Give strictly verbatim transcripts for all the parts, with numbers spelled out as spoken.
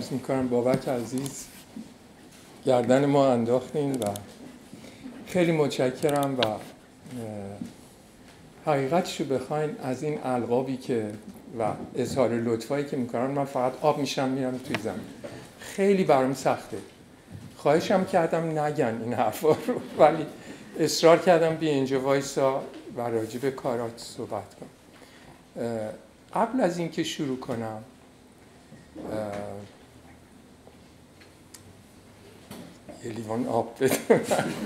عرض میکنم بابک عزیز گردن ما انداختین و خیلی متشکرم. و حقیقتشو بخواین از این القابی که و اظهار لطفایی که میکنن من فقط آب میشم میرم توی زمین. خیلی برام سخته. خواهشم کردم نگن این حرفا رو، ولی اصرار کردم بیا اینجا وایسا و راجع به کارات صحبت کنم. قبل از اینکه شروع کنم یه لیوان آب بده.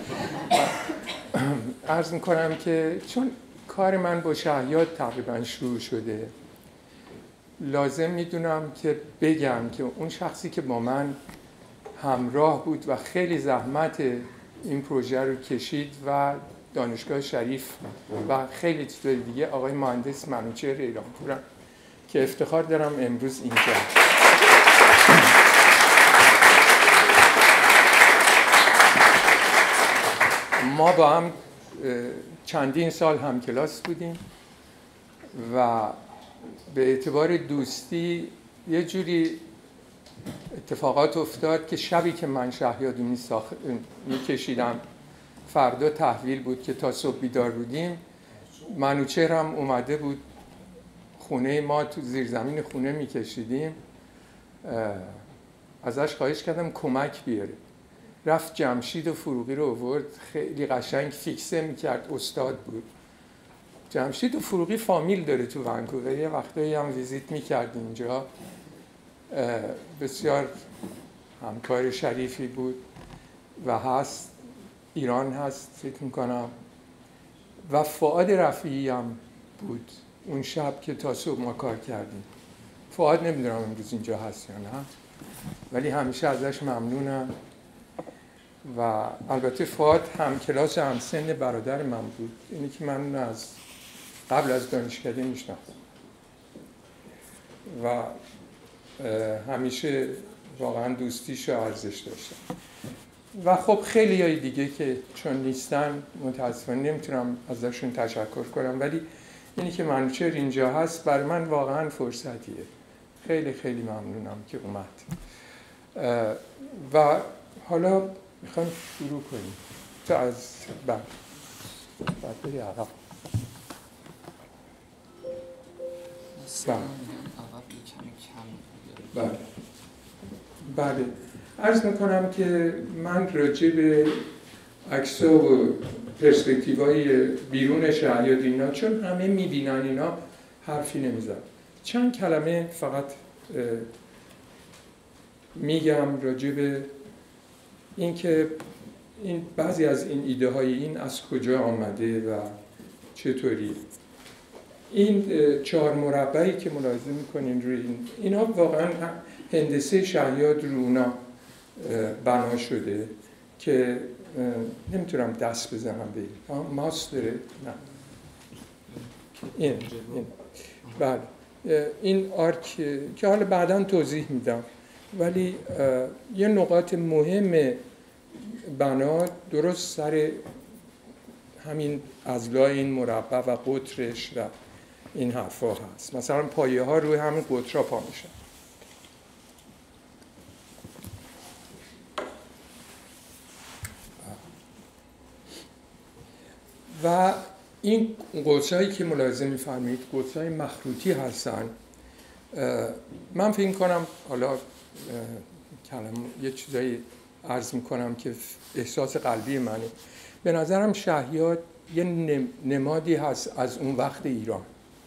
عرض میکنم که چون کار من با شهیاد تقریبا شروع شده، لازم میدونم که بگم که اون شخصی که با من همراه بود و خیلی زحمت این پروژه رو کشید و دانشگاه شریف و خیلی چیزای دیگه، آقای مهندس منوچهر ایرانپورم که افتخار دارم امروز اینجا. ما با هم چندین سال هم کلاس بودیم و به اعتبار دوستی یه جوری اتفاقات افتاد که شبی که من شهیادو میکشیدم فردا تحویل بود که تا صبح بیدار بودیم، منوچهر هم اومده بود خونه ما، تو زیرزمین خونه میکشیدیم. ازش خواهش کردم کمک بیاره. رفت جمشید و فروغی رو آورد، خیلی قشنگ فیکسه میکرد، استاد بود. جمشید و فروغی فامیل داره تو ونکوور، یه وقتایی هم ویزیت میکرد اینجا. بسیار همکار شریفی بود و هست، ایران هست فکر میکنم. و فؤاد رفیعی هم بود اون شب که تا صبح ما کار کردیم. فؤاد نمیدونم امروز اینجا هست یا نه، ولی همیشه ازش ممنونم. و البته فؤاد هم کلاس هم سن برادر من بود، اینی که من از قبل از دانشکده میشناختم و همیشه واقعا دوستیش رو ارزش داشتم. و خب خیلی های دیگه که چون نیستن متاسفانه نمیتونم ازشون تشکر کنم، ولی اینی که منوچهر اینجا هست برای من واقعا فرصتیه. خیلی خیلی ممنونم که اومد. و حالا میخوایم شروع کنیم. تو از بعد بعد بری عقب. بله بله عرض میکنم که من راجع به عکس‌ها و پرسپکتیوهای بیرون شهیاد اینا، چون همه میبینن اینا، حرفی نمیزنم. چند کلمه فقط میگم راجع به این که این بعضی از این ایده های این از کجا آمده و چطوری. این چهار مربعی که ملاحظه میکنین روی این، اینا واقعا هندسه شهیاد رو اونا بنا شده که نمیتونم دست بزنم به این. ماست داره؟ نه. این. این. بله. این آرک که حالا بعداً توضیح میدم، ولی یه نقاط مهم بنا درست سر همین اضلاع این مربع و قطرش و این حرفا هست. مثلا پایه ها روی همین قطرها پا میشن. و این قطرهایی که ملاحظه میفرمایید قطرهای مخروطی هستن. من فکر کنم حالا کلمه یه چیزایی عرض میکنم که احساس قلبی منه. به نظرم شهیاد یه نمادی هست از اون وقت ایران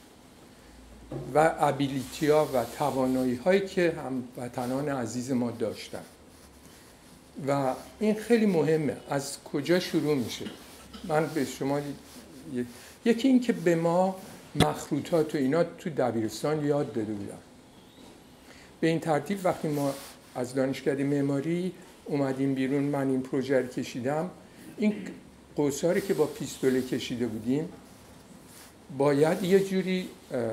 و ابیلیتی ها و توانایی هایی که هموطنان عزیز ما داشتن. و این خیلی مهمه. از کجا شروع میشه؟ من به شما یکی این که به ما مخروطات و اینا تو دبیرستان یاد داده بودن. به این ترتیب وقتی ما از دانشکده معماری اومدیم بیرون، من این پروژه رو کشیدم، این قوساری که با پیستوله کشیده بودیم باید یه جوری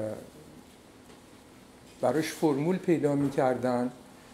براش فرمول پیدا می‌کردن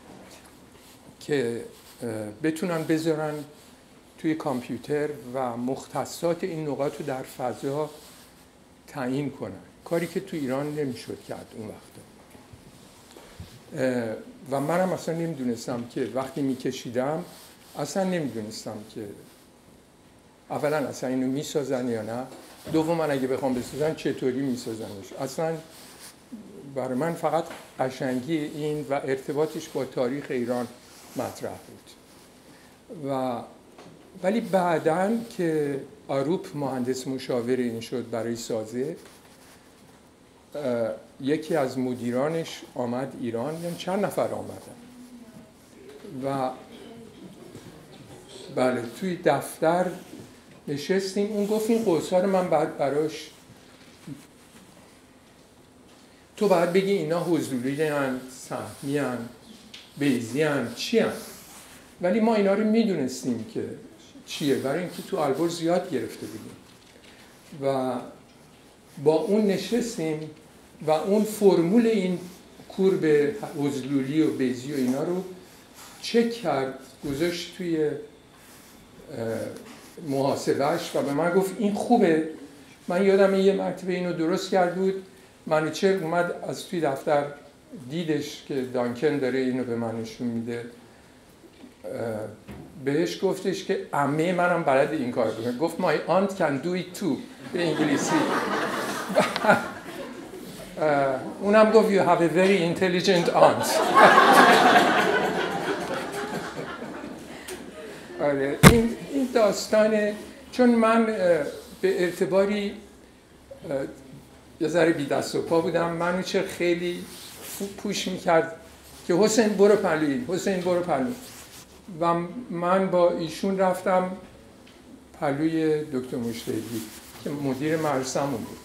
که بتونن بذارن توی کامپیوتر و مختصات این نقاط رو در فضا تعیین کنن، کاری که تو ایران نمیشد کرد اون وقتا. و منم اصلا نمیدونستم که وقتی میکشیدم اصلا نمیدونستم که اولا اصلا اینو میسازن یا نه، دوما اگه بخوام بسازن چطوری میسازنش. اصلا برای من فقط قشنگی این و ارتباطش با تاریخ ایران مطرح بود. و ولی بعداً که آروپ مهندس مشاور این شد برای سازه، یکی از مدیرانش آمد ایران، یعنی چند نفر آمدن و بله توی دفتر نشستیم. اون گفت این قوس‌ها رو من بعد براش، تو باید بگی اینا حضوری هن، سهمی هن، بیضی هن، چی هن؟ ولی ما اینا رو میدونستیم که چیه، برای اینکه تو البرز زیاد گرفته بودیم و با اون نشستیم و اون فرمول این کورب حضوری و بیضی و اینا رو چک کرد، گذاشت توی محاسبهش و به من گفت این خوبه. من یادم یه مرتبه اینو درست کرد بود، منوچهر اومد از توی دفتر دیدش که دانکن داره اینو به من نشون میده، بهش گفتش که عمه منم بلد این کار بکنه. گفت my aunt can do it too به انگلیسی. اونم گفت you have a very intelligent aunt. آره این این داستانه، چون من به اعتباری یه ذره بی دست و پا بودم، منو چه خیلی پوش میکرد که حسین برو پلوی، حسین برو پلوی، و من با ایشون رفتم پلوی دکتر مشتهدی که مدیر مدرسه‌مون بود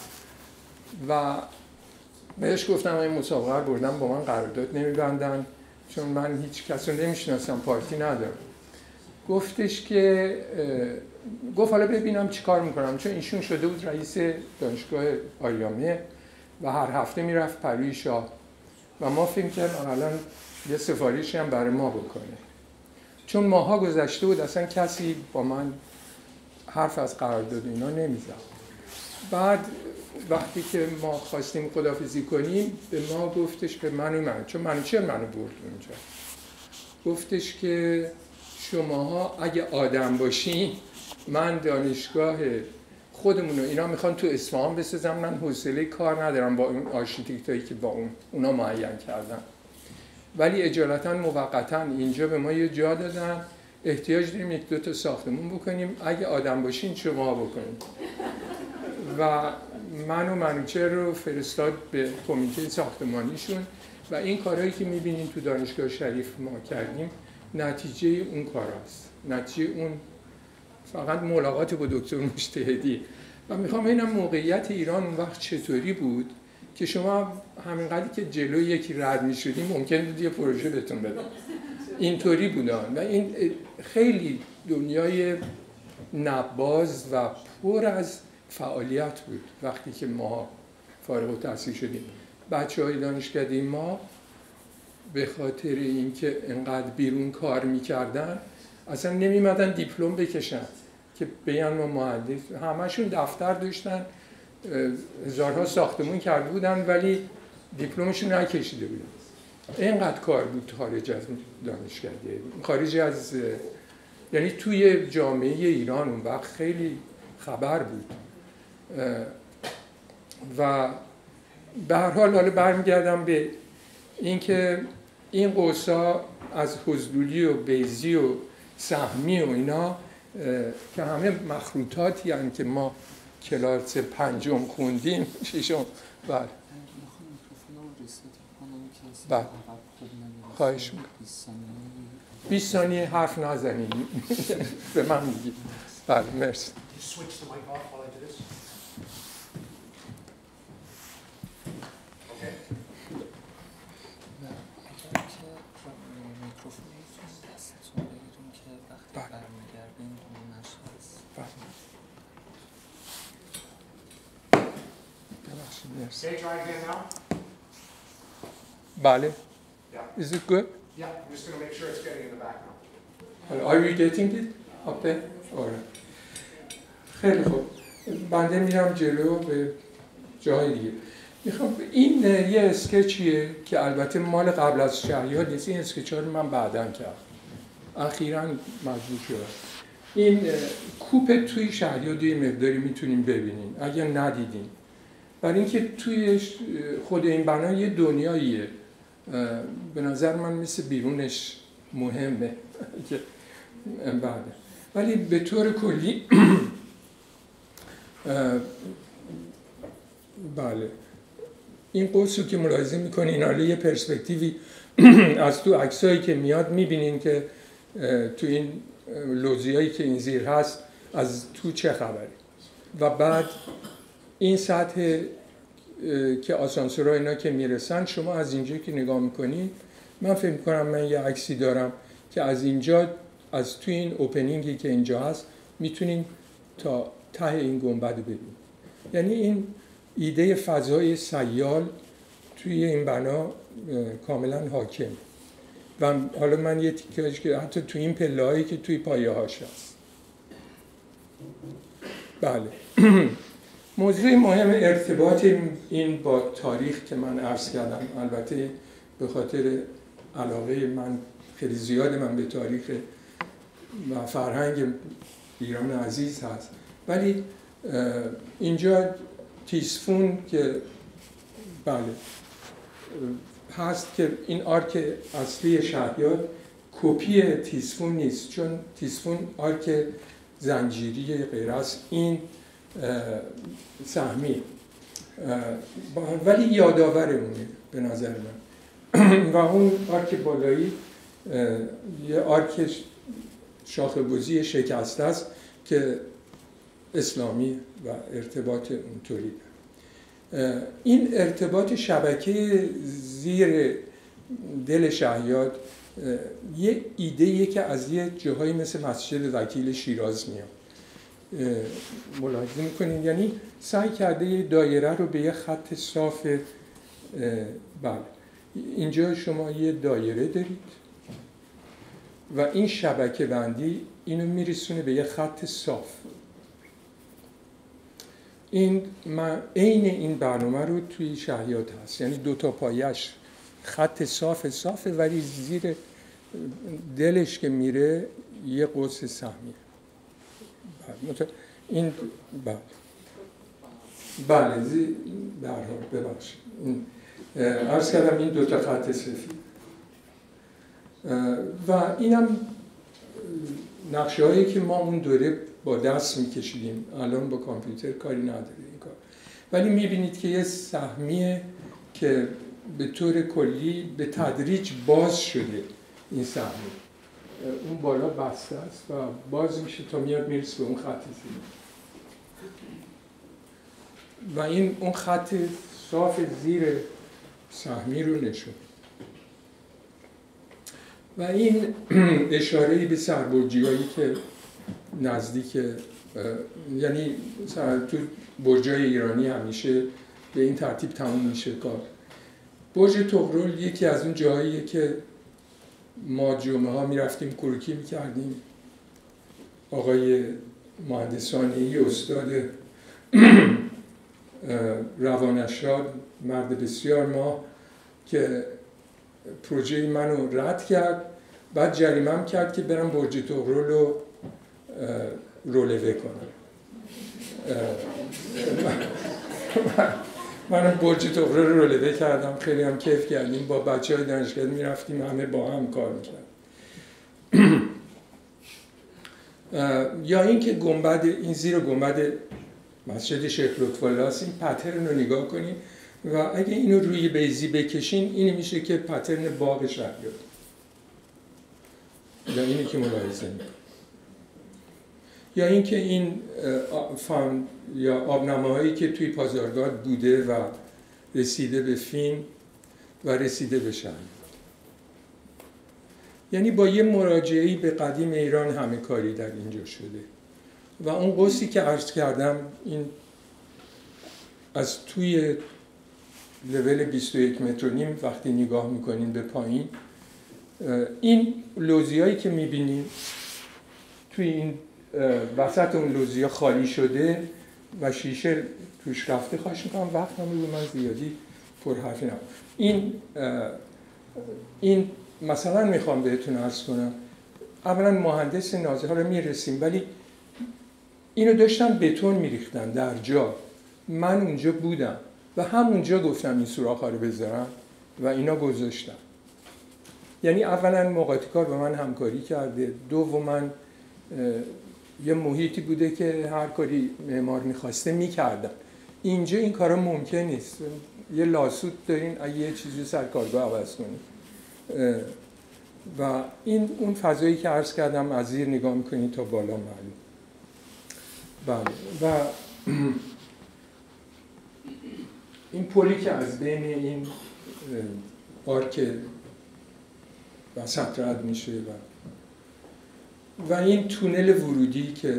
و بهش گفتم این مسابقه رو بردم، با من قرارداد نمیبندن چون من هیچ کس رو نمیشناسم، پارتی ندارم. گفتش که گفت حالا ببینم چی کار میکنم، چون ایشون شده بود رئیس دانشگاه آریامه و هر هفته میرفت پلوی شاه و ما فکر کردیم الان یه سفارشی هم برای ما بکنه، چون ماها گذشته بود اصلا کسی با من حرف از قرارداد اینا نمیزد. بعد وقتی که ما خواستیم خداحافظی کنیم به ما گفتش، به من و من، چون من چه منو برد اونجا، گفتش که شماها اگه آدم باشین، من دانشگاه خودمونو اینا میخوان تو اصفهان بسازم، من حوصله کار ندارم با اون آرشیتکتایی که با اون اونا معین کردن، ولی اجالتا موقتا اینجا به ما یه جا دادن، احتیاج داریم یک دو تا ساختمون بکنیم، اگه آدم باشین شما بکنید. و من و منوچهر رو فرستاد به کمیته ساختمانیشون و این کارهایی که میبینین تو دانشگاه شریف ما کردیم نتیجه اون کار هست، نتیجه اون فقط ملاقات با دکتر مجتهدی. و میخوام ببینم موقعیت ایران اون وقت چطوری بود که شما همینقدر که جلوی یکی رد میشدیم ممکن بود یه پروژه بهتون بدن، اینطوری بودن. و این خیلی دنیای نباز و پر از فعالیت بود وقتی که ما فارغ التحصیل شدیم. بچه های دانشکده ما به خاطر اینکه انقدر بیرون کار میکردن اصلا نمیمدن دیپلم بکشن که بیان ما مهندس، همشون دفتر داشتن، هزارها ساختمون کرده بودن ولی دیپلمشون نکشیده بودن. اینقدر کار بود خارج از دانشکده، خارج از، یعنی توی جامعه ایران اون وقت خیلی خبر بود. و به هر حال حالا برمیگردم به اینکه این قوسا از حضوری و بیضی و سهمی و اینا که همه مخروطاتی هستند که ما کلاس پنجم خوندیم، ششم. بله بله خواهش میکنم. بیست ثانیه حرف نزنید به من میگید. بله مرسی. Okay, try again now. Bale. Yeah. Is it good? Yeah, I'm just going to make sure it's getting in the background. Are you getting it up there? آره. خیلی خوب. بنده میرم جلو به جای دیگه. میخوام این یه اسکچیه که البته مال قبل از شهریار نیست، این اسکچ‌ها رو من بعداً کردم، اخیراً مجبور شدم. این کوپ توی شهریار یه مقداری میتونیم ببینین اگر ندیدین، برای اینکه توی خود این بنا یه دنیاییه به نظر من مثل بیرونش مهمه که بعد، ولی به طور کلی بله این قوس رو که ملاحظه میکنین حالا یه پرسپکتیوی از تو عکسایی که میاد میبینین که تو این لوزیایی که این زیر هست از تو چه خبره، و بعد این سطح که آسانسورها اینا که میرسن شما از اینجا که نگاه میکنین، من فکر میکنم من یه عکسی دارم که از اینجا از توی این اوپنینگی که اینجا هست میتونین تا ته این گنبد ببینید. یعنی این ایده فضای سیال توی این بنا کاملا حاکم، و حالا من یه تیکه‌اش که حتی توی این پله‌هایی که توی پایه هاش هست. بله موضوع مهم ارتباط این با تاریخ که من عرض کردم، البته به خاطر علاقه من خیلی زیاد من به تاریخ و فرهنگ ایران عزیز هست، ولی اینجا تیسفون که بله هست که این آرک اصلی شهریار کپی تیسفون نیست، چون تیسفون آرک زنجیری غیر است، این سهمی، ولی یادآور اونه به نظر من. و اون آرک بالایی یه آرک شاخه‌گزی شکسته است که اسلامی و ارتباط اونطوری. این ارتباط شبکه زیر دل شهریار یه ایده‌ایه که از یه جاهایی مثل مسجد وکیل شیراز میاد، ملاحظه میکنین، یعنی سعی کرده یه دایره رو به یه خط صاف، بله اینجا شما یه دایره دارید و این شبکه بندی اینو میرسونه به یه خط صاف. این عین این برنامه رو توی شهریار هست، یعنی دو تا پایش خط صاف صافه ولی زیر دلش که میره یه قوس سهمیه. این بله بله زی در حال ببخشید عرض کردم این دو تا خط سفید و اینم نقشه هایی که ما اون دوره با دست میکشیدیم، الان با کامپیوتر کاری نداره این کار، ولی میبینید که یه سهمیه که به طور کلی به تدریج باز شده. این سهمیه اون بالا بسته است و باز میشه تا میاد میرسه به اون خط زیر، و این اون خط صاف زیر سهمی رو نشون، و این اشاره‌ای به سربرجی‌هایی که نزدیک، یعنی تو برج‌های ایرانی همیشه به این ترتیب تموم میشه کار. برج طغرل یکی از اون جاهاییه که ما جمعه ها میرفتیم کروکی میکردیم. آقای مهندسانی استاد روانشاد، مرد بسیار ما، که پروژه منو رد کرد، بعد جریمم کرد که برم برج طغرل رو رولوه کنم. من برج طغرل رو رولوه کردم، خیلی هم کیف کردیم، با بچه های دانشگاه میرفتیم همه با هم کار میکردیم. یا اینکه گنبد، این زیر گنبد مسجد شیخ لطف‌الله است، این پترن رو نگاه کنین و اگه اینو روی بیضی بکشین این میشه که پترن باغ شهریار، یا اینی که ملاحظه میکنین. یا اینکه این فان یا آبنمه‌هایی که توی پازارگاد بوده و رسیده به فین و رسیده به شهر، یعنی با یه مراجعه‌ای به قدیم ایران همه کاری در اینجا شده. و اون قوسی که عرض کردم، این از توی لول بیست و یک متر و نیم وقتی نگاه میکنین به پایین، این لوزیایی که میبینین توی این وسط اون لوزیا خالی شده و شیشه توش رفته خواهش میکنم وقت نمیده من زیادی پرحرفی نم. این این مثلا میخوام بهتون عرض کنم، اولا مهندس نازل رو میرسیم، ولی اینو داشتن بتون میریختن در جا، من اونجا بودم و همونجا گفتم این سوراخ‌ها رو بذارم و اینا گذاشتم. یعنی اولا موقعیت کار به من همکاری کرده، دوما یه محیطی بوده که هر کاری معمار میخواسته میکردن. اینجا این کارا ممکن نیست، یه لاسود دارین اگه یه چیزی سر کارگاه عوض کنید. و این اون فضایی که عرض کردم از زیر نگاه میکنید تا بالا معلوم. بله و این پلی که از بین این پارک وسط رد میشه و و این تونل ورودی که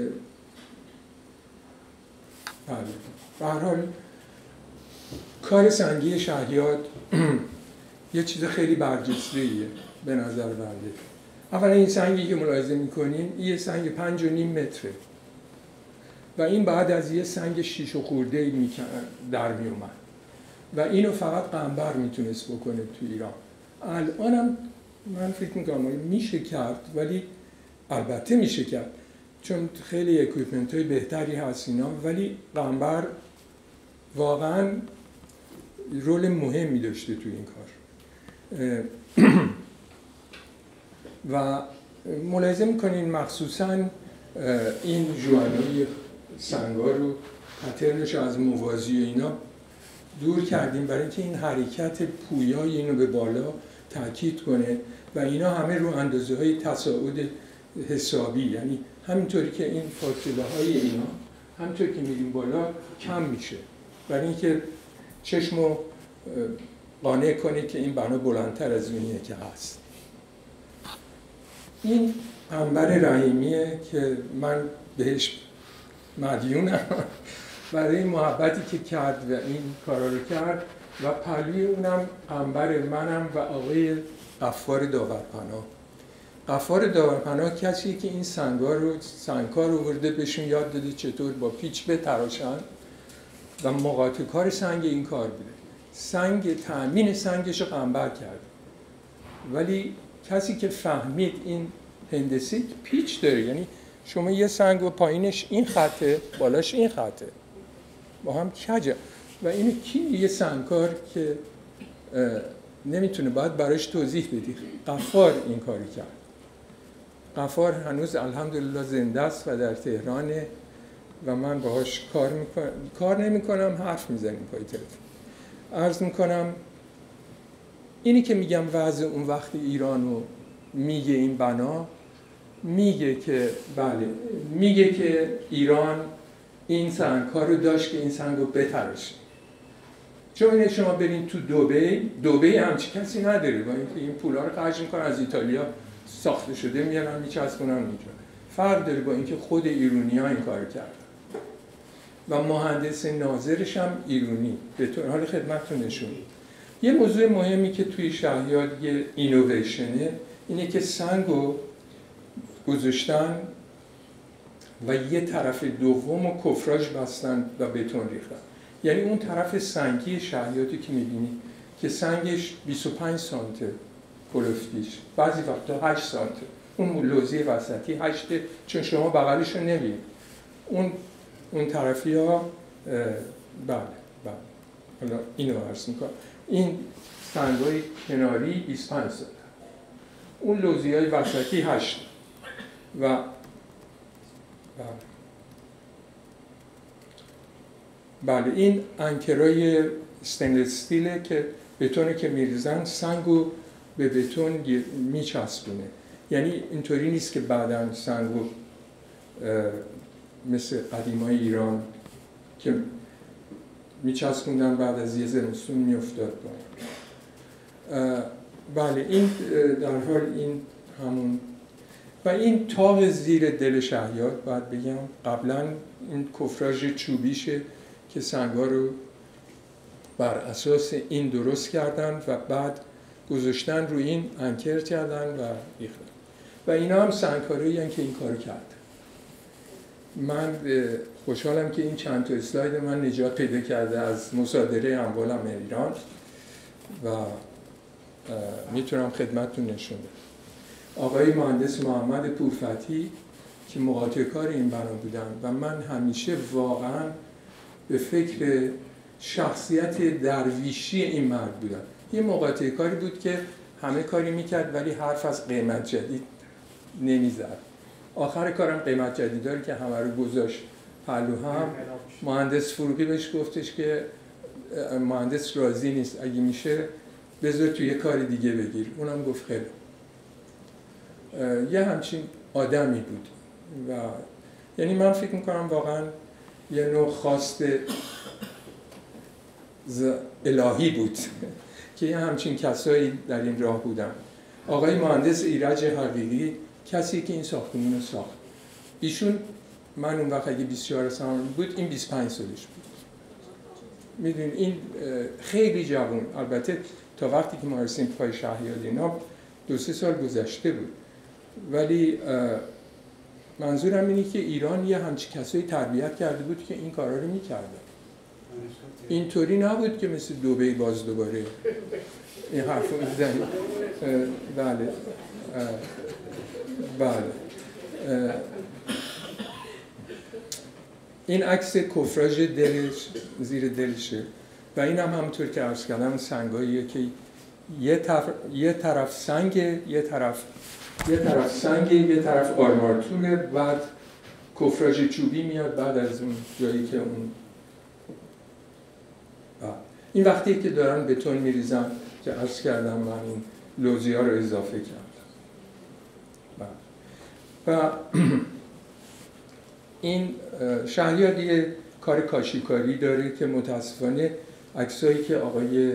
بله به هر حال کار سنگی شهیاد یه چیز خیلی برجسته‌ایه به نظر بنده. اولا این سنگی که ملاحظه میکنین یه سنگ پنج و نیم متره و این بعد از یه سنگ شیش و خورده در میومد و اینو فقط قنبر میتونست بکنه تو ایران. الانم من فکر میکنم میشه کرد، ولی البته میشه کرد چون خیلی اکویپمنت های بهتری هست اینا، ولی قنبر واقعا رول مهمی داشته تو این کار. و ملاحظه میکنین مخصوصا این جوانوی سنگا رو پترنش از موازی و اینا دور کردیم برای اینکه این حرکت پویای اینو به بالا تاکید کنه و اینا همه رو اندازه های تصاعد حسابی، یعنی همینطوری که این فاصله های اینا همینطوری که میریم بالا کم میشه برای اینکه چشمو قانع کنه که این بنا بلندتر از اونیه که هست. این عنبر رحیمیه که من بهش مدیونم برای محبتی که کرد و این کارا رو کرد و پهلوی اونم عنبر منم و آقای غفار داورپناه. غفار داورپناه کسیه که این سنگا رو سنگکار آورده بهشون یاد داده چطور با پیچ بتراشن و مقاطع کار سنگ این کار بوده. سنگ تأمین سنگش رو قنبر کرد، ولی کسی که فهمید این هندسی پیچ داره، یعنی شما یه سنگ و پایینش این خطه بالاش این خطه با هم کجه و اینو کی یه سنگکار که نمیتونه باید براش توضیح بدی. غفار این کاری کرد. غفار هنوز الحمدلله زنده است و در تهرانه و من باهاش کار میکنم کار نمیکنم حرف میزنیم پای تلفن. عرض میکنم اینی که میگم وضع اون وقت ایرانو میگه این بنا میگه که بله میگه که ایران این سنگ‌ها رو داشت که این سنگ رو بتراشه. چون اینه شما برین تو دبی، دبی همچی کسی نداره با اینکه این پولا رو خرج میکنن از ایتالیا ساخته شده میارن میچسبونن اونجا. فرق داره با اینکه خود ایرونی‌ها این کارو کردن و مهندس ناظرش هم ایرانی. به طور حال خدمتتون نشون میدم. یه موضوع مهمی که توی شهیاد یه اینوویشنه اینه که سنگو گذاشتن و یه طرف دوم و کفراژ بستن و بتون ریختن. یعنی اون طرف سنگی شهیاتی که می‌بینی که سنگش بیست و پنج سانته کلفتیش، بعضی وقتا هشت سانته، اون لوزی وسطی هشت، چون شما بغلش رو نمی‌بینید. اون اون طرفی ها بله بله حالا اینو عرض میکنم. این سنگ‌های کناری بیست و پنج سانته، اون لوزی های وسطی هشت و بله بله این انکرای استنلس استیله که بتونه که میریزن سنگو به بتون میچسبونه. یعنی اینطوری نیست که بعداً سنگو مثل قدیمای ایران که میچسبوندن بعد از یه زمستون میافتاد. بله این در حال این همون و این تاق زیر دل شهیاد باید بگم قبلا این کفراژ چوبیشه که سنگا رو بر اساس این درست کردن و بعد گذاشتن روی این انکر کردن و ریختن و اینا هم سنگکارایی هستن که این کارو کردن. من خوشحالم که این چند تا اسلاید من نجات پیدا کرده از مصادره اموالم ایران و میتونم خدمتتون نشون بدم. آقای مهندس محمد پورفتحی که مقاطع کار این بنا بودن و من همیشه واقعا به فکر شخصیت درویشی این مرد بودم. یه مقاطع کاری بود که همه کاری میکرد ولی حرف از قیمت جدید نمیزد. آخر کارم قیمت جدید داره که همه رو گذاشت پلو هم. مهندس فروغی بهش گفتش که مهندس راضی نیست، اگه میشه بذار توی یه کار دیگه بگیر. اونم گفت خیلی. یه همچین آدمی بود و یعنی من فکر میکنم واقعا یه نوع خواست الهی بود که یه همچین کسایی در این راه بودن. آقای مهندس ایرج حقیقی کسی که این ساختمون رو ساخت، ایشون من اون وقت اگه بیست و چهار سالم بود این بیست و پنج سالش بود. میدونید این خیلی جوان، البته تا وقتی که ما رسیم پای شهریار اینا دو سه سال گذشته بود، ولی منظورم اینه که ایران یه همچین کسایی تربیت کرده بود که این کارا رو میکردن. اینطوری نبود که مثل دبی باز دوباره این حرفو میزنید. بله بله این عکس کفراژ دلش زیر دلشه و این هم همونطور که عرض کردم سنگاییه که یه طرف یه طرف سنگ یه طرف یه طرف سنگ یه طرف آرماتوره، بعد کفراژ چوبی میاد بعد از اون جایی که اون آه. این وقتی که دارن بتون میریزن که عرض کردم من این لوزیا رو اضافه کردم. و این شهریار یه کار کاشیکاری داره که متاسفانه عکسایی که آقای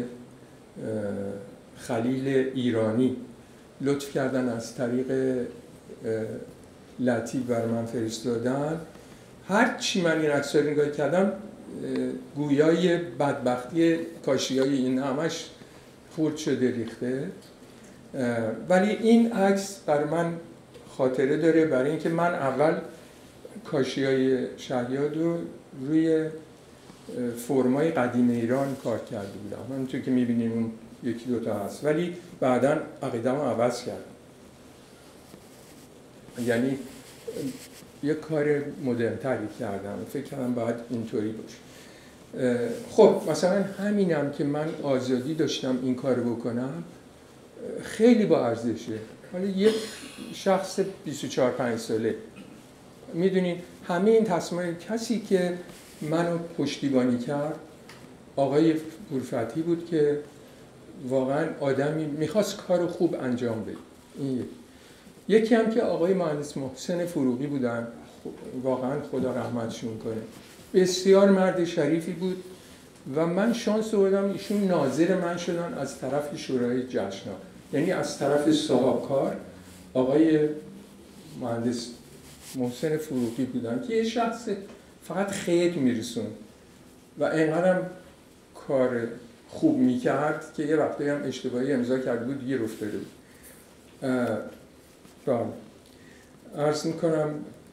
خلیل ایرانی لطف کردن از طریق لطیف بر من فرستادن، هر چی من این عکس‌ها رو نگاه کردم گویای بدبختی کاشیای این همش خورد شده ریخته، ولی این عکس بر من خاطره داره برای اینکه من اول کاشیای شهریار رو روی فرمای قدیم ایران کار کرده بودم، همونطور که می‌بینیم اون یکی دوتا هست، ولی بعداً عقیده‌مو عوض کردم، یعنی یه کار مدرن‌تری کردم، فکر کردم باید اینطوری باشه. خب مثلا همینم که من آزادی داشتم این کارو بکنم خیلی با ارزشه. حالا یه شخص بیست و چهار پنج ساله میدونین همه این تصمیم کسی که منو پشتیبانی کرد آقای پورفتحی بود که واقعا آدمی میخواست کار خوب انجام بده. این یکی هم که آقای مهندس محسن فروغی بودن، واقعا خدا رحمتشون کنه، بسیار مرد شریفی بود و من شانس آوردم ایشون ناظر من شدن از طرف شورای جشن‌ها، یعنی از طرف صاحب کار آقای مهندس محسن فروغی بودن که یه شخص فقط خیط میرسون و اینقدر کار خوب میکرد که یه وقتی هم اشتباهی امضا کرده بود گیر افتاده بود. عرض میکنم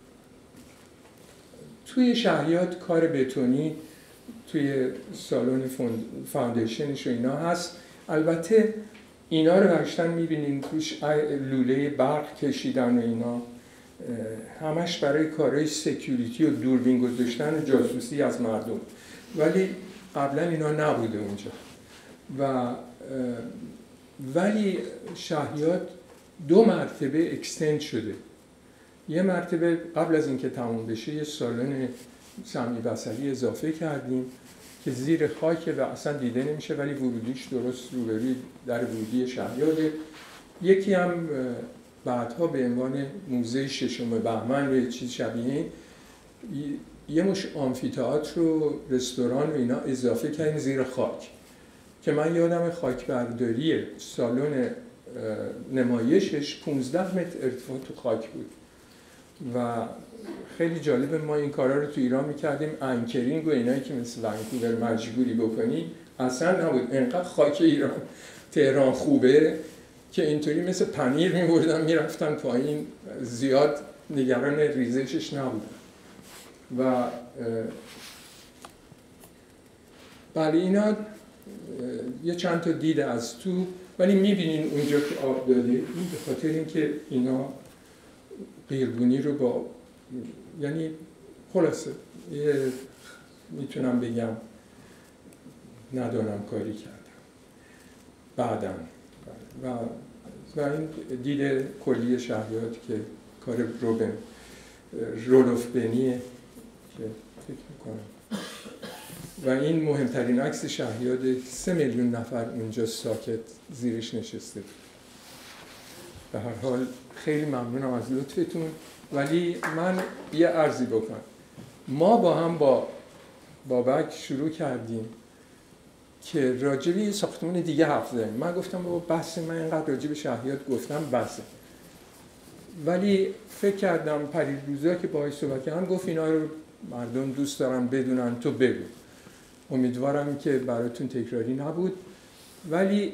توی شهریار کار بتونی توی سالن فاندیشنش و اینا هست. البته اینا رو برشتن میبینین توش لوله برق کشیدن و اینا همش برای کارهای سکیوریتی و دوربین گذاشتن و جاسوسی از مردم، ولی قبلا اینا نبوده اونجا. و ولی شهریار دو مرتبه اکستند شده. یه مرتبه قبل از اینکه تموم بشه یه سالن سمی بصری اضافه کردیم که زیر خاک و اصلا دیده نمیشه ولی ورودیش درست روبروی در ورودی شهریاره. یکی هم بعدها به عنوان موزه ششم بهمن و چیز شبیه یه مش آمفی‌تئاتر و رستوران و اینا اضافه کردیم زیر خاک که من یادم خاک برداری سالن نمایشش پانزده متر ارتفاع تو خاک بود و خیلی جالبه. ما این کارا رو تو ایران میکردیم، انکرینگ و اینایی که مثل ونکوور مجبوری بکنی اصلا نبود. اینقدر خاک ایران تهران خوبه که اینطوری مثل پنیر میبردن میرفتن پایین، زیاد نگران ریزشش نبودن. و بله اینا یه چند تا دید از تو، ولی میبینین اونجا که آب داده، این به خاطر اینکه اینا قیرگونی رو با، یعنی خلاصه یه میتونم بگم ندانم کاری کردم بعداً و و این دید کلی شهریار که کار روبن رولوف بنیه که فکر میکنم و این مهمترین عکس شهریار، سه میلیون نفر اونجا ساکت زیرش نشسته. به هر حال خیلی ممنونم از لطفتون، ولی من یه عرضی بکنم. ما با هم با بابک شروع کردیم که راجع به یه ساختمان دیگه حرف زدیم. من گفتم بابا بحث من اینقدر راجع به شهریار گفتم بسه، ولی فکر کردم پریروزا که باهاش صحبت کردم گفت اینا رو مردم دوست دارن بدونن، تو بگو. امیدوارم که براتون تکراری نبود، ولی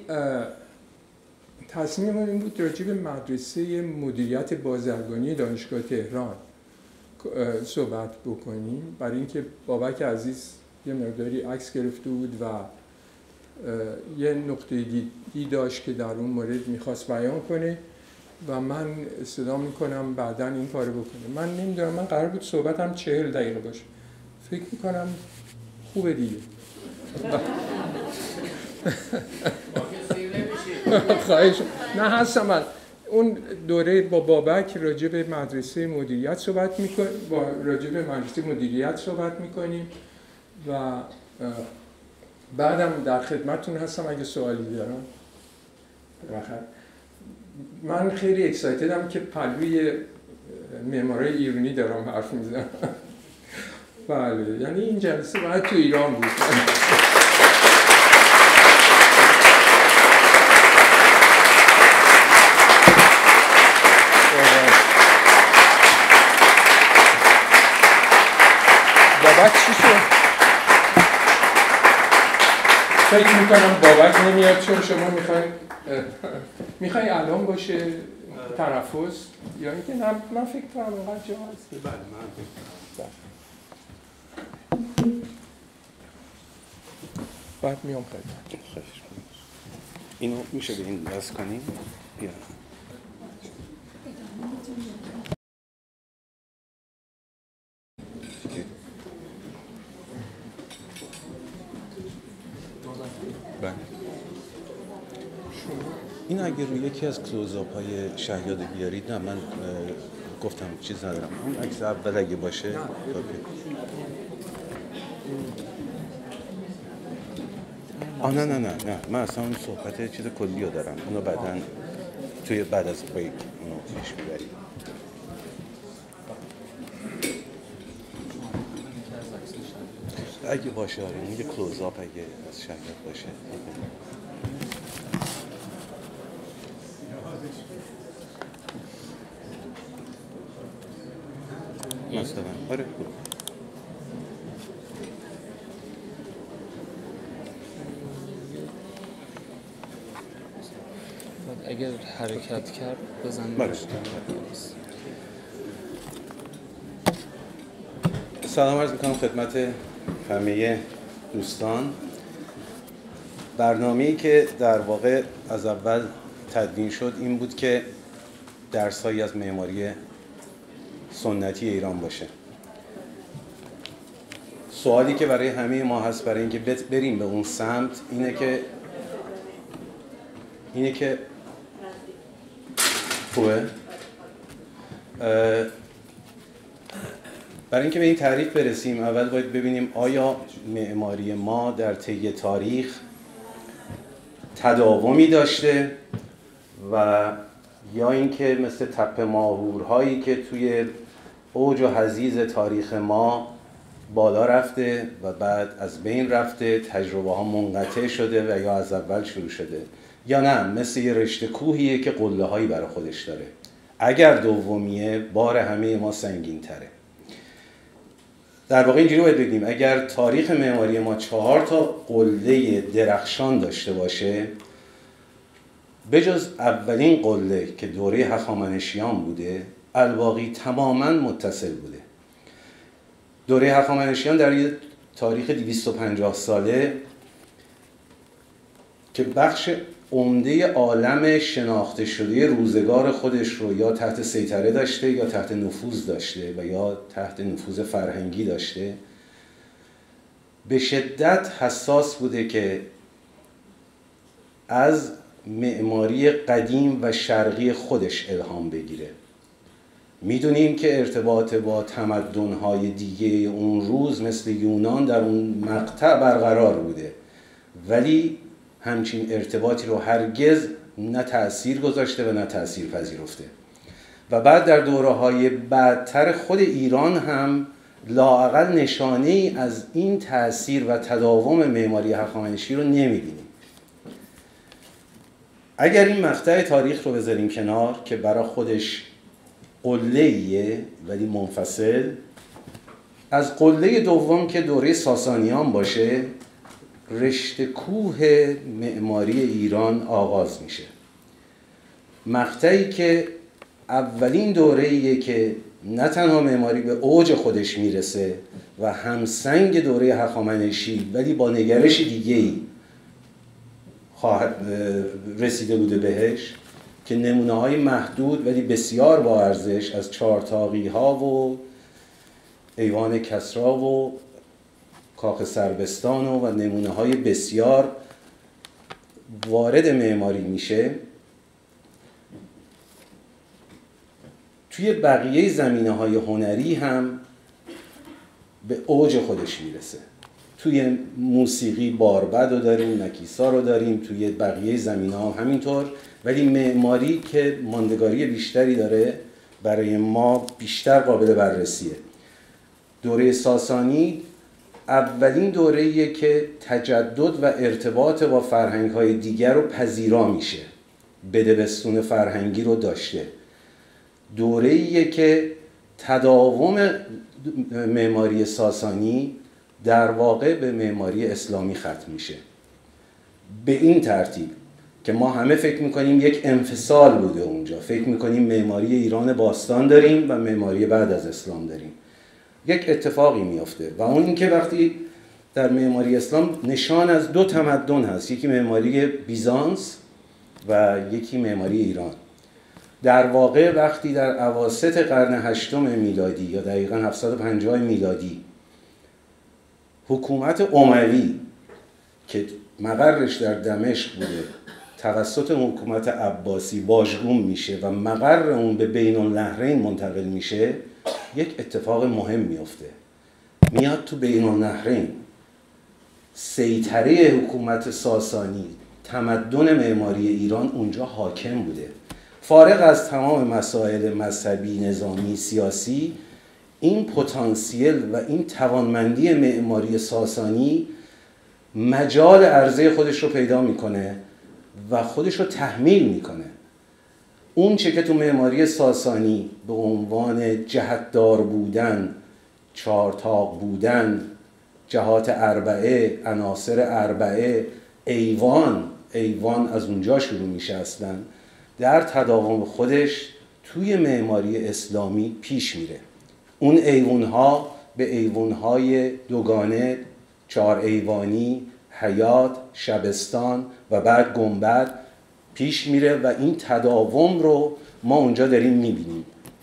تصمیم این بود راجع به مدرسه مدیریت بازرگانی دانشگاه تهران صحبت بکنیم، برای اینکه بابک عزیز یه مقداری عکس گرفته بود و یه نقطه دیدی داشت که در اون مورد میخواست بیان کنه و من صدا میکنم بعداً این کارو بکنه. من نمیدونم، من قرار بود صحبتم چهل دقیقه باشه، فکر میکنم خوبه دیگه. خواهش نه هستم من. اون دوره با بابک راجع به مدرسه مدیریت صحبت میکنیم، با راجع به مدرسه مدیریت صحبت میکنیم و بعدم در خدمتتون هستم اگه سوالی دارم. من خیلی اکسایتدم که پلوی معمارای ایرانی دارم حرف میزنم. بله، یعنی این جلسه باید تو ایران بود. بابک چی شد؟ فکر میکنم بابک نمیاد چون شما میخواین میخواین الان باشه تنفس یا اینکه نه؟ من فکر کنم اینقدر جا هست. بله من فکر بعد میام خیلی اینو میشه به این بس کنیم؟ بیا این اگر روی یکی از کلوزآپ های شهریار بیارید. نه من گفتم چیز ندارم. اون عکس اول اگه باشه اوکی. آه نه نه نه نه من اصلا اون صحبت چیز کلی رو دارم، اونو بعداً توی بعد از بریک اونو پیش میبریم. اگه باشه آره اون یه کلوزآپ اگه از شهریار باشه مثلا آره خوب. اگر حرکت کرد بزن. بله. سلام عرض میکنم خدمت همه دوستان. برنامه‌ای که در واقع از اول تدوین شد این بود که درس‌هایی از معماری سنتی ایران باشه. سوالی که برای همه ما هست برای اینکه بریم به اون سمت اینه که اینه که خوبه برای اینکه به این تعریف برسیم اول باید ببینیم آیا معماری ما در طی تاریخ تداومی داشته و یا اینکه مثل تپه ماهورهایی که توی اوج و حضیض تاریخ ما بالا رفته و بعد از بین رفته، تجربه ها منقطع شده و یا از اول شروع شده، یا نه مثل یه رشته کوهیه که قله هایی برای خودش داره. اگر دومیه بار همه ما سنگین تره. در واقع اینجوری باید بگیم اگر تاریخ معماری ما چهار تا قله درخشان داشته باشه بجز اولین قله که دوره هخامنشیان بوده الباقی تماما متصل بوده. دوره هخامنشیان در یک تاریخ دویست و پنجاه ساله که بخش عمده عالم شناخته شده روزگار خودش رو یا تحت سیطره داشته یا تحت نفوذ داشته و یا تحت نفوذ فرهنگی داشته، به شدت حساس بوده که از معماری قدیم و شرقی خودش الهام بگیره. میدونیم که ارتباط با تمدن‌های دیگه اون روز مثل یونان در اون مقطع برقرار بوده، ولی همچین ارتباطی رو هرگز نه تأثیر گذاشته و نه تأثیر پذیرفته. و بعد در دوره‌های بعدتر خود ایران هم لااقل نشانه‌ای از این تأثیر و تداوم معماری هخامنشی رو نمی‌بینیم. اگر این مقطع تاریخ رو بذاریم کنار که برای خودش قله‌ایه ولی منفصل، از قله دوم که دوره ساسانیان باشه رشته کوه معماری ایران آغاز میشه. مقطعی که اولین دوره‌ایه که نه تنها معماری به اوج خودش میرسه و همسنگ دوره هخامنشی ولی با نگرش دیگه‌ای خواهد رسیده بوده بهش، که نمونه‌های محدود ولی بسیار با ارزش از چهارتاقی‌ها و ایوان کسری و کاخ سربستان و, و نمونه‌های بسیار وارد معماری میشه. توی بقیه زمینه‌های هنری هم به اوج خودش میرسه. توی موسیقی باربد رو داریم، نکیسا رو داریم، توی بقیه زمینه‌ها هم همینطور، ولی معماری که ماندگاری بیشتری داره برای ما بیشتر قابل بررسیه. دوره ساسانی اولین دوره‌ایه که تجدد و ارتباط با فرهنگ‌های دیگر رو پذیرا میشه، بدبستون فرهنگی رو داشته. دوره‌ایه که تداوم معماری ساسانی در واقع به معماری اسلامی ختم میشه. به این ترتیب که ما همه فکر میکنیم یک انفصال بوده اونجا، فکر میکنیم معماری ایران باستان داریم و معماری بعد از اسلام داریم. یک اتفاقی میفته و اون این که وقتی در معماری اسلام نشان از دو تمدن هست، یکی معماری بیزانس و یکی معماری ایران. در واقع وقتی در اواسط قرن هشتم میلادی یا دقیقاً هفتصد و پنجاه میلادی حکومت اموی که مقرش در دمشق بوده توسط حکومت عباسی واژگون میشه و مقر اون به بین النهرین منتقل میشه، یک اتفاق مهم میفته. میاد تو بین النهرین سیطره حکومت ساسانی، تمدن معماری ایران اونجا حاکم بوده. فارغ از تمام مسائل مذهبی، نظامی، سیاسی، این پتانسیل و این توانمندی معماری ساسانی مجال عرضه خودش رو پیدا میکنه و خودش رو تحمیل میکنه. اون چه که تو معماری ساسانی به عنوان جهتدار بودن، چهارتاق بودن، جهات اربعه، عناصر اربعه، ایوان، ایوان از اونجا شروع میشه اصلا، در تداوم خودش توی معماری اسلامی پیش میره. اون ایوانها به ایوانهای دوگانه، چهار ایوانی، حیاط، شبستان و بعد گنبد پیش میره و این تداوم رو ما اونجا داریم میبینیم.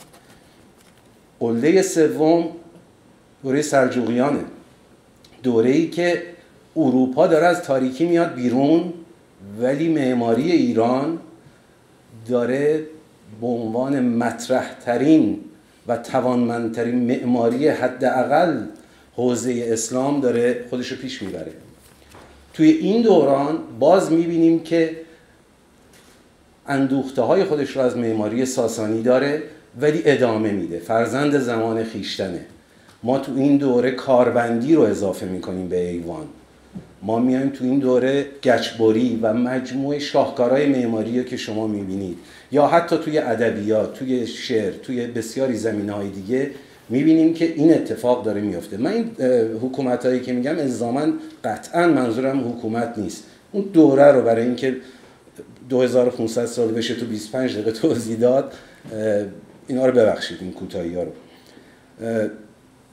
قله سوم دوره سلجوقیانه، دوره‌ای که اروپا داره از تاریکی میاد بیرون ولی معماری ایران داره به عنوان مطرح ترین و توانمندترین معماری حداقل حوزه اسلام داره خودش رو پیش میبره. توی این دوران باز میبینیم که اندوخته های خودش رو از معماری ساسانی داره ولی ادامه میده، فرزند زمان خیشتنه. ما تو این دوره کاربندی رو اضافه میکنیم به ایوان، ما میایم تو این دوره گچبری و مجموعه شاهکارهای معماری که شما میبینید، یا حتی توی ادبیات، توی شعر، توی بسیاری زمینه‌های دیگه میبینیم که این اتفاق داره میفته. من این حکومتایی که میگم الزاماً قطعاً منظورم حکومت نیست، اون دوره رو برای اینکه دو هزار و پانصد سال بشه تو بیست و پنج دقیقه توضیح داد، اینا رو ببخشید این کوتاهی‌ها رو.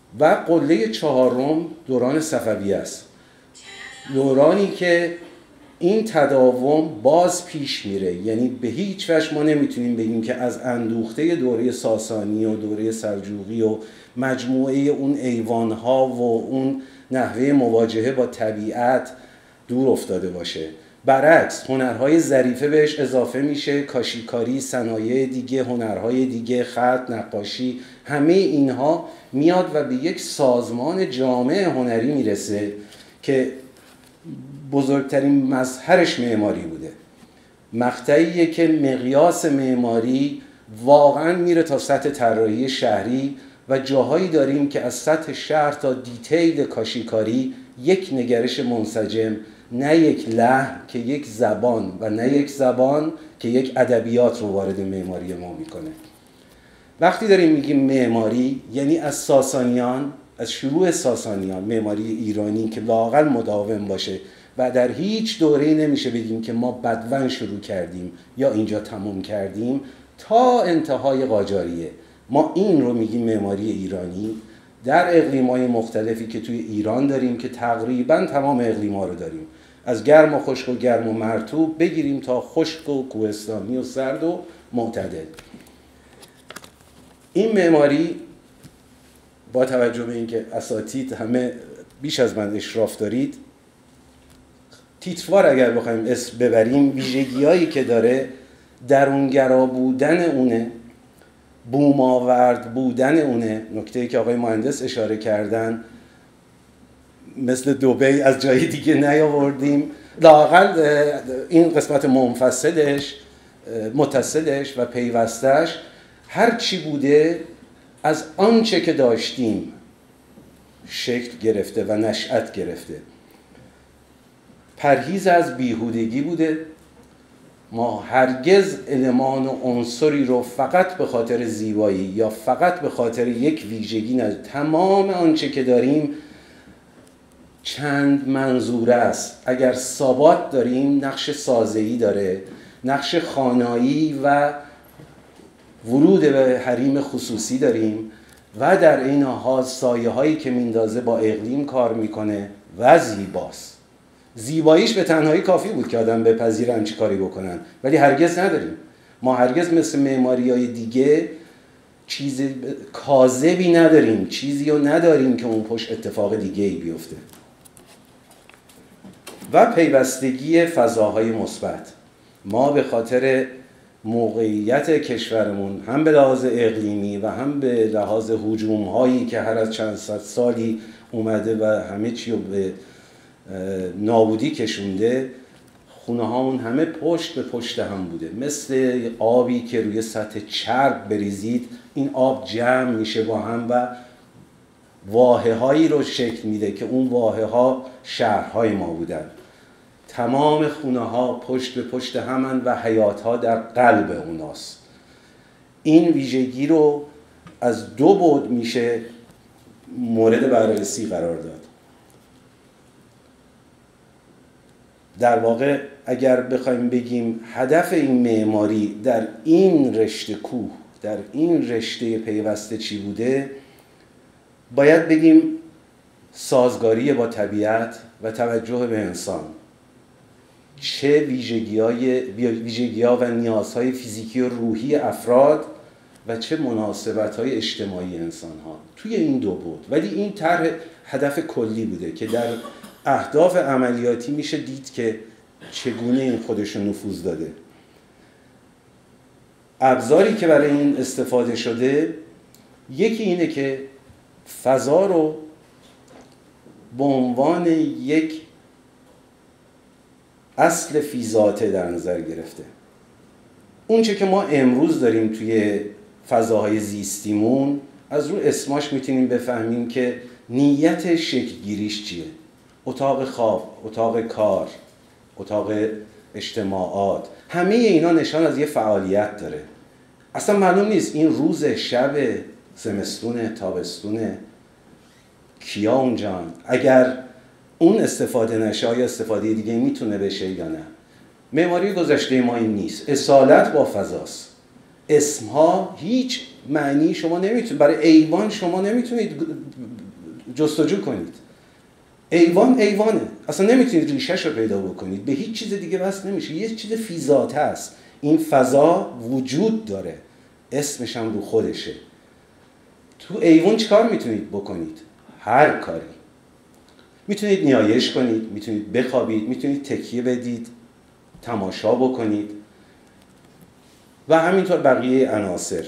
و قله چهارم دوران صفویه است، دورانی که این تداوم باز پیش میره. یعنی به هیچ وجه ما نمیتونیم بگیم که از اندوخته دوره ساسانی و دوره سلجوقی و مجموعه اون ایوانها و اون نحوه مواجهه با طبیعت دور افتاده باشه. برعکس هنرهای ظریفه بهش اضافه میشه، کاشیکاری، صنایع دیگه، هنرهای دیگه، خط، نقاشی، همه اینها میاد و به یک سازمان جامع هنری میرسه که بزرگترین مظهرش معماری بوده. مقطعیه که مقیاس معماری واقعا میره تا سطح طراحی شهری و جاهایی داریم که از سطح شهر تا دیتیل کاشیکاری یک نگرش منسجم، نه یک لحن که یک زبان و نه یک زبان که یک ادبیات رو وارد معماری ما میکنه. وقتی داریم میگیم معماری یعنی از ساسانیان، از شروع ساسانیان، معماری ایرانی که لااقل مداوم باشه و در هیچ دوره‌ای نمیشه بگیم که ما بدون شروع کردیم یا اینجا تموم کردیم، تا انتهای قاجاریه ما این رو میگیم معماری ایرانی. در اقلیم‌های مختلفی که توی ایران داریم که تقریباً تمام اقلیم‌ها رو داریم، از گرم و خشک و گرم و مرطوب بگیریم تا خشک و کوهستانی و سرد و معتدل. این معماری با توجه به اینکه اساتید همه بیش از من اشراف دارید، تیتروار اگر بخوایم اسم ببریم، ویژگی‌هایی که داره درونگرا بودن اونه، بوم‌آورد بودن اونه، نکته‌ای که آقای مهندس اشاره کردن، مثل دبی از جای دیگه نیاوردیم، لااقل این قسمت منفصلش، متصلش و پیوستش هر چی بوده از آنچه که داشتیم شکل گرفته و نشأت گرفته. پرهیز از بیهودگی بوده. ما هرگز المان و عنصری رو فقط به خاطر زیبایی یا فقط به خاطر یک ویژگی نداریم. تمام آنچه که داریم چند منظوره است. اگر ثبات داریم نقش سازه‌ای داره، نقش خانایی و ورود به حریم خصوصی داریم و در این حال سایه هایی که میندازه با اقلیم کار میکنه و زیباست. زیباییش به تنهایی کافی بود که آدم بپذیرن چی کاری بکنن، ولی هرگز نداریم. ما هرگز مثل معماری های دیگه چیز کاذبی نداریم، چیزی رو نداریم که اون پشت اتفاق دیگه ای بیفته. و پیوستگی فضاهای مثبت. ما به خاطر موقعیت کشورمون هم به لحاظ اقلیمی و هم به لحاظ هجوم هایی که هر از چند صد سالی اومده و همه چی رو به نابودی کشونده، خونه هامون همه پشت به پشت هم بوده. مثل آبی که روی سطح چرب بریزید، این آب جمع میشه با هم و واحه هایی رو شکل میده که اون واحه ها شهرهای ما بودن. تمام خونه ها پشت به پشت همن و حیات ها در قلب اوناست. این ویژگی رو از دو بعد میشه مورد بررسی قرار داد. در واقع اگر بخوایم بگیم هدف این معماری در این رشته کوه، در این رشته پیوسته چی بوده، باید بگیم سازگاری با طبیعت و توجه به انسان. چه ویژگی‌های ویژگی‌ها و نیازهای فیزیکی و روحی افراد و چه مناسبت‌های اجتماعی انسان‌ها توی این دو بود. ولی این طرح هدف کلی بوده که در اهداف عملیاتی میشه دید که چگونه این خودش نفوذ داده. ابزاری که برای این استفاده شده، یکی اینه که فضا رو به عنوان یک اصل فیزاته در نظر گرفته. اون چه که ما امروز داریم توی فضاهای زیستیمون، از رو اسماش میتونیم بفهمیم که نیت شکلگیریش چیه. اتاق خواب، اتاق کار، اتاق اجتماعات، همه اینا نشان از یه فعالیت داره. اصلا معلوم نیست این روز، شب، زمستونه، تابستونه، کیا اونجان. اگر اون استفاده نشه آیا استفاده دیگه میتونه بشه یا نه؟ معماری گذشته ما این نیست. اصالت با فضاست. اسمها هیچ معنی شما نمیتونید، برای ایوان شما نمیتونید جستجو کنید. ایوان ایوانه، اصلا نمیتونید ریشه‌ش رو پیدا بکنید، به هیچ چیز دیگه وصل نمیشه. یه چیز فیزاته است، این فضا وجود داره، اسمش هم رو خودشه. تو ایوان چیکار میتونید بکنید؟ هر کاری. میتونید نیایش کنید، میتونید بخوابید، میتونید تکیه بدید، تماشا بکنید و همینطور بقیه عناصر.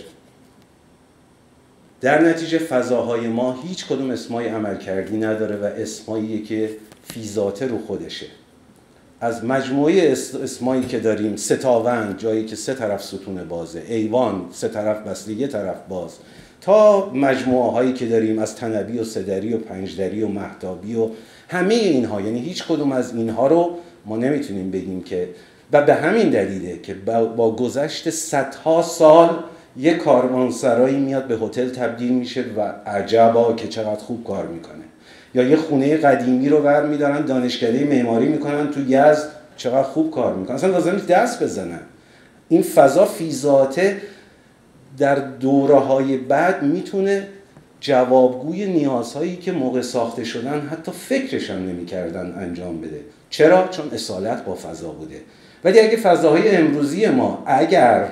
در نتیجه فضاهای ما هیچ کدوم اسمای عملکردی نداره و اسمایی که فیزاته رو خودشه. از مجموعه اسمایی که داریم، ستاون جایی که سه طرف ستون بازه، ایوان سه طرف بسته یه طرف باز، تا مجموعه هایی که داریم از تنبی و سدری و پنجدری و مهتابی و همه اینها، یعنی هیچ کدوم از اینها رو ما نمیتونیم بگیم که، و به همین دلیله که با گذشت صدها سال یک کاروانسرایی میاد به هتل تبدیل میشه و عجبا که چقدر خوب کار میکنه، یا یه خونه قدیمی رو برمیدارن دانشکده معماری میکنن تو یزد، چقدر خوب کار میکنن، اصلا لازم نیست دست بزنن. این فضا فیزاته در دوره‌های بعد میتونه جوابگوی نیازهایی که موقع ساخته شدن حتی فکرش هم نمی‌کردن انجام بده. چرا؟ چون اصالت با فضا بوده. ولی اگه فضاهای امروزی ما اگر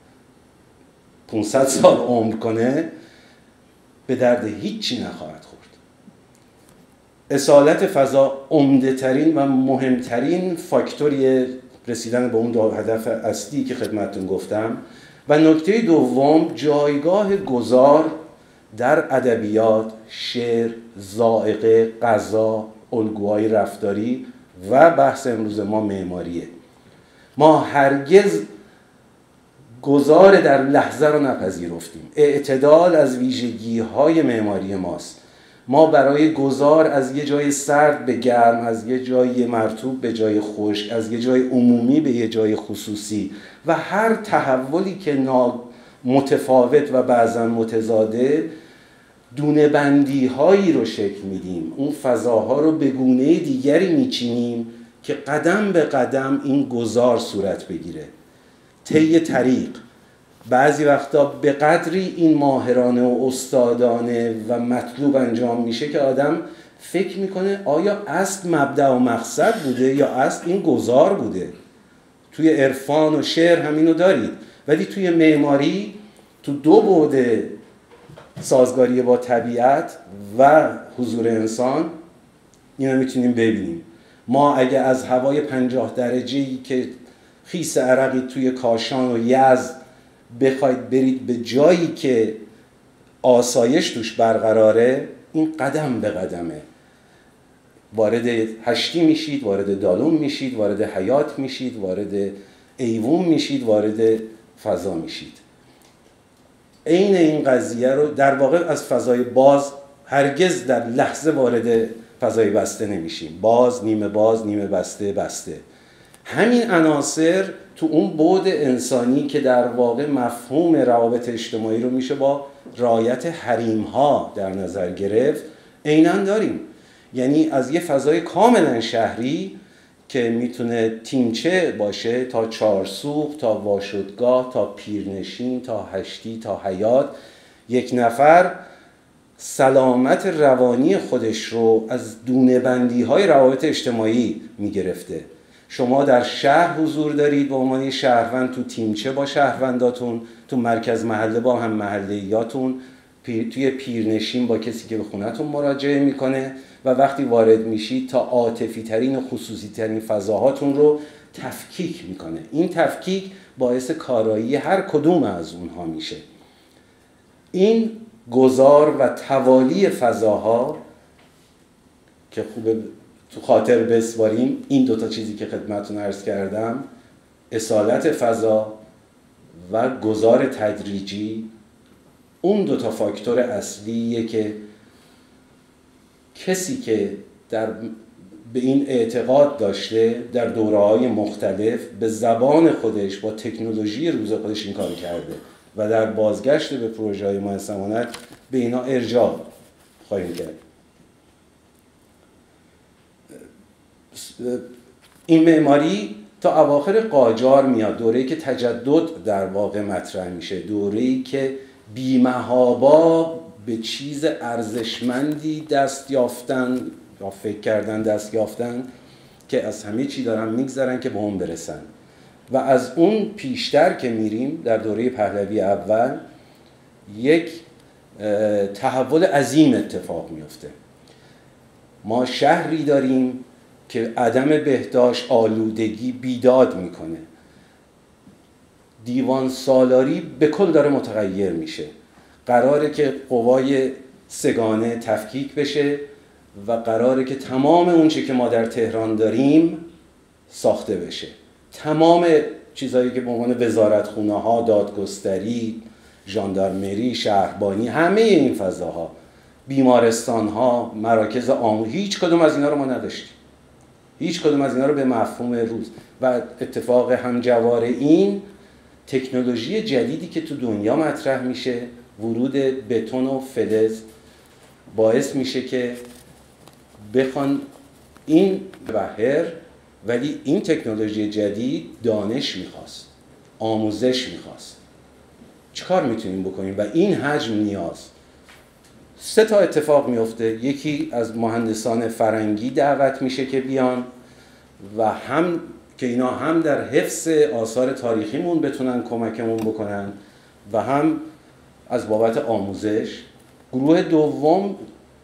پانصد سال عمر کنه به درد هیچی نخواهد خورد. اصالت فضا عمده ترین و مهمترین فاکتوری رسیدن به اون دو هدف اصلی که خدمتتون گفتم. و نکته دوم، جایگاه گذار در ادبیات، شعر، ذائقه، غذا، الگوهای رفتاری و بحث امروز ما معماریه. ما هرگز گذار در لحظه رو نپذیرفتیم. اعتدال از ویژگی‌های معماری ماست. ما برای گذار از یه جای سرد به گرم، از یه جای مرطوب به جای خشک، از یه جای عمومی به یه جای خصوصی و هر تحولی که متفاوت و بعضا متضاده، دونه بندی هایی رو شکل میدیم. اون فضاها رو به گونه دیگری میچینیم که قدم به قدم این گذار صورت بگیره. طی طریق بعضی وقتا به قدری این ماهرانه و استادانه و مطلوب انجام میشه که آدم فکر میکنه آیا اصل مبدأ و مقصد بوده یا اصل این گذار بوده. توی عرفان و شعر همینو دارید، ولی توی معماری تو دو بعد سازگاری با طبیعت و حضور انسان اینو میتونیم ببینیم. ما اگه از هوای پنجاه درجه‌ای که خیس عرقی توی کاشان و یزد بخواید برید به جایی که آسایش توش برقراره، این قدم به قدمه. وارد هشتی میشید، وارد دالون میشید، وارد حیات میشید، وارد ایوون میشید، وارد فضا میشید. عین این قضیه رو در واقع از فضای باز هرگز در لحظه وارد فضای بسته نمیشیم. باز، نیمه باز، نیمه بسته، بسته. همین عناصر تو اون بعد انسانی که در واقع مفهوم روابط اجتماعی رو میشه با رعایت حریم‌ها در نظر گرفت، عیناً داریم. یعنی از یه فضای کاملا شهری که میتونه تیمچه باشه تا چارسوق، تا واشدگاه، تا پیرنشین، تا هشتی، تا حیات، یک نفر سلامت روانی خودش رو از دونه بندی های روابط اجتماعی میگرفته. شما در شهر حضور دارید به عنوان شهروند، تو تیمچه با شهرونداتون، تو مرکز محله با هم محله‌ایاتون، پیر، توی پیرنشین با کسی که به خونتون مراجعه میکنه و وقتی وارد میشید تا عاطفی ترین و خصوصی ترین فضاهاتون رو تفکیک میکنه. این تفکیک باعث کارایی هر کدوم از اونها میشه. این گذار و توالی فضاها که خوبه تو خاطر بسپاریم، این دوتا چیزی که خدمتتون عرض کردم، اصالت فضا و گذار تدریجی، اون دوتا فاکتور اصلیه که کسی که در به این اعتقاد داشته در دوره‌های مختلف به زبان خودش با تکنولوژی روز خودش این کار کرده و در بازگشت به پروژه‌های مهندسی امانت به اینا ارجاع خواهیم کرد. این معماری تا اواخر قاجار میاد، دوره‌ای که تجدد در واقع مطرح میشه، دوره‌ای که بی‌محابا به چیز ارزشمندی دست یافتن یا فکر کردن دست یافتن که از همه چی دارن میگذرن که به اون برسن. و از اون پیشتر که میریم در دوره پهلوی اول یک تحول عظیم اتفاق میفته. ما شهری داریم که عدم بهداشت، آلودگی بیداد میکنه. دیوان سالاری به کل داره متغیر میشه. قراره که قوای سگانه تفکیک بشه و قراره که تمام اون چه که ما در تهران داریم ساخته بشه. تمام چیزایی که به عنوان وزارتخونه ها، دادگستری، ژاندارمری، شهربانی، همه این فضاها، بیمارستان ها، مراکز آموزشی، هیچ کدوم از اینا رو ما نداشتیم. هیچ کدوم از اینا رو به مفهوم روز. و اتفاق همجوار این تکنولوژی جدیدی که تو دنیا مطرح میشه، ورود بتون و فلز، باعث میشه که بخوان این بهر، ولی این تکنولوژی جدید دانش میخواست، آموزش میخواست. چیکار میتونیم بکنیم؟ و این حجم نیاز. سه تا اتفاق میفته. یکی از مهندسان فرنگی دعوت میشه که بیان و هم که اینا هم در حفظ آثار تاریخیمون بتونن کمکمون بکنن و هم از بابت آموزش. گروه دوم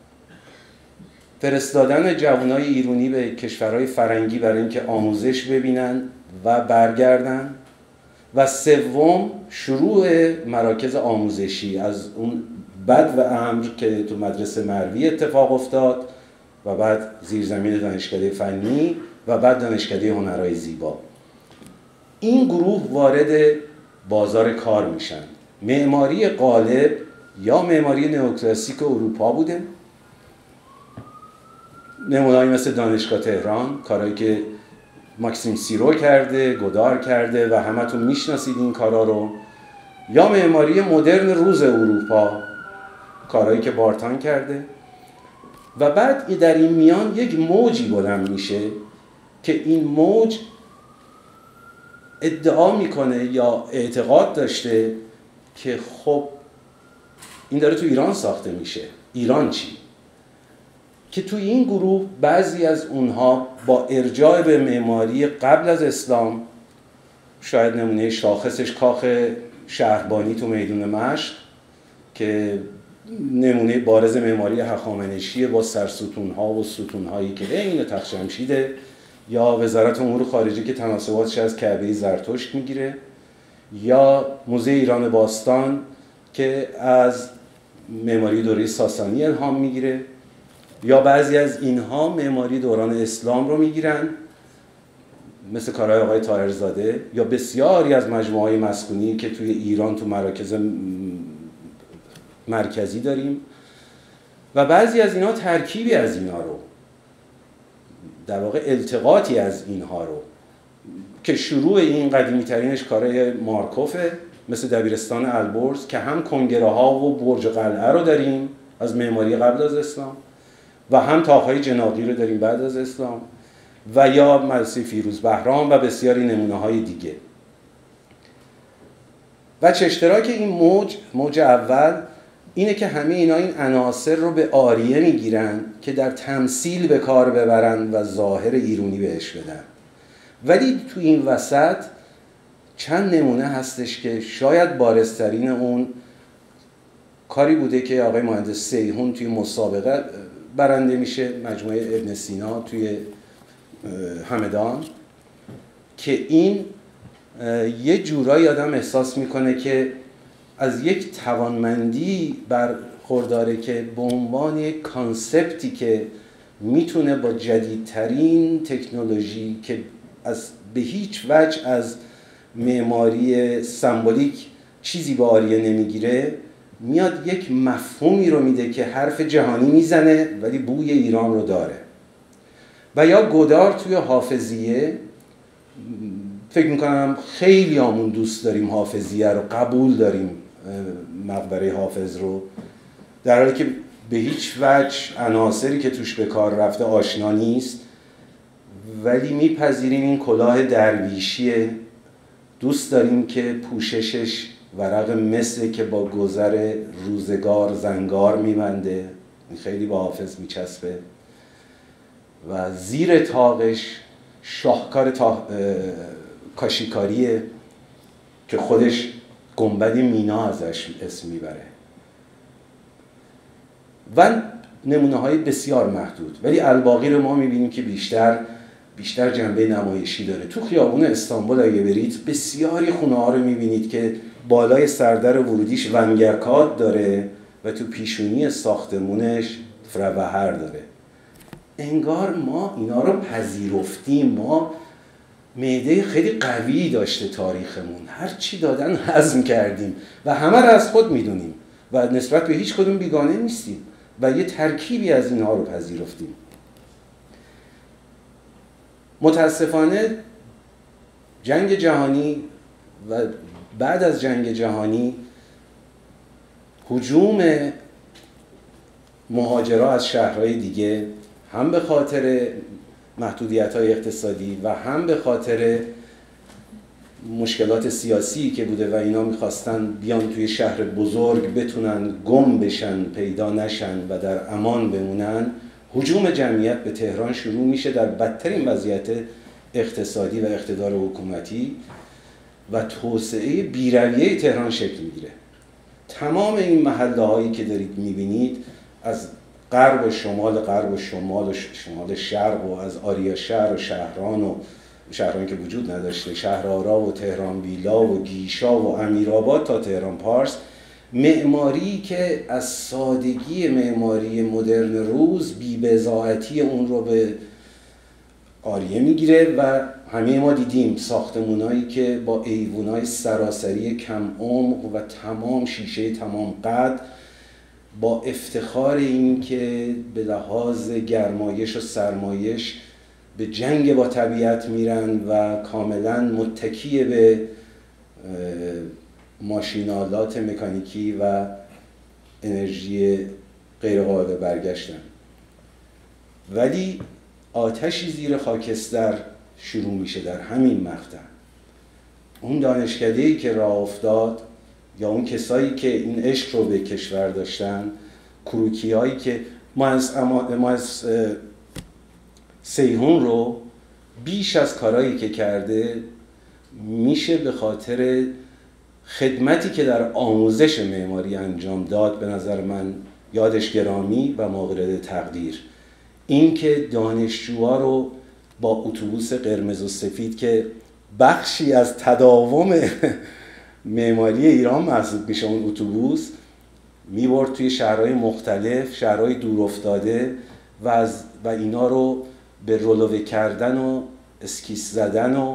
فرستادن جوانای ایرانی به کشورهای فرنگی برای اینکه آموزش ببینن و برگردن. و سوم شروع مراکز آموزشی، از اون بد و امر که تو مدرسه مروی اتفاق افتاد و بعد زیرزمین دانشکده فنی و بعد دانشکده هنرهای زیبا. این گروه وارد بازار کار میشن. معماری غالب یا معماری نئوکلاسیک اروپا بوده، نمونه‌ای مثل دانشگاه تهران، کارهایی که ماکسیم سیرو کرده، گودار کرده و همتون میشناسید این کارا رو، یا معماری مدرن روز اروپا، کارهایی که بارتان کرده. و بعد در این میان یک موجی بلند میشه که این موج ادعا میکنه یا اعتقاد داشته که خب این داره تو ایران ساخته میشه. ایران چی؟ که تو این گروه بعضی از اونها با ارجاع به معماری قبل از اسلام، شاید نمونه شاخصش کاخ شهربانی تو میدون مشق که نمونه بارز معماری هخامنشیه با سرستون‌ها و ستون‌هایی که عین تخت جمشیده، یا وزارت امور خارجه که تناسباتش از کعبه زرتشت میگیره، یا موزه ایران باستان که از معماری دوره ساسانی الهام میگیره، یا بعضی از اینها معماری دوران اسلام رو میگیرن مثل کارهای آقای طاهرزاده، یا بسیاری از مجموعه‌های مسکونی که توی ایران تو مراکز مرکزی داریم، و بعضی از اینها ترکیبی از اینها رو، در واقع التقاطی از اینها رو، که شروع این قدیمی ترینش کارهای مارکوفه مثل دبیرستان البرز که هم کنگره ها و برج قلعه رو داریم از معماری قبل از اسلام و هم طاق‌های جناغی رو داریم بعد از اسلام، و یا مدرسه فیروز بهرام و بسیاری نمونه های دیگه. و چه اشتراک این موج، موج اول اینه که همه اینا این عناصر رو به آریه میگیرن که در تمثیل به کار ببرن و ظاهر ایرانی بهش بدن. ولی تو این وسط چند نمونه هستش که شاید بارزترین اون کاری بوده که آقای مهندس سیحون توی مسابقه برنده میشه، مجموعه ابن سینا توی همدان، که این یه جورایی آدم احساس میکنه که از یک توانمندی برخورداره که به عنوان یک کانسپتی که میتونه با جدیدترین تکنولوژی که از به هیچ وجه از معماری سمبولیک چیزی به آریه نمیگیره، میاد یک مفهومی رو میده که حرف جهانی میزنه ولی بوی ایران رو داره. و یا گودار توی حافظیه، فکر میکنم خیلی همون دوست داریم حافظیه رو، قبول داریم مقبره حافظ رو، در حالی که به هیچ وجه عناصری که توش به کار رفته آشنا نیست، ولی میپذیریم این کلاه درویشیه، دوست داریم که پوششش ورق مسه که با گذر روزگار زنگار میبنده، خیلی با حافظ میچسبه، و زیر تاقش شاهکار تا... کاشیکاریه که خودش گنبد مینا ازش اسم میبره و نمونه های بسیار محدود. ولی الباقی رو ما میبینیم که بیشتر بیشتر جنبه نمایشی داره. تو خیابون استانبول اگه برید بسیاری خونه ها رو میبینید که بالای سردر ورودیش ونگرکات داره و تو پیشونی ساختمونش فروهر داره. انگار ما اینا رو پذیرفتیم. ما معده خیلی قوی داشته تاریخمون، هر چی دادن هضم کردیم و همه رو از خود میدونیم و نسبت به هیچ کدوم بیگانه نیستیم و یه ترکیبی از اینها رو پذیرفتیم. متاسفانه جنگ جهانی و بعد از جنگ جهانی هجوم مهاجرا از شهرهای دیگه، هم به خاطر محدودیت‌های اقتصادی و هم به خاطر مشکلات سیاسی که بوده و اینا میخواستن بیان توی شهر بزرگ بتونن گم بشن، پیدا نشن و در امان بمونن، هجوم جمعیت به تهران شروع میشه در بدترین وضعیت اقتصادی و اقتدار حکومتی و توسعه بی‌رویه تهران شکل میگیره. تمام این محله هایی که دارید میبینید از غرب و شمال، غرب و شمال و شمال شرق و از آریا شهر و شهران و شهران که وجود نداشته، شهرآرا و تهران ویلا و گیشا و امیرآباد تا تهران پارس، معماری که از سادگی معماری مدرن روز بی‌بضاعتی اون رو به آریه میگیره و همه ما دیدیم ساختمونایی که با ایوونای سراسری کم عمق و تمام شیشه تمام قد، با افتخار این که به لحاظ گرمایش و سرمایش به جنگ با طبیعت میرن و کاملا متکی به ماشینالات مکانیکی و انرژی غیر قابل برگشتن. ولی آتشی زیر خاکستر شروع میشه در همین مقطع. اون دانشکده‌ای که راه افتاد یا اون کسایی که این عشق رو به کشور داشتن، کروکی هایی که ما از, ما از سیهون رو بیش از کارهایی که کرده میشه به خاطر خدمتی که در آموزش معماری انجام داد به نظر من یادش گرامی و مورد تقدیر. این که دانشجوها رو با اتوبوس قرمز و سفید که بخشی از تداوم معماری ایران محسوب میشه، اون اتوبوس میبرد توی شهرهای مختلف، شهرهای دور افتاده و, از و اینا رو به رولوه کردن و اسکیس زدن و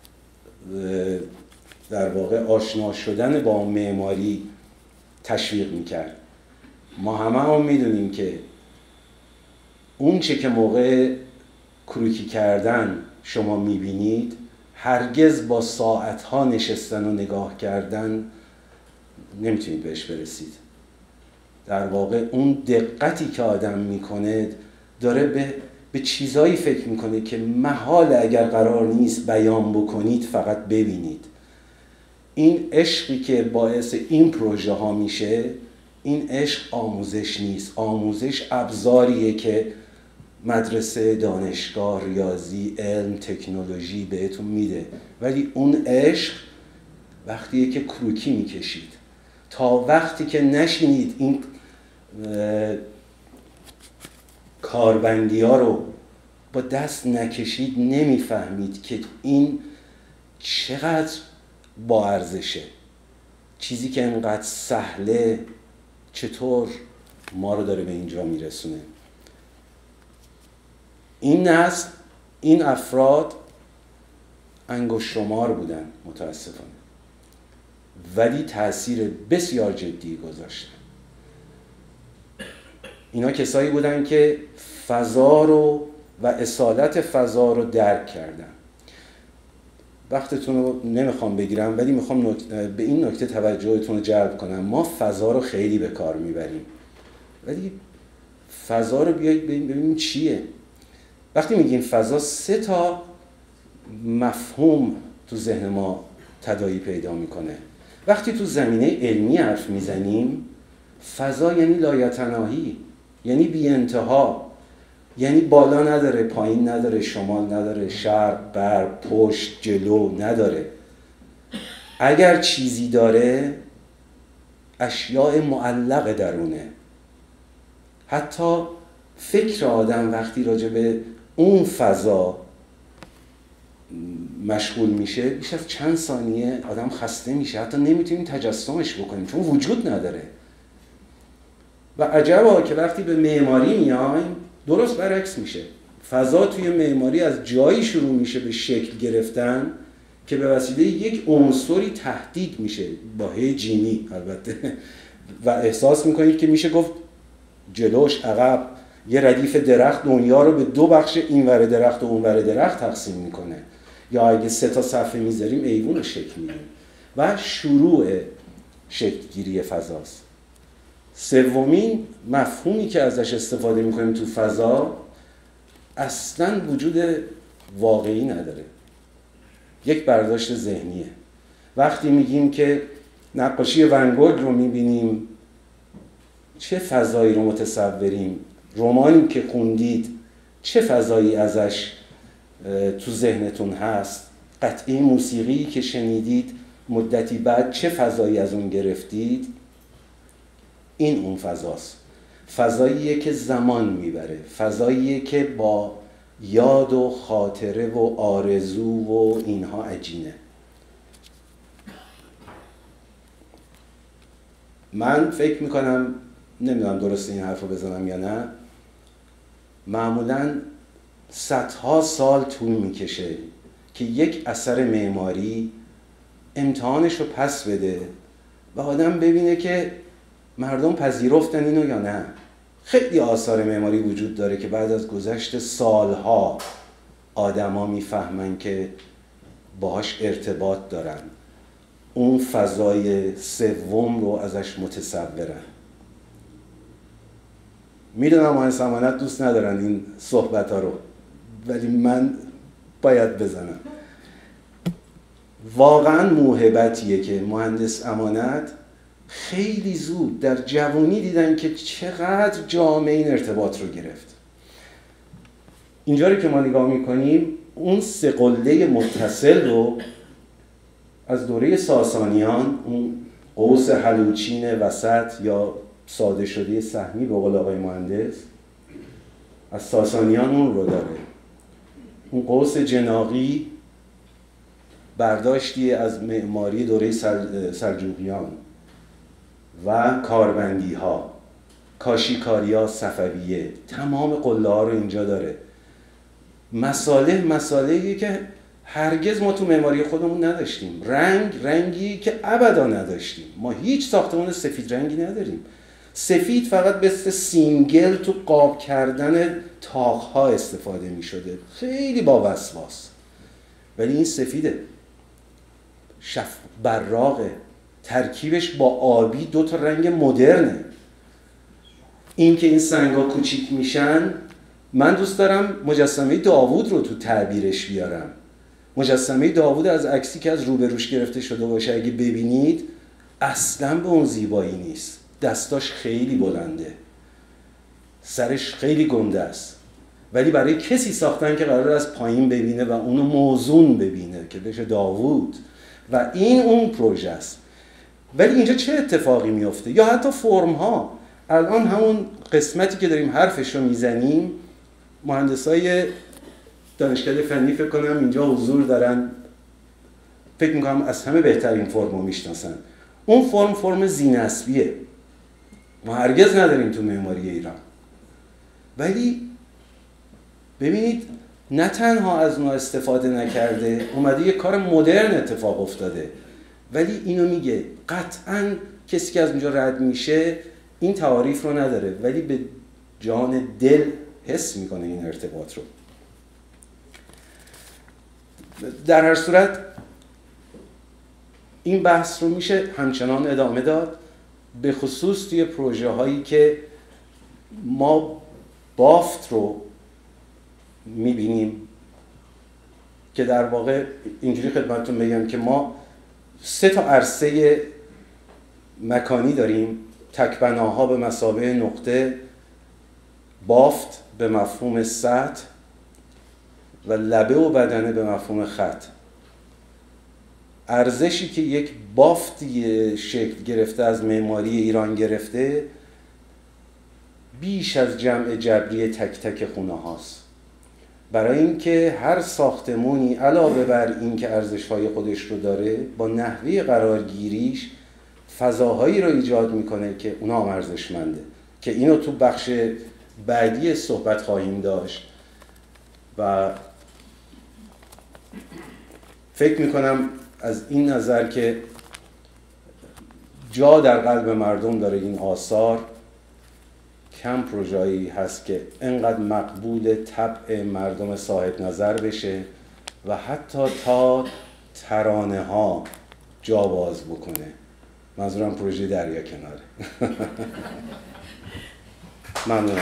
در واقع آشنا شدن با معماری تشویق میکرد. ما همه هم میدونیم که اون چه که موقع کروکی کردن شما میبینید هرگز با ساعتها نشستن و نگاه کردن نمیتونید بهش برسید. در واقع اون دقتی که آدم میکنه داره به به چیزایی فکر میکنه که محال اگر قرار نیست بیان بکنید فقط ببینید. این عشقی که باعث این پروژه ها میشه، این عشق آموزش نیست. آموزش ابزاریه که مدرسه، دانشگاه، ریاضی، علم، تکنولوژی بهتون میده، ولی اون عشق وقتیه که کروکی میکشید. تا وقتی که نشینید این کاربندی ها رو با دست نکشید نمیفهمید که این چقدر با ارزشه. چیزی که انقدر سهله چطور ما رو داره به اینجا میرسونه. این نسل، این افراد انگشت شمار بودن متاسفانه، ولی تأثیر بسیار جدی گذاشتن. اینا کسایی بودن که فضا رو و اصالت فضا رو درک کردن. وقتتون رو نمیخوام بگیرم ولی میخوام به این نکته توجهتون رو جلب کنم. ما فضا رو خیلی به کار میبریم، ولی فضا رو بیایید ببینیم چیه. وقتی میگیم فضا، سه تا مفهوم تو ذهن ما تداعی پیدا میکنه. وقتی تو زمینه علمی حرف میزنیم، فضا یعنی لایتناهی، یعنی بی انتها، یعنی بالا نداره، پایین نداره، شمال نداره، شرق، غرب، پشت، جلو نداره. اگر چیزی داره، اشیاء معلق درونه. حتی فکر آدم وقتی راجع به اون فضا مشغول میشه، بیش از چند ثانیه آدم خسته میشه، حتی نمیتونیم تجسمش بکنیم چون وجود نداره. و عجبا که وقتی به معماری میایم درست برعکس میشه. فضا توی معماری از جایی شروع میشه به شکل گرفتن که به وسیله یک عنصری تهدید میشه، با هی جیمی البته، و احساس میکنید که میشه گفت جلوش، عقب، یه ردیف درخت دنیا رو به دو بخش، این ور درخت و اون ور درخت تقسیم میکنه، یا اگه سه تا صفحه میذاریم ایوون رو شکل میدیم و شروع شکلگیری فضاست. سومین مفهومی که ازش استفاده میکنیم تو فضا، اصلاً وجود واقعی نداره، یک برداشت ذهنیه. وقتی میگیم که نقاشی ون گوگ رو میبینیم، چه فضایی رو متصوریم؟ رمانی که خوندید چه فضایی ازش تو ذهنتون هست؟ قطعه موسیقی که شنیدید مدتی بعد چه فضایی از اون گرفتید؟ این اون فضاست. فضاییه که زمان میبره، فضاییه که با یاد و خاطره و آرزو و اینها عجینه. من فکر میکنم، نمیدونم درسته این حرف رو بزنم یا نه، معمولاً صدها سال طول میکشه که یک اثر معماری امتحانش رو پس بده و آدم ببینه که مردم پذیرفتن اینو یا نه. خیلی آثار معماری وجود داره که بعد از گذشت سالها آدما میفهمن که باهاش ارتباط دارن، اون فضای سوم رو ازش متصورن. میدونم مهندس امانت دوست ندارن این صحبت ها رو، ولی من باید بزنم. واقعا موهبتیه که مهندس امانت خیلی زود در جوانی دیدن که چقدر جامعه این ارتباط رو گرفت. اینجا رو که ما نگاه میکنیم، اون سه قله متصل رو از دوره ساسانیان، اون قوس حلوچین وسط یا ساده شده سهمی به قول آقای مهندس، از ساسانیان اون رو داره. اون قوس جناغی برداشتی از معماری دوره سلجوقیان و کاربندی ها، کاشیکاری ها، صفویه، تمام قله ها رو اینجا داره. مساله مساله‌ای که هرگز ما تو معماری خودمون نداشتیم. رنگ رنگی که ابدا نداشتیم. ما هیچ ساختمان سفید رنگی نداریم. سفید فقط مثل سینگل تو قاب کردن تاق‌ها استفاده می شده، خیلی با وسواس. ولی این سفیده، شف براقه، ترکیبش با آبی دو تا رنگ مدرنه. این که این سنگ‌ها کوچیک میشن، من دوست دارم مجسمه داوود رو تو تعبیرش بیارم. مجسمه داوود از عکسی که از روبروش گرفته شده باشه اگه ببینید، اصلاً به اون زیبایی نیست. دستاش خیلی بلنده، سرش خیلی گنده است، ولی برای کسی ساختن که قرار از پایین ببینه و اونو موزون ببینه که بشه داوود، و این اون پروژه است. ولی اینجا چه اتفاقی میفته؟ یا حتی فرم ها. الان همون قسمتی که داریم حرفش رو میزنیم، مهندسای دانشکده فنی فکر کنم اینجا حضور دارن، فکر میکنم از همه بهترین فرم رو میشناسن. اون فرم فرم ذی‌نسبیه، ما هرگز نداریم تو معماری ایران. ولی ببینید نه تنها از اونها استفاده نکرده، اومده یه کار مدرن اتفاق افتاده. ولی اینو میگه قطعاً کسی که از اونجا رد میشه این تعاریف رو نداره، ولی به جان دل حس میکنه این ارتباط رو. در هر صورت این بحث رو میشه همچنان ادامه داد، به خصوص توی پروژه هایی که ما بافت رو میبینیم که در واقع اینجوری خدمتتون بگم که ما سه تا عرصه مکانی داریم: تکبناها به مثابه نقطه، بافت به مفهوم سطح و لبه و بدنه به مفهوم خط. ارزشی که یک بافتی شکل گرفته از معماری ایران گرفته بیش از جمع جبری تک تک خونه هاست، برای اینکه هر ساختمونی علاوه بر این که ارزش‌های خودش رو داره، با نحوه قرارگیریش فضاهایی رو ایجاد میکنه که اونا هم ارزشمنده، که اینو تو بخش بعدی صحبت خواهیم داشت. و فکر میکنم از این نظر که جا در قلب مردم داره این آثار، کم پروژه‌ای هست که انقدر مقبول طبع مردم صاحب نظر بشه و حتی تا ترانه ها جا باز بکنه. منظورم پروژه دریا کناره. ممنونم.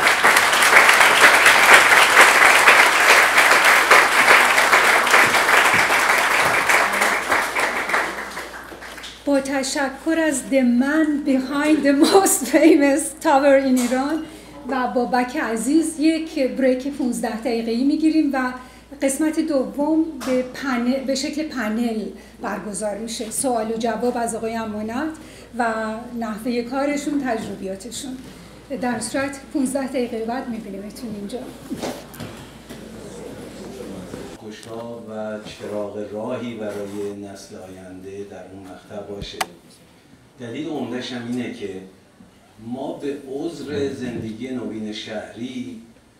با تشکر از the man behind the most famous tower in Iran و بابک عزیز یک بریک پانزده دقیقه‌ای میگیریم و قسمت دوم به پنل، به شکل پنل برگزار میشه. سوال و جواب از آقای امانت و نحوه کارشون، تجربیاتشون. در صورت پانزده دقیقه بعد میبینیمتون اینجا. گشا و چراغ راهی برای نسل آینده در اون مقطع باشه. دلیل عمده‌ش هم اینه که ما به عذر زندگی نوین شهری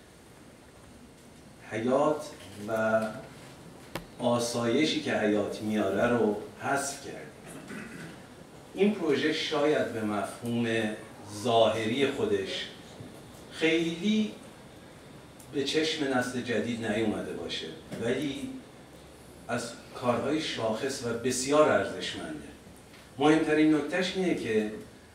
حیات و آسایشی که حیات میاره رو حذف کردیم. این پروژه شاید به مفهوم ظاهری خودش خیلی به چشم نسل جدید نیومده باشه، ولی از کارهای شاخص و بسیار ارزشمنده. مهمترین نکتهش اینه که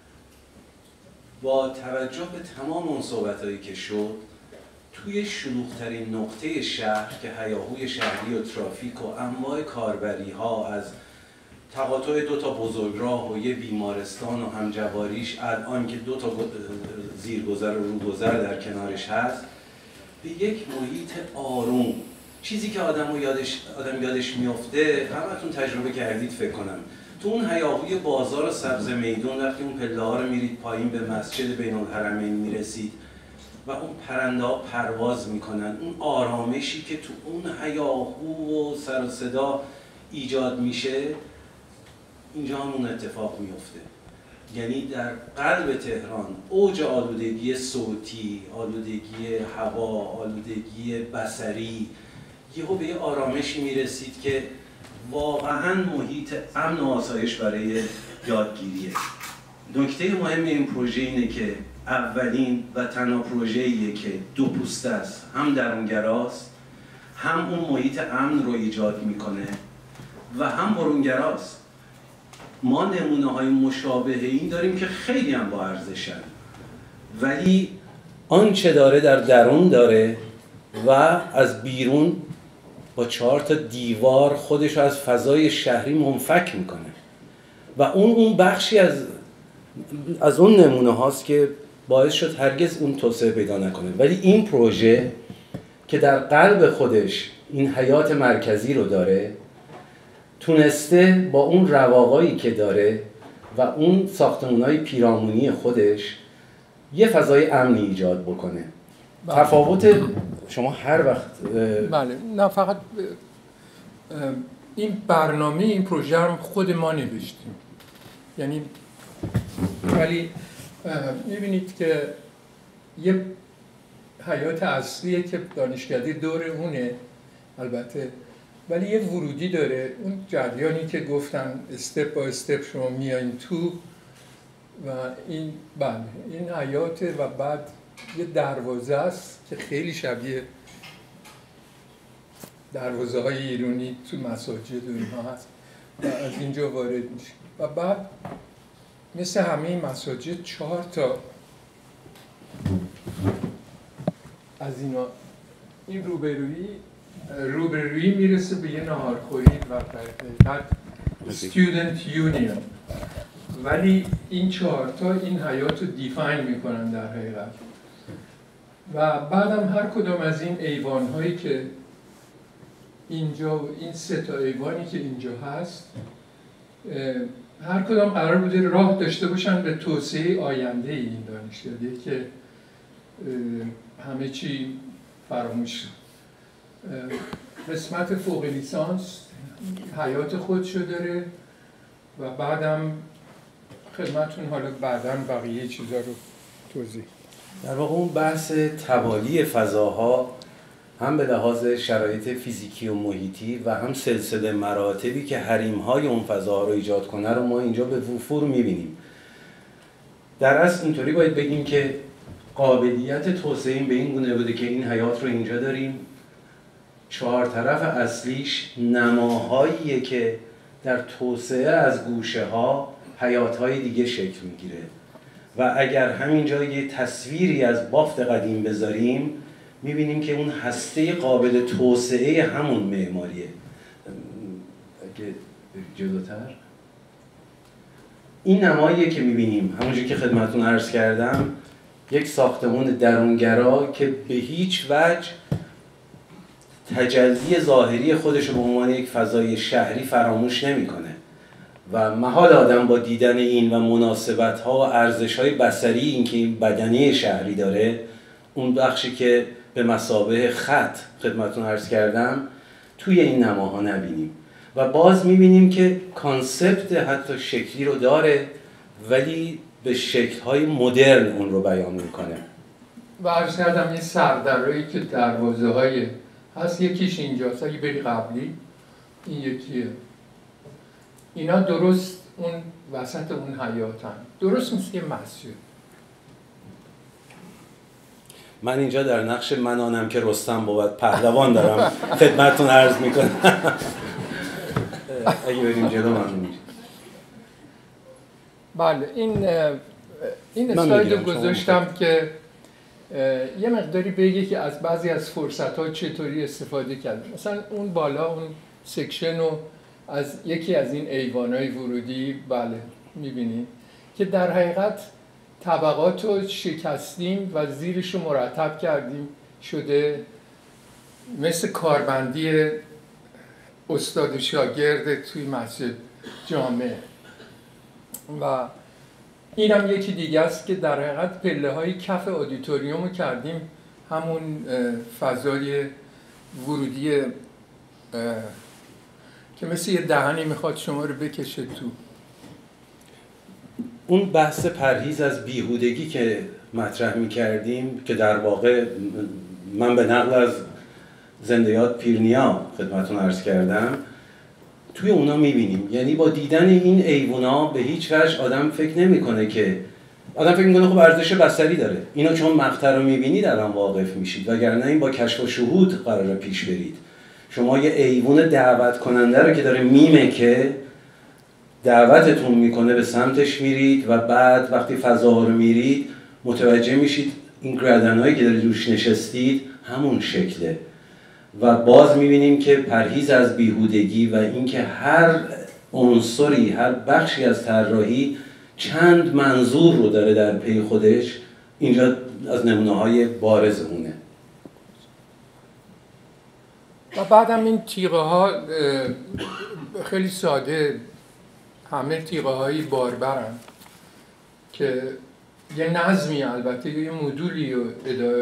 با توجه به تمام اون صحبتایی که شد، توی شلوغ‌ترین نقطه شهر که هیاهوی شهری و ترافیک و انواع کاربری ها، از تقاطع دو تا بزرگراه و یه بیمارستان و همجواریش، الان که دو تا زیرگذر و روگذر در کنارش هست، به یک محیط آروم، چیزی که آدم یادش آدم یادش میفته، همتون تجربه کردید فکر کنم، تو اون هیاهوی بازار و سبز میدون وقتی اون پله ها رو میرید پایین به مسجد بین الحرمین میرسید و اون پرنده ها پرواز میکنن، اون آرامشی که تو اون هیاهو و سر و صدا ایجاد میشه، اینجا هم اون اتفاق میفته. یعنی در قلب تهران اوج آلودگی صوتی، آلودگی هوا، آلودگی بصری، یهو به یه آرامشی میرسید که واقعاً محیط امن و آسایش برای یادگیریه. نکته مهم این پروژه اینه که اولین و تنها پروژه‌ایه که دو پوسته است، هم درونگراست، هم اون محیط امن رو ایجاد میکنه و هم برونگراست. ما نمونه های مشابه این داریم که خیلی هم با ارزشن، ولی آنچه داره در درون داره و از بیرون با چهار تا دیوار خودش رو از فضای شهری منفک میکنه و اون اون بخشی از از اون نمونه هاست که باعث شد هرگز اون توسعه پیدا نکنه. ولی این پروژه که در قلب خودش این حیات مرکزی رو داره، تونسته با اون رواقایی که داره و اون ساختمان‌های پیرامونی خودش یه فضای امنی ایجاد بکنه. بله. تفاوت شما هر وقت بله، نه فقط این برنامه این پروژه رو خود ما نوشتیم، یعنی ولی میبینید که یه حیات اصلیه که دانشکده دور اونه البته، ولی یه ورودی داره، اون جریانی که گفتن استپ با استپ شما میایین تو و این بله این حیاته و بعد یه دروازه است که خیلی شبیه دروازه های ایرانی تو مساجد و اینها هست و از اینجا وارد میشه و بعد مثل همه مساجد چهار تا از اینا این روبرویی روبرویی میرسه به یه ناهارخوری و حقیقت student union، ولی این چهارتا این حیات رو دیفاین میکنن در حقیقت. و بعدم هر کدام از این ایوان‌هایی که اینجا، این سه تا ایوانی که اینجا هست، هر کدام قرار بوده راه داشته باشن به توسعه آینده این دانشکده که همه چی فراموش شد. قسمت فوق لیسانس حیات خودشو داره و بعدم خدمتون حالا بعداً بقیه چیزا رو توضیح. در واقع اون بحث توالی فضاها هم به لحاظ شرایط فیزیکی و محیطی و هم سلسله مراتبی که حریم‌های اون فضاها رو ایجاد کنه رو ما اینجا به وفور می‌بینیم. در اصل اینطوری باید بگیم که قابلیت توسعه این به این گونه بوده که این حیات رو اینجا داریم، چهار طرف اصلیش نماهاییه که در توسعه از گوشه ها حیات‌های دیگه شکل میگیره و اگر همینجا یه تصویری از بافت قدیم بذاریم میبینیم که اون هسته قابل توسعه همون معماریه. اگه جلوتر این نماییه که میبینیم، همونجور که خدمتون عرض کردم، یک ساختمان درونگرا که به هیچ وجه تجلی ظاهری خودش رو به عنوان یک فضای شهری فراموش نمیکنه و محال آدم با دیدن این و مناسبت‌ها و ارزش‌های بصری این که این بدنه شهری داره، اون بخشی که به مثابه خط خدمتون عرض کردم توی این نماها نبینیم و باز میبینیم که کانسپت حتی شکلی رو داره ولی به شکل‌های مدرن اون رو بیان میکنه. و عرض کردم یه سردرایی که دروازه‌های هست، یکیش اینجاست، اگه بری قبلی این یکیه، اینا درست اون وسط اون حیاتن، درست مثل یه مسجد. من اینجا در نقش منانم که رستم بود پهلوان دارم خدمتتون عرض میکنم. اگه بریم جلو ممنون میشه. بله، این این اسلاید رو گذاشتم که یه مقداری بگه که از بعضی از فرصت‌ها چطوری استفاده کرد. مثلا اون بالا اون سکشن رو از یکی از این ایوان‌های ورودی بله می‌بینید که در حقیقت طبقات رو شکستیم و زیرش رو مرتب کردیم، شده مثل کاربندی استاد و شاگرد توی مسجد جامع. و اینم یکی دیگه است که در حقیقت پله های کف آدیتوریوم رو کردیم همون فضای ورودی که مثل یه دهنی میخواد شما رو بکشه تو. اون بحث پرهیز از بیهودگی که مطرح میکردیم که در واقع من به نقل از زندیات پیرنیا خدمتون عرض کردم توی اونا میبینیم. یعنی با دیدن این ایوونا به هیچ وجه آدم فکر نمیکنه که آدم فکر میکنه خب ارزش بصری داره، اینو چون مقطع رو میبینید الان واقف میشید، وگرنه این با کشف و شهود قراره پیش برید. شما یه ایوون دعوت کننده رو که داره میمه که دعوتتون میکنه به سمتش میرید و بعد وقتی فضا رو میرید متوجه میشید این گردنهایی که دارید روش نشستید همون شکله. و باز میبینیم که پرهیز از بیهودگی و اینکه هر عنصری، هر بخشی از طراحی چند منظور رو داره در پی خودش، اینجا از نمونه‌های بارز اونه. و بعدم این تیغه ها خیلی ساده، همه تیغه های باربرن که یه نظمی البته یه مدولی رو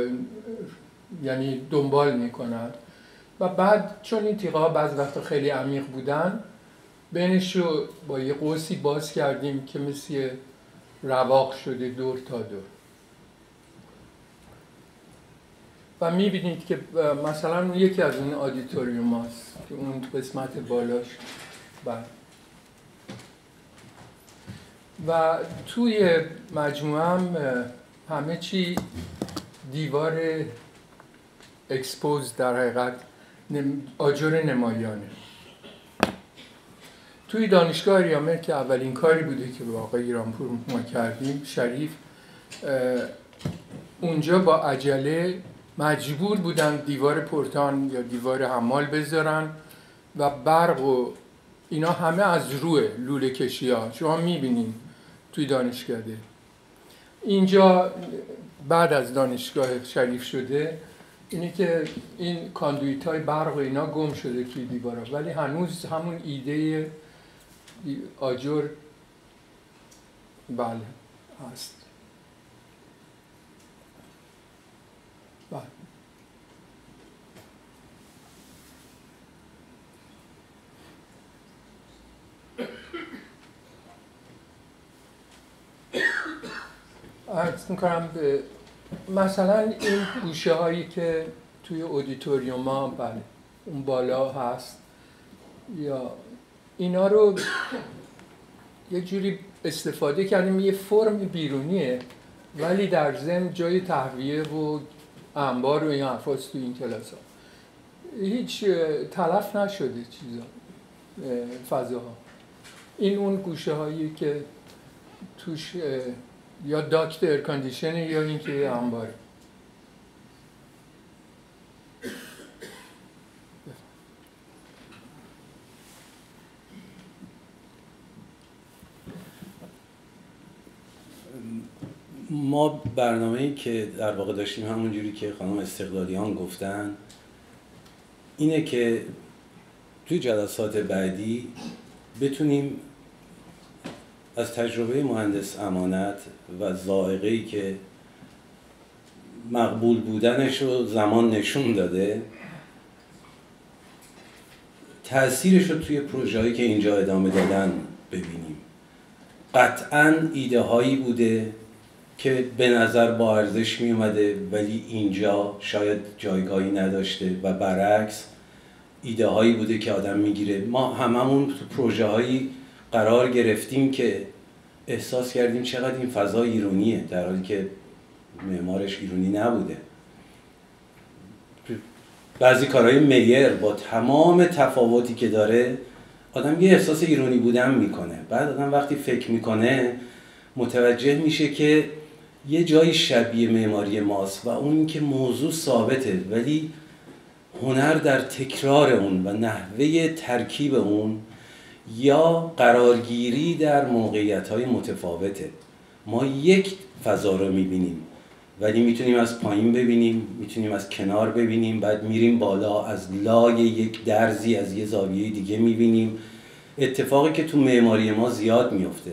یعنی دنبال میکنن و بعد چون این تیغه ها بعض وقتا خیلی عمیق بودن بینش رو با یه قوسی باز کردیم که مثل رواق شده دور تا دور. و میبینید که مثلا یکی از اون آدیتوریوم هست که اون قسمت بالاش بر و توی مجموعه هم همه چی دیوار اکسپوز در حقیقت آجر نمایانه. توی دانشگاه اریامر که اولین کاری بوده که به آقای ایرانپور ما کردیم، شریف اونجا با عجله مجبور بودن دیوار پورتان یا دیوار حمال بذارن و برق و اینا همه از روی لوله کشی ها شما میبینین توی دانشکده. اینجا بعد از دانشگاه شریف شده اینه که این کاندویت های برق و اینا گم شده توی دیوارا، ولی هنوز همون ایده آجر بله هست. بله. عرض میکنم به مثلا این گوشه هایی که توی اودیتوریوم ها بله اون بالا هست، یا اینا رو یه جوری استفاده کردیم، یه فرم بیرونیه ولی در ضمن جای تهویه و انبار و این حرفاست تو این کلاس ها. هیچ تلف نشده چیزا فضاها. این اون گوشه هایی که توش یا داکت ایرکاندیشنه یا اینکه انباره. ما برنامه‌ای که در واقع داشتیم همونجوری که خانم استقلالیان گفتن اینه که توی جلسات بعدی بتونیم از تجربه مهندس امانت و ذائقه‌ای که مقبول بودنش رو زمان نشون داده تأثیرش رو توی پروژه‌هایی که اینجا ادامه دادن ببینیم. قطعاً ایده هایی بوده که به نظر با ارزش می اومده ولی اینجا شاید جایگاهی نداشته و برعکس ایده هایی بوده که آدم میگیره. ما هممون تو پروژه هایی قرار گرفتیم که احساس کردیم چقدر این فضا ایرونیه در حالی که معمارش ایرونی نبوده. بعضی کارهای میر با تمام تفاوتی که داره آدم یه احساس ایرونی بودن میکنه. بعد آدم وقتی فکر میکنه متوجه میشه که یه جایی شبیه معماری ماست و اون که موضوع ثابته ولی هنر در تکرار اون و نحوه ترکیب اون یا قرارگیری در موقعیت‌های متفاوته. ما یک فضا رو می‌بینیم ولی میتونیم از پایین ببینیم، میتونیم از کنار ببینیم، بعد میریم بالا از لای یک درزی از یه زاویه دیگه می‌بینیم. اتفاقی که تو معماری ما زیاد میفته.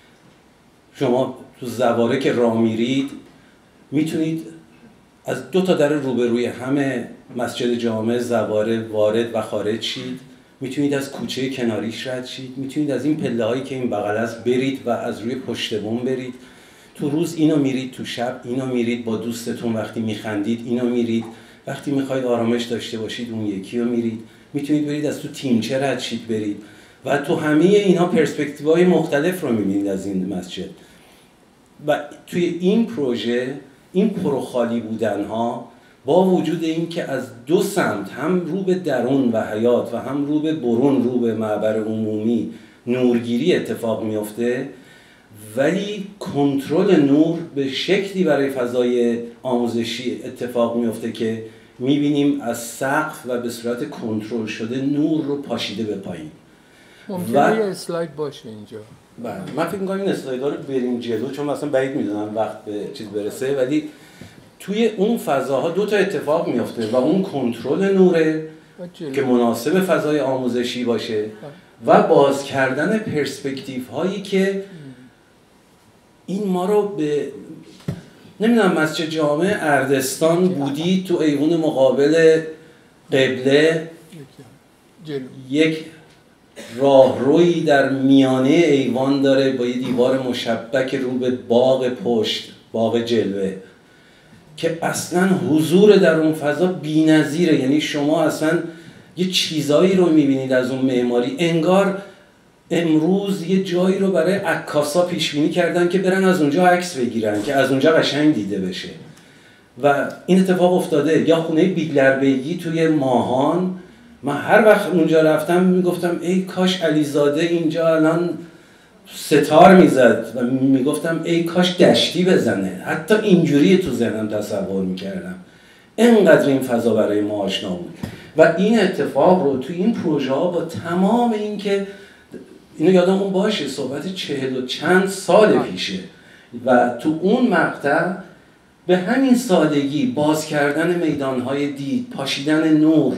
شما تو زواره که راه میرید میتونید از دو تا در روبروی همه مسجد جامع زواره وارد و خارج شید، میتونید از کوچه کناریش رد شید، میتونید از این پله هایی که این بغل است برید و از روی پشت بوم برید. تو روز اینو میرید، تو شب اینو میرید، با دوستتون وقتی میخندید اینو میرید، وقتی میخواید آرامش داشته باشید اون یکی رو میرید. میتونید برید از تو تیمچه رد شید برید و تو همه اینا پرسپکتیوهای مختلف رو میبینید از این مسجد. و توی این پروژه این پرخالی بودنها با وجود این که از دو سمت هم رو به درون و حیات و هم رو به برون رو به معبر عمومی نورگیری اتفاق میفته ولی کنترل نور به شکلی برای فضای آموزشی اتفاق میفته که میبینیم از سقف و به صورت کنترل شده نور رو پاشیده به پایین. ممکنه و... یه اسلاید باشه اینجا. بله من فکر می‌کنم این اسلایدها رو بریم جلو چون مثلا بعید می‌دونم وقت به چیز برسه، ولی توی اون فضاها دو تا اتفاق میفته و اون کنترل نوره که مناسب فضای آموزشی باشه و باز کردن پرسپکتیو هایی که این ما رو به نمیدونم مسجد جامع اردستان بودی تو ایوان مقابل قبله یک راهرویی در میانه ایوان داره با یه دیوار مشبک رو به باغ پشت، باغ جلوه که اصلا حضور در اون فضا بی‌نظیره. یعنی شما اصلا یه چیزایی رو میبینید از اون معماری انگار امروز یه جایی رو برای عکاسا پیش بینی کردن که برن از اونجا عکس بگیرن که از اونجا قشنگ دیده بشه و این اتفاق افتاده. یا خونه بیگلر بیگی توی ماهان، من هر وقت اونجا رفتم میگفتم ای کاش علیزاده اینجا الان ستار میزد و میگفتم ای کاش دشتی بزنه. حتی اینجوری تو ذهنم تصور میکردم اینقدر این فضا برای ما آشنا بود و این اتفاق رو توی این پروژه ها با تمام این که اینو یادمون باشه صحبت چهل و چند سال پیشه و تو اون مقطع به همین سادگی باز کردن میدانهای دید، پاشیدن نور،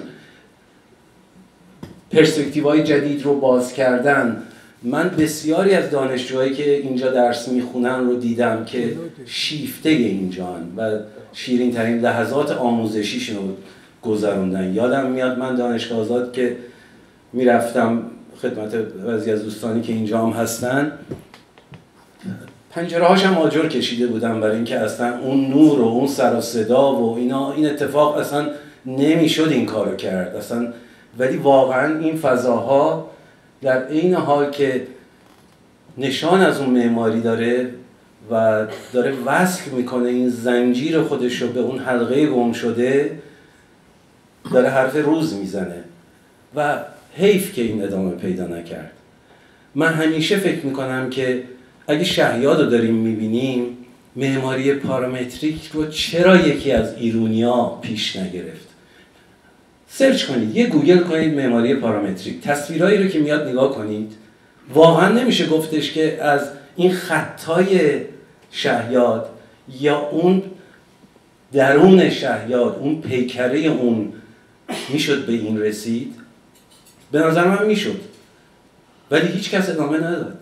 پرسپکتیوهای جدید رو باز کردن. من بسیاری از دانشجوهایی که اینجا درس میخونن رو دیدم که شیفته اینجان و شیرین ترین لحظات آموزشیشون رو گذروندن. یادم میاد من دانشگاه آزاد که میرفتم خدمت بعضی از دوستانی که اینجا هم هستن، پنجره هاشم آجر کشیده بودم برای اینکه اصلا اون نور و اون سر و صدا و اینا، این اتفاق اصلا نمیشد این کارو کرد اصلا. ولی واقعا این فضاها در این حال که نشان از اون معماری داره و داره وصل میکنه این زنجیر خودش رو به اون حلقه گم شده، داره حرف روز میزنه و حیف که این ادامه پیدا نکرد. من همیشه فکر میکنم که اگه شهیاد رو داریم میبینیم، معماری پارامتریک رو چرا یکی از ایرونیا پیش نگرفت؟ سرچ کنید، یه گوگل کنید معماری پارامتریک، تصویرهایی رو که میاد نگاه کنید، واقعا نمیشه گفتش که از این خطای شهیاد یا اون درون شهیاد، اون پیکره اون میشد به این رسید. به نظر من میشد، ولی هیچ کس ادامه نداد.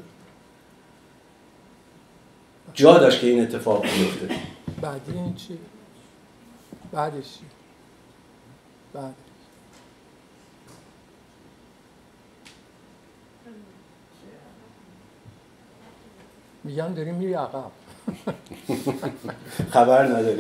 جا داشت که این اتفاق بیفته. بعدی این چی؟ بعدش چی؟ بعد میگم داریم میری عقب. خبر نداری.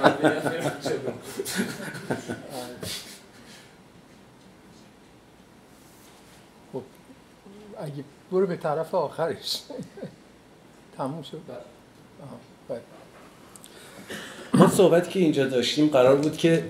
خب اگه برو به طرف آخرش. تموم شد. آها. ما صحبتی که اینجا داشتیم قرار بود که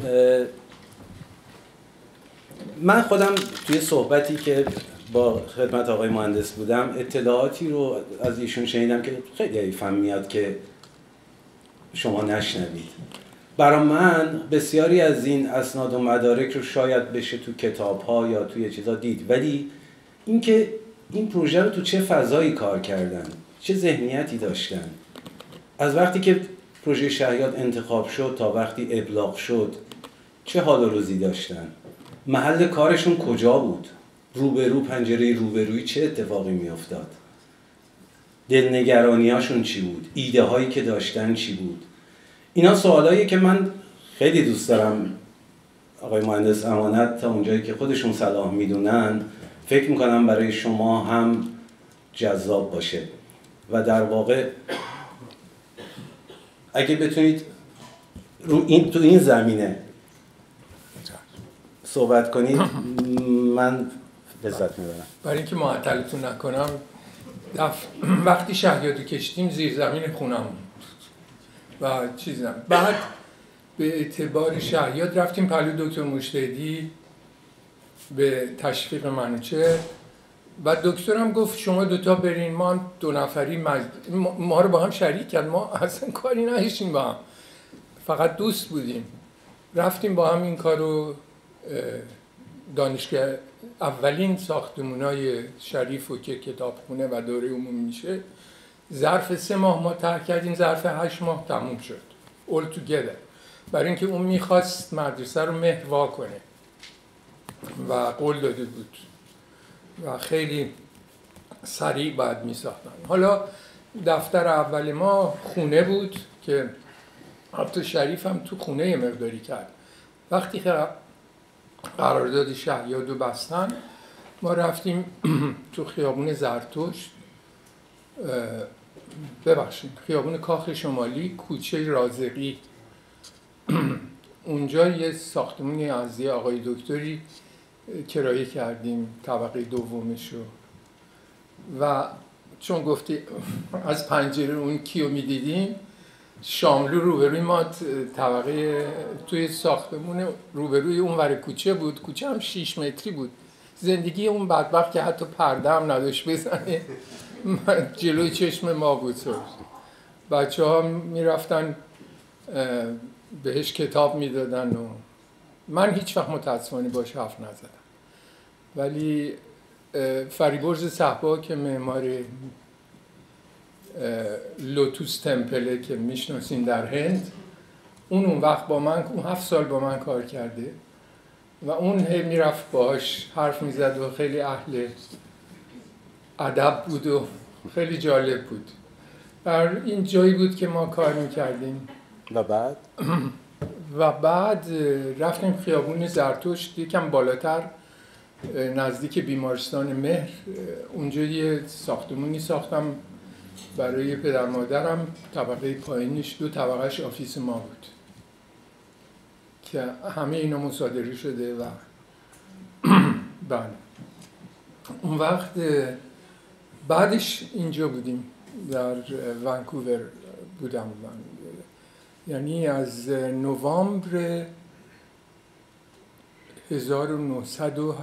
من خودم توی صحبتی که با خدمت آقای مهندس بودم اطلاعاتی رو از ایشون شنیدم که خیلی حیفم میاد که شما نشنوید. برای من بسیاری از این اسناد و مدارک رو شاید بشه تو کتاب‌ها یا توی چیزا دید، ولی اینکه این پروژه رو تو چه فضایی کار کردن، چه ذهنیتی داشتن، از وقتی که پروژه شهیاد انتخاب شد تا وقتی ابلاغ شد چه حال و روزی داشتن، محل کارشون کجا بود، روبرو پنجره روبرویی چه اتفاقی میافتاد، دلنگرانیاشون چی بود، ایده هایی که داشتن چی بود. اینا سوالاییه که من خیلی دوست دارم آقای مهندس امانت تا اونجایی که خودشون صلاح میدونن فکر میکنم برای شما هم جذاب باشه و در واقع اگه بتونید رو این تو این زمینه صحبت کنید من لذت میبرم. برای اینکه معطلتون نکنم، دف... وقتی شهیادو کشتیم زیر زمین خونم و چیزم، بعد به اعتبار شهیاد رفتیم پلو دکتر مجتهدی به تشویق منوچه و دکترم گفت شما دوتا برین، ما دو نفری مجد... ما رو با هم شریک کرد، ما اصلا کاری نداشتیم با هم، فقط دوست بودیم. رفتیم با هم این کارو دانشگاه، اولین ساختمونای شریف و که کتابخونه و دوره عمومی میشه، ظرف سه ماه ما ترک کردیم، ظرف هشت ماه تموم شد all together، برای اینکه اون میخواست مدرسه رو مهر کنه و قول داده بود و خیلی سریع باید میساختن. حالا دفتر اول ما خونه بود که حتی شریف هم تو خونه مقداری کرد. وقتی که قرارداد شهیادو بستن ما رفتیم تو خیابون زرتشت، ببخشید خیابون کاخ شمالی، کوچه رازقی، اونجا یه ساختمونی از یه آقای دکتری کرایه کردیم، طبقه دومشو، و چون گفتی از پنجره اون کیو میدیدیم، شاملو روبروی ما طبقه توی ساختمون روبروی اون ور کوچه بود، کوچه هم شیش متری بود. زندگی اون بدبخت که حتی پرده هم نداشت بزنه جلوی چشم ما بود. بچه ها می رفتن بهش کتاب میدادن و من هیچ وقت متاسفانه باش حرف نزدم. ولی فریبرز صحبا که معمار لوتوس تمپله که میشناسین در هند، اون اون وقت با من، اون هفت سال با من کار کرده و اون هی میرفت باهاش حرف میزد و خیلی اهل ادب بود و خیلی جالب بود. در این جایی بود که ما کار میکردیم. و بعد و بعد رفتیم خیابون زرتشت یکم بالاتر نزدیک بیمارستان مهر. اونجا یه ساختمونی ساختم برای پدر مادرم، طبقه پایینش دو طبقهش آفیس ما بود که همه اینا مصادره شده. و بله اون وقت بعدش اینجا بودیم، در ونکوور بودم من، یعنی از نوامبر هزار و نهصد و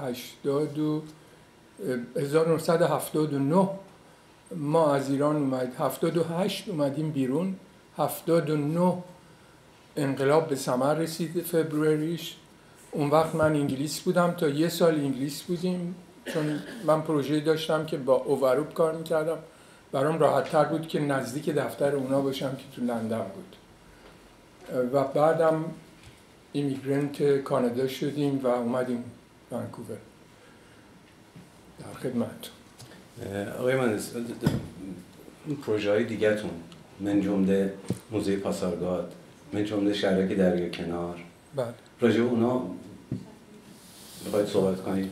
هفتاد و نه ما از ایران اومد، هفتاد و هشت اومدیم بیرون، هفتاد و نه انقلاب به ثمر رسید فبروریش. اون وقت من انگلیس بودم، تا یه سال انگلیس بودیم چون من پروژه داشتم که با اووروپ کار میکردم، برام راحت تر بود که نزدیک دفتر اونا باشم که تو لندن بود. و بعدم ایمیگرنت کانادا شدیم و اومدیم ونکوور. در خدمت. آقای مهندس، این پروژه های دیگه تون من جمله موزه پاسارگاد، من جمله شهرک دریا کنار، بله راجع به اونا میخواید صحبت کنید؟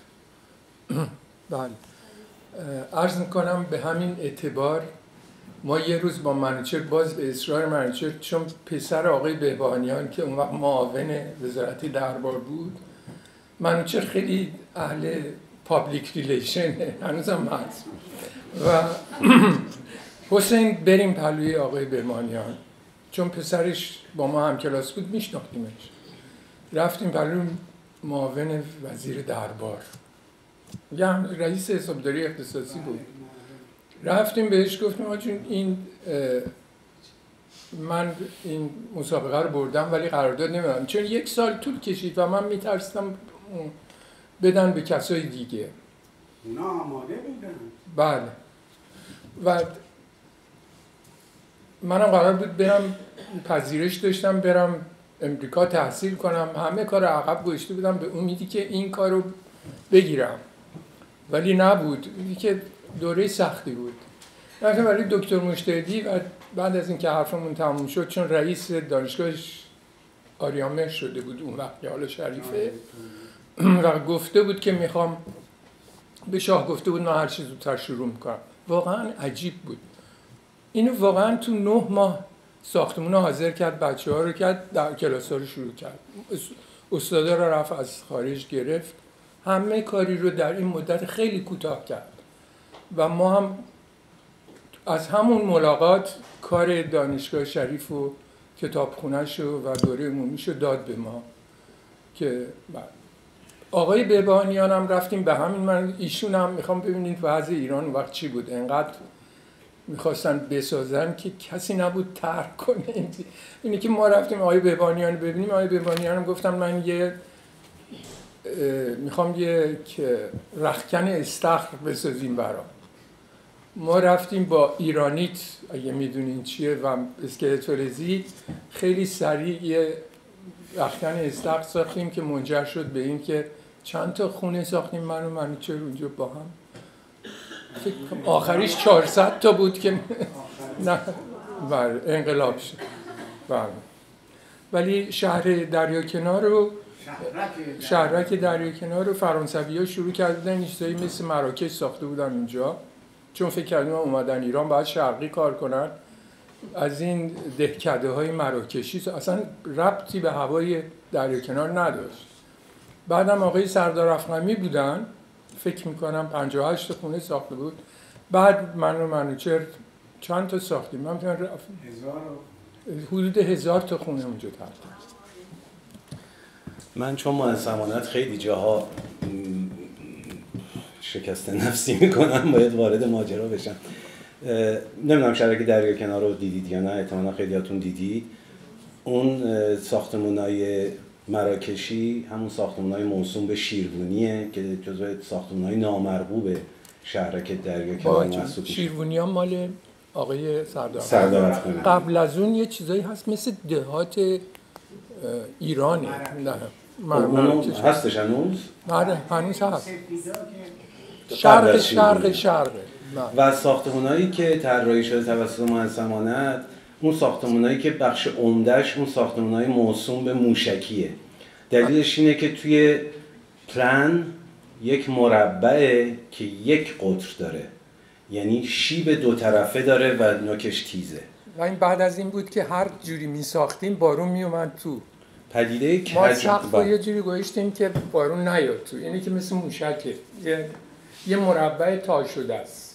بله، عرض میکنم به همین اعتبار ما یه روز با منوچهر، باز به اصرار منوچهر، چون پسر آقای بهبانیان که اون وقت معاون وزارت دربار بود، منوچهر خیلی اهل پابلیک ریلیشن هنوزم هست، و حسین بریم پلوی آقای بهبانیان، چون پسرش با ما هم کلاس بود میشناختیمش. رفتیم پلوی معاون وزیر دربار، یه رئیس حسابداری اختصاصی بود. رفتیم بهش گفتیم آقا جون این من این مسابقه رو بردم ولی قرارداد نمیدم، چون یک سال طول کشید و من میترسیدم بدن به کسای دیگه. اونا آماده بودن. بله. و منم قرار بود برم، پذیرش داشتم برم امریکا تحصیل کنم، همه کار عقب گذاشته بودم به امیدی که این کارو بگیرم، ولی نبود، که دوره سختی بود. رفتم برای دکتر مجتهدی و بعد از اینکه حرفمون تموم شد، چون رئیس دانشگاهش آریامهر شده بود اون وقت، حالا شریفه، و گفته بود که میخوام به شاه گفته بود من هر چیز زودتر شروع میکنم. واقعا عجیب بود. اینو واقعا تو نه ماه ساختمون رو حاضر کرد، بچه ها رو کرد، در کلاس ها رو شروع کرد، استادا رو رفت از خارج گرفت، همه کاری رو در این مدت خیلی کوتاه کرد. و ما هم از همون ملاقات کار دانشگاه شریف و کتابخونه‌ش و دوره عمومیش رو داد به ما. که آقای بهبانیان هم رفتیم به همین، من ایشون هم میخوام ببینید وضع ایران وقت چی بود، انقدر میخواستن بسازن که کسی نبود طرح کنه. اینی که ما رفتیم آقای بهبانیان رو ببینیم، آقای بهبانیان هم گفتن من یه میخوام یک رختکن استخر بسازیم برام. ما رفتیم با ایرانیت، اگه میدونین چیه، و اسکلت فلزی، خیلی سریع یه رختکن استخر ساختیم که منجر شد به این که چند تا خونه ساختیم من و منوچهر اونجا با هم. آخریش چهارصد تا بود که نه بله انقلاب شد. بله. ولی شهر دریاکنار رو شهرک دریاکنار رو فرانسوی‌ها شروع کردن چیزایی مثل مراکش ساخته بودن اونجا، چون فکر کردیم اومدن ایران باید شرقی کار کنن. از این دهکده های مراکشی اصلا ربطی به هوای دریاکنار نداشت. بعدم آقای سردار افغمی بودن، فکر میکنم پنجاه و هشت خونه ساخته بود. بعد من و منوچهر چند تا ساختیم، من فکر حدود هزار تا خونه اونجا تحت. من چون مهندس امانت خیلی جاها شکست نفسی میکنم باید وارد ماجرا بشم. نمیدونم شرکت دریاکنار رو دیدید یا نه، احتمالا خیلیاتون دیدید. اون ساختمان‌های مراکشی همون ساختمان‌های موسوم به شیروانیه که جزو ساختمان‌های نامرغوب شهرک دریاکنار محسوب میشه. شیروانی مال آقای سردار سردار افغانی. قبل از اون یه چیزایی هست مثل دهات ایرانه. نه اونو هستش هنوز؟ آره هنوز هست. شرق شرق شرق. و ساختمان‌هایی که طراحی شده توسط مهندس امانت، اون ساختمان‌هایی که بخش عمده‌اش اون ساختمان‌های موسوم به موشکیه. دلیلش اینه که توی پلان یک مربعه که یک قطر داره، یعنی شیب دو طرفه داره و نوکش تیزه. و این بعد از این بود که هر جوری می ساختیم بارون می اومد تو. پدیده کج ما سقف رو یه جوری گذاشتیم که بارون نیاد تو، یعنی که مثل موشکه، یه یه مربع تا شده است.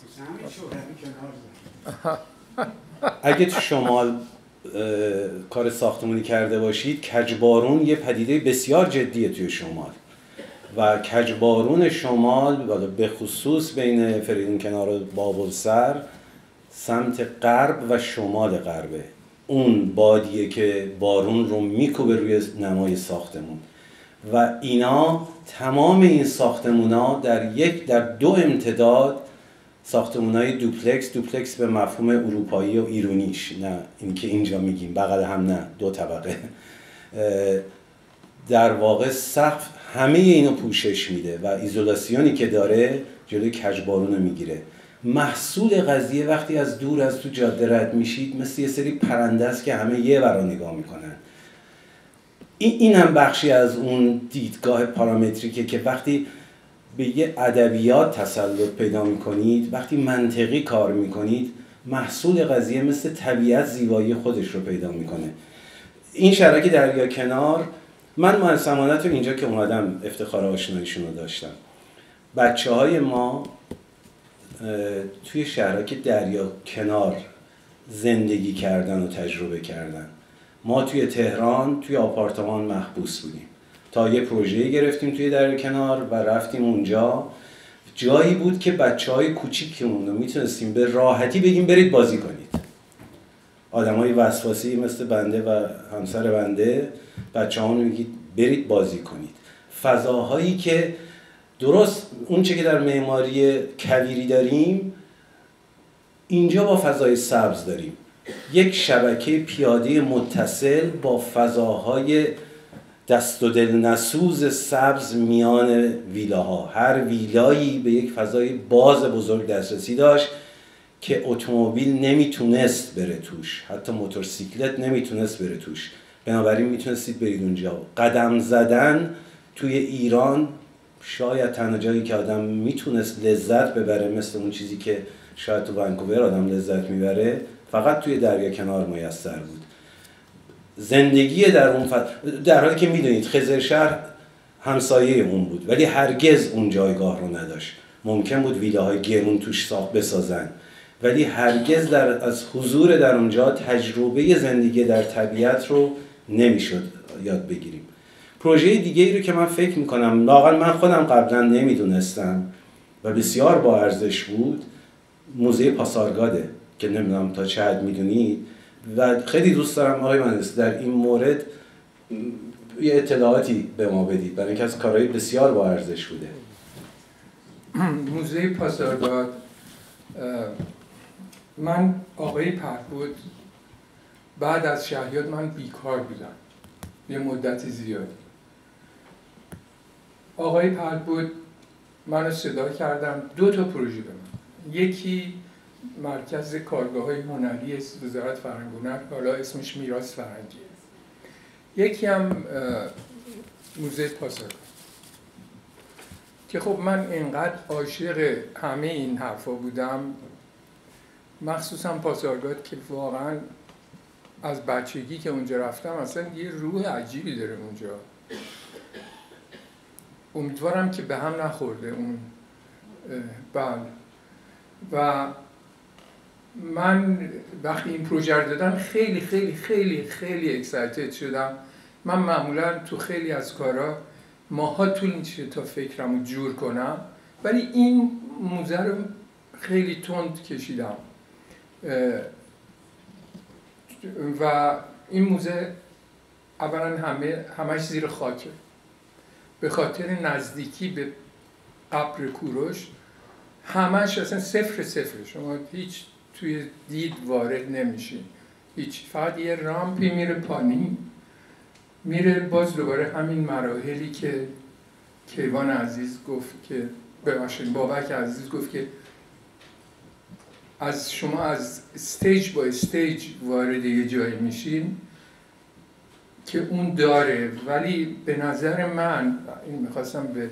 اگه تو شمال کار ساختمانی کرده باشید، کجبارون یه پدیده بسیار جدیه توی شمال و کجبارون شمال به خصوص بین فریدون کنار و بابلسر سمت غرب و شمال غربه، اون بادیه که بارون رو میکوبه روی نمای ساختمون و اینا تمام این ساختمونا در یک در دو امتداد ساختمونای دوپلکس، دوپلکس به مفهوم اروپایی و ایرونیش، نه این که اینجا میگیم بغل هم، نه دو طبقه، در واقع سقف همه اینو پوشش میده و ایزولاسیونی که داره جلوی کجبارون رو میگیره. محصول قضیه وقتی از دور از تو جاده رد میشید مثل یه سری پرنده است که همه یه ورا نگاه میکنن. این این هم بخشی از اون دیدگاه پارامتریکه که وقتی به یه ادبیات تسلط پیدا میکنید، وقتی منطقی کار میکنید، محصول قضیه مثل طبیعت زیبایی خودش رو پیدا میکنه. این شهرک دریا کنار، من مهندس امانت رو اینجا که اومدم افتخار آشناییشون رو داشتم. بچه های ما توی شهرک دریا کنار زندگی کردن و تجربه کردن. ما توی تهران توی آپارتمان محبوس بودیم تا یه پروژه‌ای گرفتیم توی دریا کنار و رفتیم اونجا. جایی بود که بچه‌های کوچیکمون رو میتونستیم به راحتی بگیم برید بازی کنید. آدمای وسواسی مثل بنده و همسر بنده بچه‌هامون میگید برید بازی کنید. فضاهایی که درست اون چه که در معماری کویری داریم اینجا با فضای سبز داریم. یک شبکه پیاده متصل با فضاهای دست و دل نسوز سبز میان ویلاها. هر ویلایی به یک فضای باز بزرگ دسترسی داشت که اتومبیل نمیتونست بره توش، حتی موتورسیکلت نمیتونست بره توش. بنابراین میتونستید برید اونجا. قدم زدن توی ایران شاید تنها جایی که آدم میتونست لذت ببره مثل اون چیزی که شاید تو ونکوور آدم لذت میبره فقط توی دریا کنار میسر بود. زندگی در اون فضا، در حالی که میدونید خزرشهر همسایه اون بود ولی هرگز اون جایگاه رو نداشت. ممکن بود ویلاهای گرون توش ساخت بسازن ولی هرگز در از حضور در اونجا تجربه زندگی در طبیعت رو نمیشد یاد بگیریم. پروژه دیگه ای رو که من فکر میکنم واقعا من خودم قبلا نمیدونستم و بسیار با ارزش بود، موزه پاسارگاده که نمیدونم تا چه حد میدونید و خیلی دوست دارم آقای مهندس در این مورد یه اطلاعاتی به ما بدید، برای اینکه از کارهای بسیار با ارزش بوده. موزه پاسارگاد، من آقای پهبود بعد از شهیاد من بیکار بودم یه مدت زیادی. آقای پهبود منو صدا کردم دو تا پروژه به من، یکی مرکز کارگاه‌های هنری وزارت فرهنگ و هنر، حالا اسمش میراث فرهنگی، یکی هم موزه پاسارگاد که خب من اینقدر عاشق همه این حرفا بودم، مخصوصا پاسارگاد که واقعا از بچگی که اونجا رفتم اصلا یه روح عجیبی داره اونجا. امیدوارم که به هم نخورده اون. بله. و من وقتی این پروژه رو دادم خیلی خیلی خیلی خیلی اکسایتد شدم. من معمولا تو خیلی از کارا ماها طول میشه تا فکرمو جور کنم ولی این موزه رو خیلی تند کشیدم و این موزه اولا همه همش زیر خاکه، به خاطر نزدیکی به قبر کوروش همش اصلا صفر صفر، شما هیچ توی دید وارد نمیشین، هیچ، فقط یه رامپی میره پایین، میره باز دوباره همین مراحلی که کیوان عزیز گفت که ببخشید بابک عزیز گفت که از شما از استیج با استیج وارد یه جایی میشین که اون داره. ولی به نظر من، این میخواستم به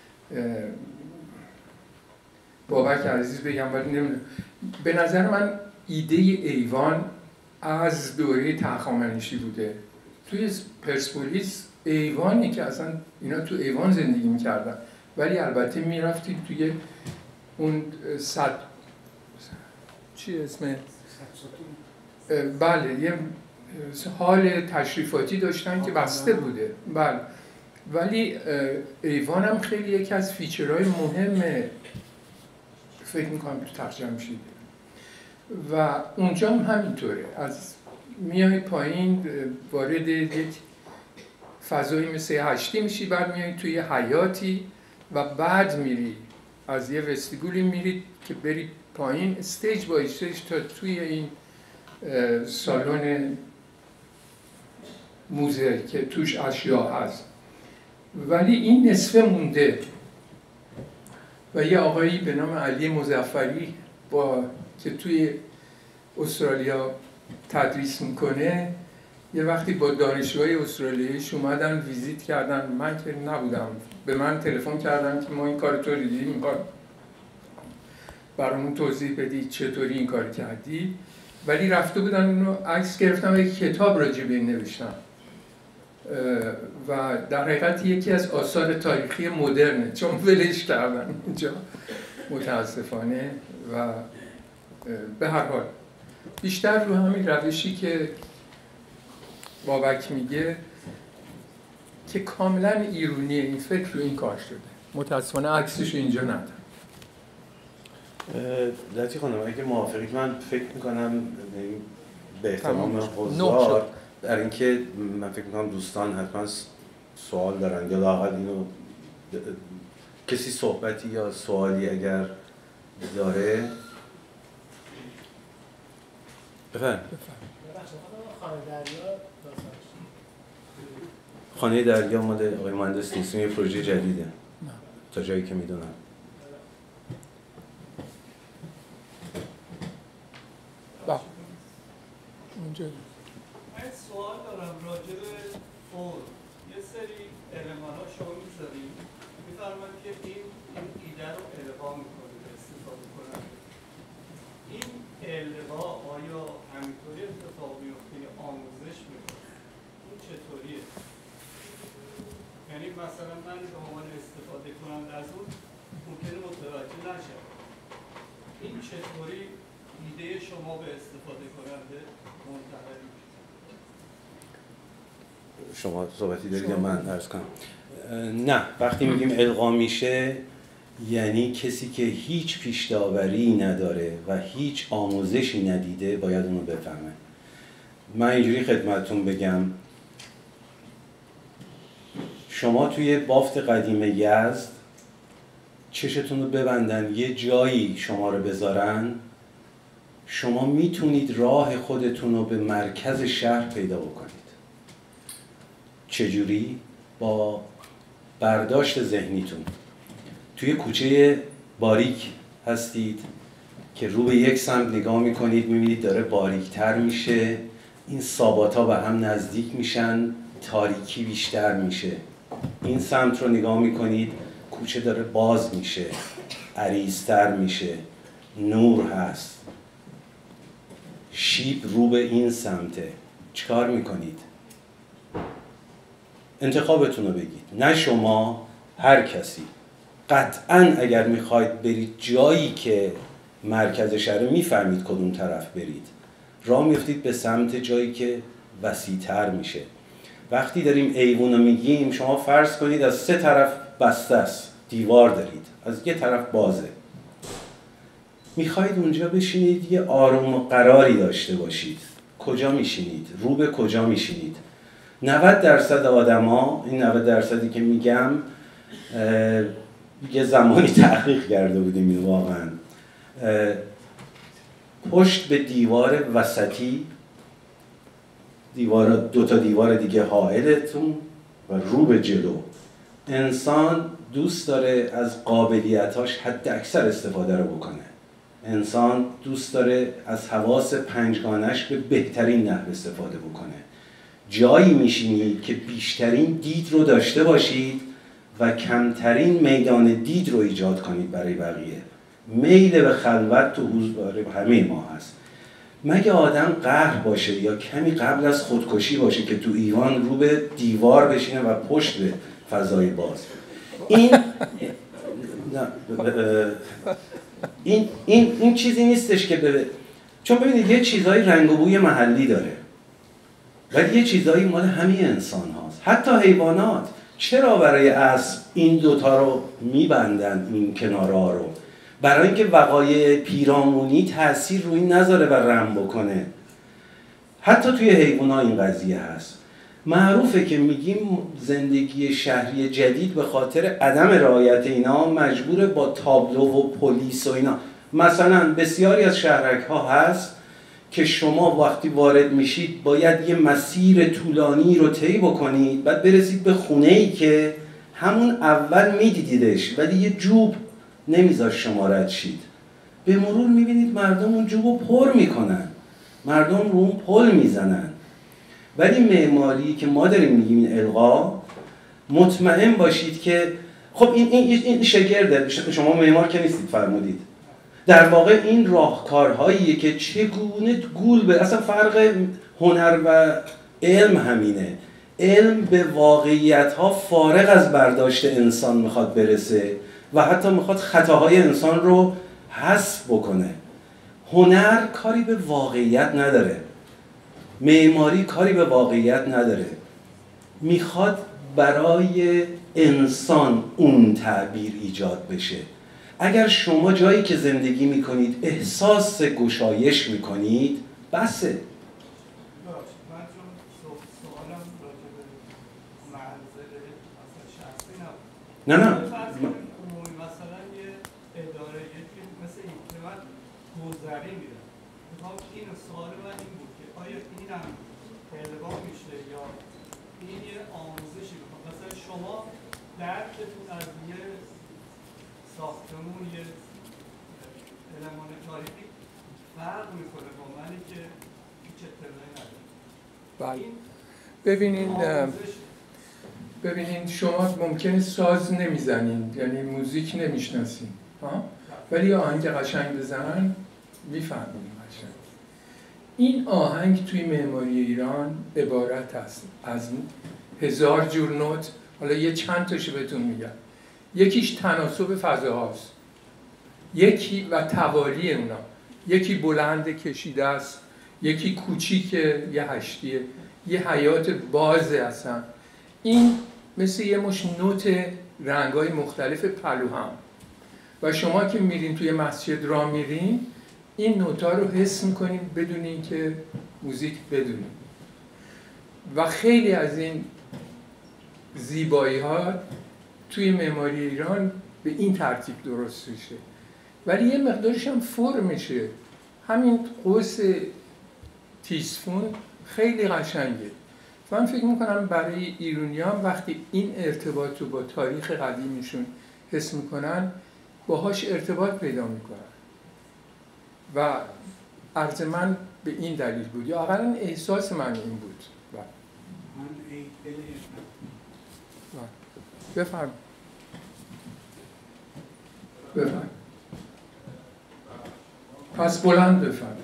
بابک عزیز بگم ولی نمیدونم، به نظر من ایده ایوان از دوره تهخامنشی بوده. توی پرسپولیس ایوانی که اصلا اینا تو ایوان زندگی میکردن، ولی البته میرفتید توی اون صد چی اسمه؟ بله، یه حال تشریفاتی داشتن که بسته بوده. بله، ولی ایوان هم خیلی یکی از فیچرهای مهم فکر میکنم تو ترجمه شده و اونجا هم همینطوره، از میای پایین وارد یک فضایی مثل هشتی میشی، بعد میای توی حیاتی و بعد میری از یه وستیگولی میری که بری پایین استیج با استیج تا توی این سالن موزه که توش اشیا هست. ولی این نصفه مونده و یه آقایی به نام علی مظفری با که توی استرالیا تدریس میکنه، یه وقتی با دانشجوهای استرالیاییش اومدن ویزیت کردن، من که نبودم، به من تلفن کردن که ما این کار تو دیدیم، میخواد برامون توضیح بدی چطوری این کار کردی. ولی رفته بودن اونو عکس گرفتم، یک کتاب راجع به این نوشتم و در حقیقت یکی از آثار تاریخی مدرنه، چون ولش کردن اونجا متاسفانه. و به هر حال بیشتر رو همین روشی که بابک میگه که کاملا ایرونیه، این فکر رو این کار شده. متاسفانه عکسش اینجا ندارم. لطفی خانم اگه موافقی، من فکر میکنم به احتمام حضار در اینکه من فکر میکنم دوستان حتما سوال دارن یا لااقل اینو کسی صحبتی یا سوالی اگر داره بفرم. خانه دریا مال آقای مهندس نیست، یه پروژه جدیده تا جایی که میدونم. با اونجا من سوال دارم راجع به فور. یه سری المان ها شما میذاریم، میفرمایید که این این ایده رو القا میکنه به استفاده کننده. این القا آیا همینطوری اتفاق میفته یا آموزش میکنه؟ این چطوریه؟ یعنی مثلا من به عنوان استفاده کننده از اون ممکنه متوجه نشم. این چطوری ایده شما به استفاده کننده منتقل میشه؟ شما صحبتی دارید یا من عرض کنم؟ نه، وقتی میگیم القا میشه یعنی کسی که هیچ پیش داوری نداره و هیچ آموزشی ندیده باید اونو بفهمه. من اینجوری خدمتتون بگم، شما توی بافت قدیم یزد چشتون رو ببندن یه جایی شما رو بذارن، شما میتونید راه خودتون رو به مرکز شهر پیدا بکنید. چجوری؟ با برداشت ذهنیتون. توی کوچه باریک هستید که رو به یک سمت نگاه میکنید، میبینید داره باریکتر میشه، این ساباتا به هم نزدیک میشن، تاریکی بیشتر میشه. این سمت رو نگاه میکنید، کوچه داره باز میشه، عریض‌تر میشه، نور هست. شیب رو به این سمته. چیکار میکنید؟ انتخابتون رو بگید. نه شما، هر کسی. قطعاً اگر میخواید برید جایی که مرکز شهر، میفهمید کدوم طرف برید. راه میفتید به سمت جایی که وسیع‌تر میشه. وقتی داریم ایوون رو میگیم، شما فرض کنید از سه طرف بسته است، دیوار دارید، از یه طرف بازه. میخواید اونجا بشینید، یه آروم و قراری داشته باشید. کجا میشینید؟ رو به کجا میشینید؟ نود درصد آدما، این نود درصدی که میگم یه زمانی تحقیق کرده بودیم این واقعا، پشت به دیوار وسطی، دیوار دو تا دیوار دیگه حائلتون و رو به جلو، انسان دوست داره از قابلیتاش حد اکثر استفاده رو بکنه. انسان دوست داره از حواس پنجگانش به بهترین نحو استفاده بکنه. جایی میشینید که بیشترین دید رو داشته باشید و کمترین میدان دید رو ایجاد کنید برای بقیه. میل به خلوت تو حضور همه ما هست. مگه آدم قهر باشه یا کمی قبل از خودکشی باشه که تو ایوان رو به دیوار بشینه و پشت به فضای باز. این این این این چیزی نیستش که به، چون ببینید یه چیزای رنگ و بوی محلی داره ولی یه چیزایی مال همه انسان هاست. حتی حیوانات چرا برای اسب این دوتا رو میبندن، این کنارها رو؟ برای اینکه وقایع پیرامونی تأثیر روی نذاره و رم بکنه. حتی توی حیوانات این قضیه هست. معروفه که میگیم زندگی شهری جدید به خاطر عدم رعایت اینا مجبور با تابلو و پلیس و اینا. مثلا بسیاری از شهرک ها هست که شما وقتی وارد میشید باید یه مسیر طولانی رو طی بکنید، بعد برسید به خونه‌ای که همون اول میدیدیدش ولی یه جوب نمیذاش شما رد شید. به مرور میبینید مردم اون جوبو پر میکنن، مردم رو اون پل میزنن. ولی معماری که ما داریم میگیم این القا، مطمئن باشید که خب این این این شگرده، شما معمار که نیستید فرمودید، در واقع این راهکارهاییه که چگونه گول به، اصلا فرق هنر و علم همینه. علم به واقعیت‌ها فارغ از برداشت انسان میخواد برسه و حتی میخواد خطاهای انسان رو حذف بکنه. هنر کاری به واقعیت نداره، معماری کاری به واقعیت نداره، میخواد برای انسان اون تعبیر ایجاد بشه. اگر شما جایی که زندگی میکنید احساس گشایش میکنید بسه. من چون سوالم راجع به منزل مثلا شخصی نبود. نه نه مثلا یه اداره یکی مثل این که من گذری میرم، میخوام این سوال من این بود که آیا این هم القا میشه یا این یه آموزشی میخوام؟ مثلا شما درکتون از یه ساختمون، یه المان تاریخی فرق میکنه با منی که هیچ اطلاعی ندارم. بله. ببینین ببینین شما ممکنه ساز نمیزنین، یعنی موزیک نمیشناسین، ها؟ ولی آهنگ قشنگ بزنن میفهمین قشنگ. این آهنگ توی معماری ایران عبارت است از هزار جور نوت. حالا یه چند تاشو بهتون میگم. یکیش تناسب فضاهاست، یکی و توالی اونا، یکی بلند کشیده است، یکی کوچیکه، یه هشتیه، یه حیات بازه. اصلا این مثل یه مش نوت رنگ‌های مختلف پلوهم و شما که میرین توی مسجد را میرین این نوتا رو حس میکنین بدون اینکه موزیک بدونین. و خیلی از این زیبایی ها توی معماری ایران به این ترتیب درست میشه، ولی یه مقدارش هم فرمشه. همین قوس تیسفون خیلی قشنگه. من فکر میکنم برای ایرانیان وقتی این ارتباط رو با تاریخ قدیمیشون حس میکنن باهاش ارتباط پیدا میکنن و عرض من به این دلیل بود، یا اقلا احساس من این بود. من ای دل بفرم بفرم پس بلند بفرم.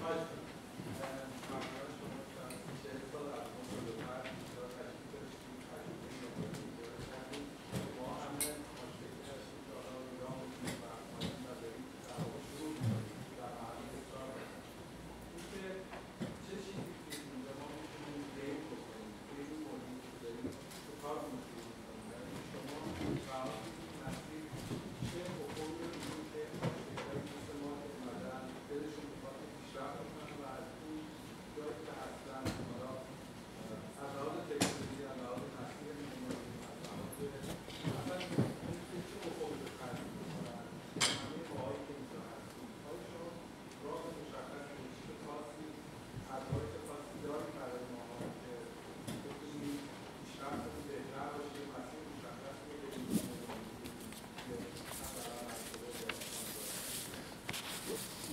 دلشون میخواد پیشرفت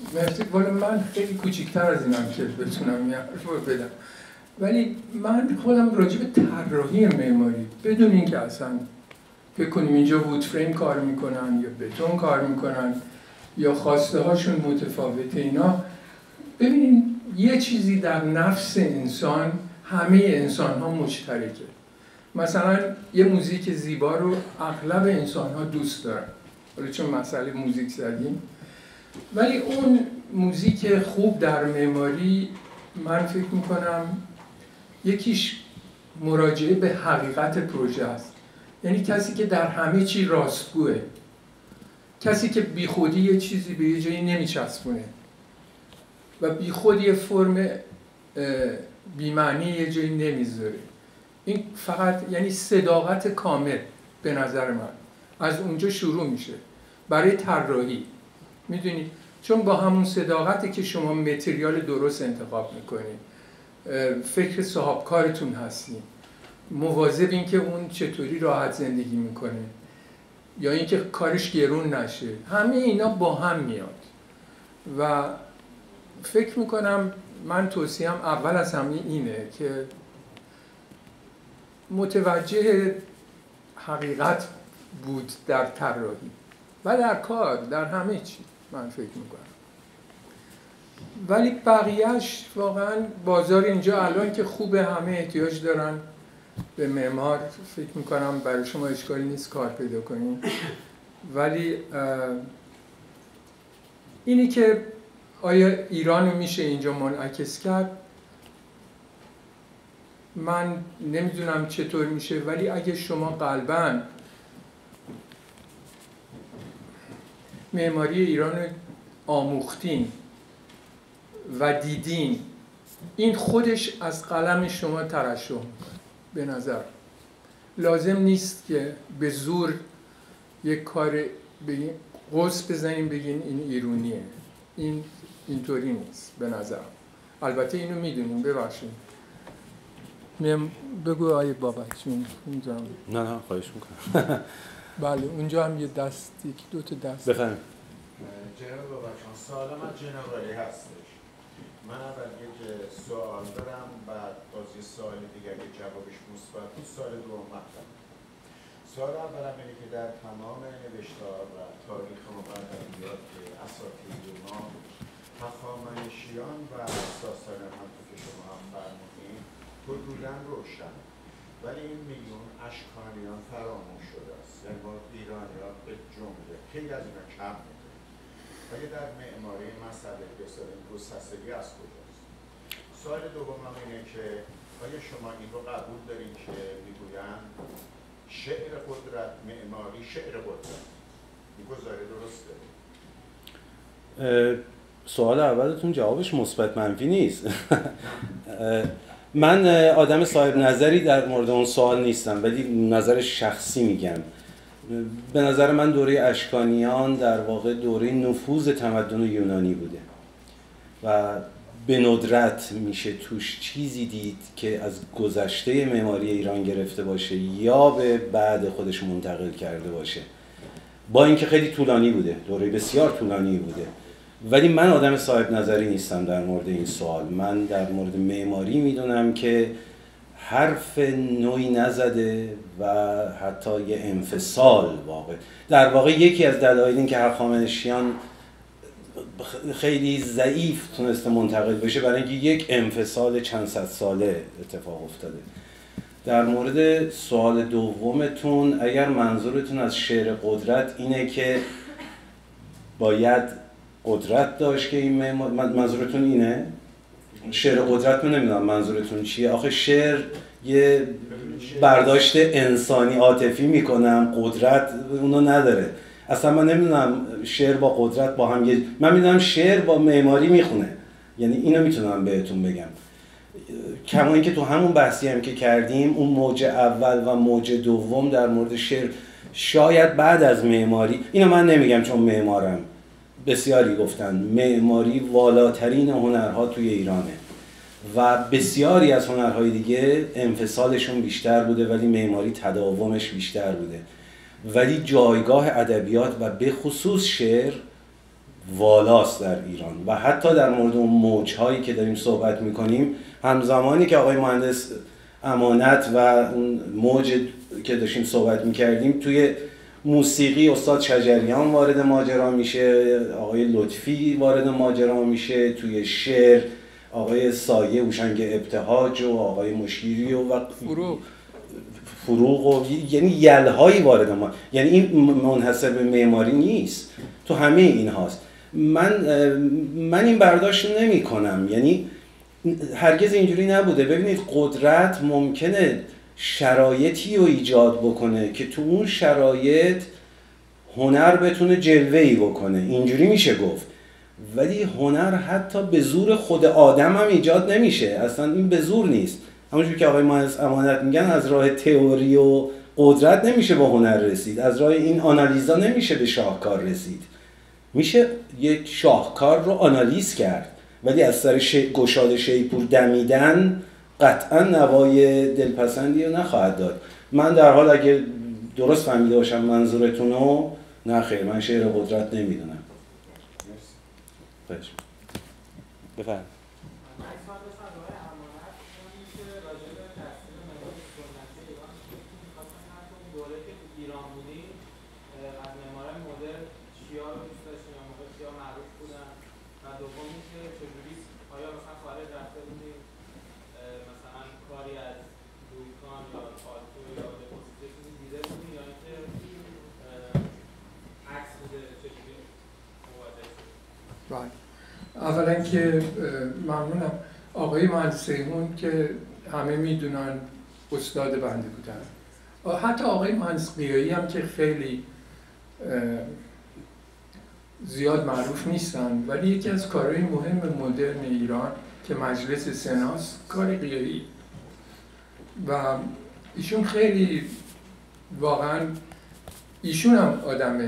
مرسی. والا من خیلی کوچیک‌تر از اینم که بتونم یه حرف رو بدم، ولی من خودم راجع به طراحی معماری بدون اینکه اصلا فکر کنیم اینجا وود فریم کار میکنن یا بتون کار میکنن یا خواسته هاشون متفاوته، اینا ببینید یه چیزی در نفس انسان همه انسان ها مشترکه. مثلا یه موزیک زیبا رو اغلب انسان ها دوست دارن، حالا چون مسئله موزیک زدیم، ولی اون موزیک خوب در معماری من فکر میکنم یکیش مراجعه به حقیقت پروژه است، یعنی کسی که در همه چی راستگوه، کسی که بی خودی یه چیزی به یه جایی نمیچسبونه و بی خودی یه فرم بی معنی یه جایی نمیذاره. این فقط یعنی صداقت کامل به نظر من از اونجا شروع میشه برای طراحی. میدونید چون با همون صداقتی که شما متریال درست انتخاب میکنید، فکر صاحب کارتون هستین، مواظب این که اون چطوری راحت زندگی میکنه یا اینکه کارش گرون نشه، همه اینا با هم میاد و فکر میکنم من توصیهم اول از همه اینه که متوجه حقیقت بود در طراحی و در کار، در همه چی من فکر میکنم. ولی بقیهش واقعا بازار اینجا الان که خوبه، همه احتیاج دارن به معمار، فکر میکنم برای شما اشکالی نیست کار پیدا کنین. ولی اینی که آیا ایران رو میشه اینجا منعکس کرد، من نمیدونم چطور میشه، ولی اگه شما قلباً معماری ایران رو آموختین و دیدین، این خودش از قلم شما ترشح میکنه. به نظر لازم نیست که به زور یک کار بگین قوس بزنیم بگین این ایرونیه، این اینطوری نیست به نظر. البته اینو میدونیم، ببخشید. میم بگو آیه بابک چون اونجا هم نه نه خواهش میکنم. بله اونجا هم یه دست، یکی دو تا دست. بفرمایید. جناب بابک جان، سوال من جنرالی هستش. من اول یک سوال دارم، بعد باز یه سوال دیگه که جوابش مثبت بود سوال دوم مطرح. سوال اولم اینه که در تمام نوشتار و تاریخ ما و ادبیات اساطیر ما هخامنشیان و ساسانیان همونطور که شما هم فرمودین حدوداً روشن، ولی این میلیون اشکانیان فراموش شده است. یعنی ما ایرانیان به جمله خیلی از اینا کم می‌کنیم. ولی در معماری مسئله بسیار این گسستگی از کجاست؟ سوال دومم اینه که آیا شما این رو قبول دارین که میگویند شعر قدرت، معماری شعر قدرت؟ این گزاره درسته؟ سوال اولتون جوابش مثبت منفی نیست. من آدم صاحب نظری در مورد اون سوال نیستم، ولی نظر شخصی میگم. به نظر من دوره اشکانیان در واقع دوره نفوذ تمدن یونانی بوده و به ندرت میشه توش چیزی دید که از گذشته معماری ایران گرفته باشه یا به بعد خودش منتقل کرده باشه، با اینکه خیلی طولانی بوده، دوره بسیار طولانی بوده. ولی من آدم صاحب نظری نیستم در مورد این سوال. من در مورد معماری میدونم که حرف نوعی نزده و حتی یه انفصال واقع. در واقع یکی از دلایل این که هخامنشیان خیلی ضعیف تونسته منتقل بشه برای اینکه یک انفصال چند صد ساله اتفاق افتاده. در مورد سوال دومتون، اگر منظورتون از شعر قدرت اینه که باید قدرت داشت که این منظورتون اینه؟ شعر قدرت من نمیدونم منظورتون چیه. آخه شعر یه برداشت انسانی عاطفی میکنم، قدرت اونو نداره. اصلا من نمیدونم شعر با قدرت با هم یه، من میدونم شعر با معماری میخونه، یعنی اینو میتونم بهتون بگم. کما اینکه تو همون بحثی هم که کردیم، اون موج اول و موج دوم در مورد شعر شاید بعد از معماری، اینو من نمیگم چون معمارم، بسیاری گفتن معماری والاترین هنرها توی ایرانه و بسیاری از هنرهای دیگه انفصالشون بیشتر بوده ولی معماری تداومش بیشتر بوده. ولی جایگاه ادبیات و به خصوص شعر والاست در ایران و حتی در مورد اون موج‌هایی که داریم صحبت می‌کنیم همزمانی که آقای مهندس امانت و اون موج که داشتیم صحبت می‌کردیم توی موسیقی استاد شجریان وارد ماجرا میشه، آقای لطفی وارد ماجرا میشه، توی شعر آقای سایه هوشنگ ابتهاج و آقای مشیری و, و فروغ فروغ و یعنی یلهایی وارد ما، یعنی این منحصر به معماری نیست، تو همه این هاست. من من این برداشت نمی کنم، یعنی هرگز اینجوری نبوده. ببینید قدرت ممکنه شرایطی رو ایجاد بکنه که تو اون شرایط هنر بتونه جلوه‌ای بکنه، اینجوری میشه گفت. ولی هنر حتی به زور خود آدم هم ایجاد نمیشه، اصلا این به زور نیست. همونجوری که آقای مهندس امانت میگن از راه تئوری و قدرت نمیشه به هنر رسید، از راه این آنالیزا نمیشه به شاهکار رسید. میشه یک شاهکار رو آنالیز کرد، ولی از سر ش... گشاد شیپور دمیدن قطعا نوای دلپسندی رو نخواهد داد. من در حال اگه درست فهمیده باشم منظورتون رو، نه خیر، من شعر قدرت نمیدونم. بفرمایید. بفرمایید. اولا که ممنونم آقای مهندس هون که همه میدونن استاد بنده بودن، حتی آقای مهندس قیایی هم که خیلی زیاد معروف نیستن، ولی یکی از کارهای مهم مدرن ایران که مجلس سناست کار قیایی و ایشون خیلی واقعا ایشون هم آدم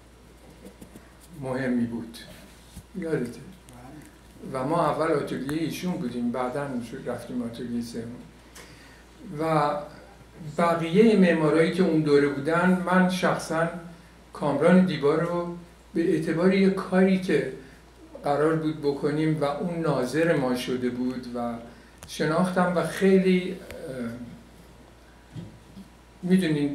مهمی بود، یادته؟ و ما اول آتلیه ایشون بودیم، بعدا رفتیم آتلیه سوم. و بقیه معمارایی که اون دوره بودن، من شخصا کامران دیبا رو به اعتبار یک کاری که قرار بود بکنیم و اون ناظر ما شده بود و شناختم و خیلی میدونین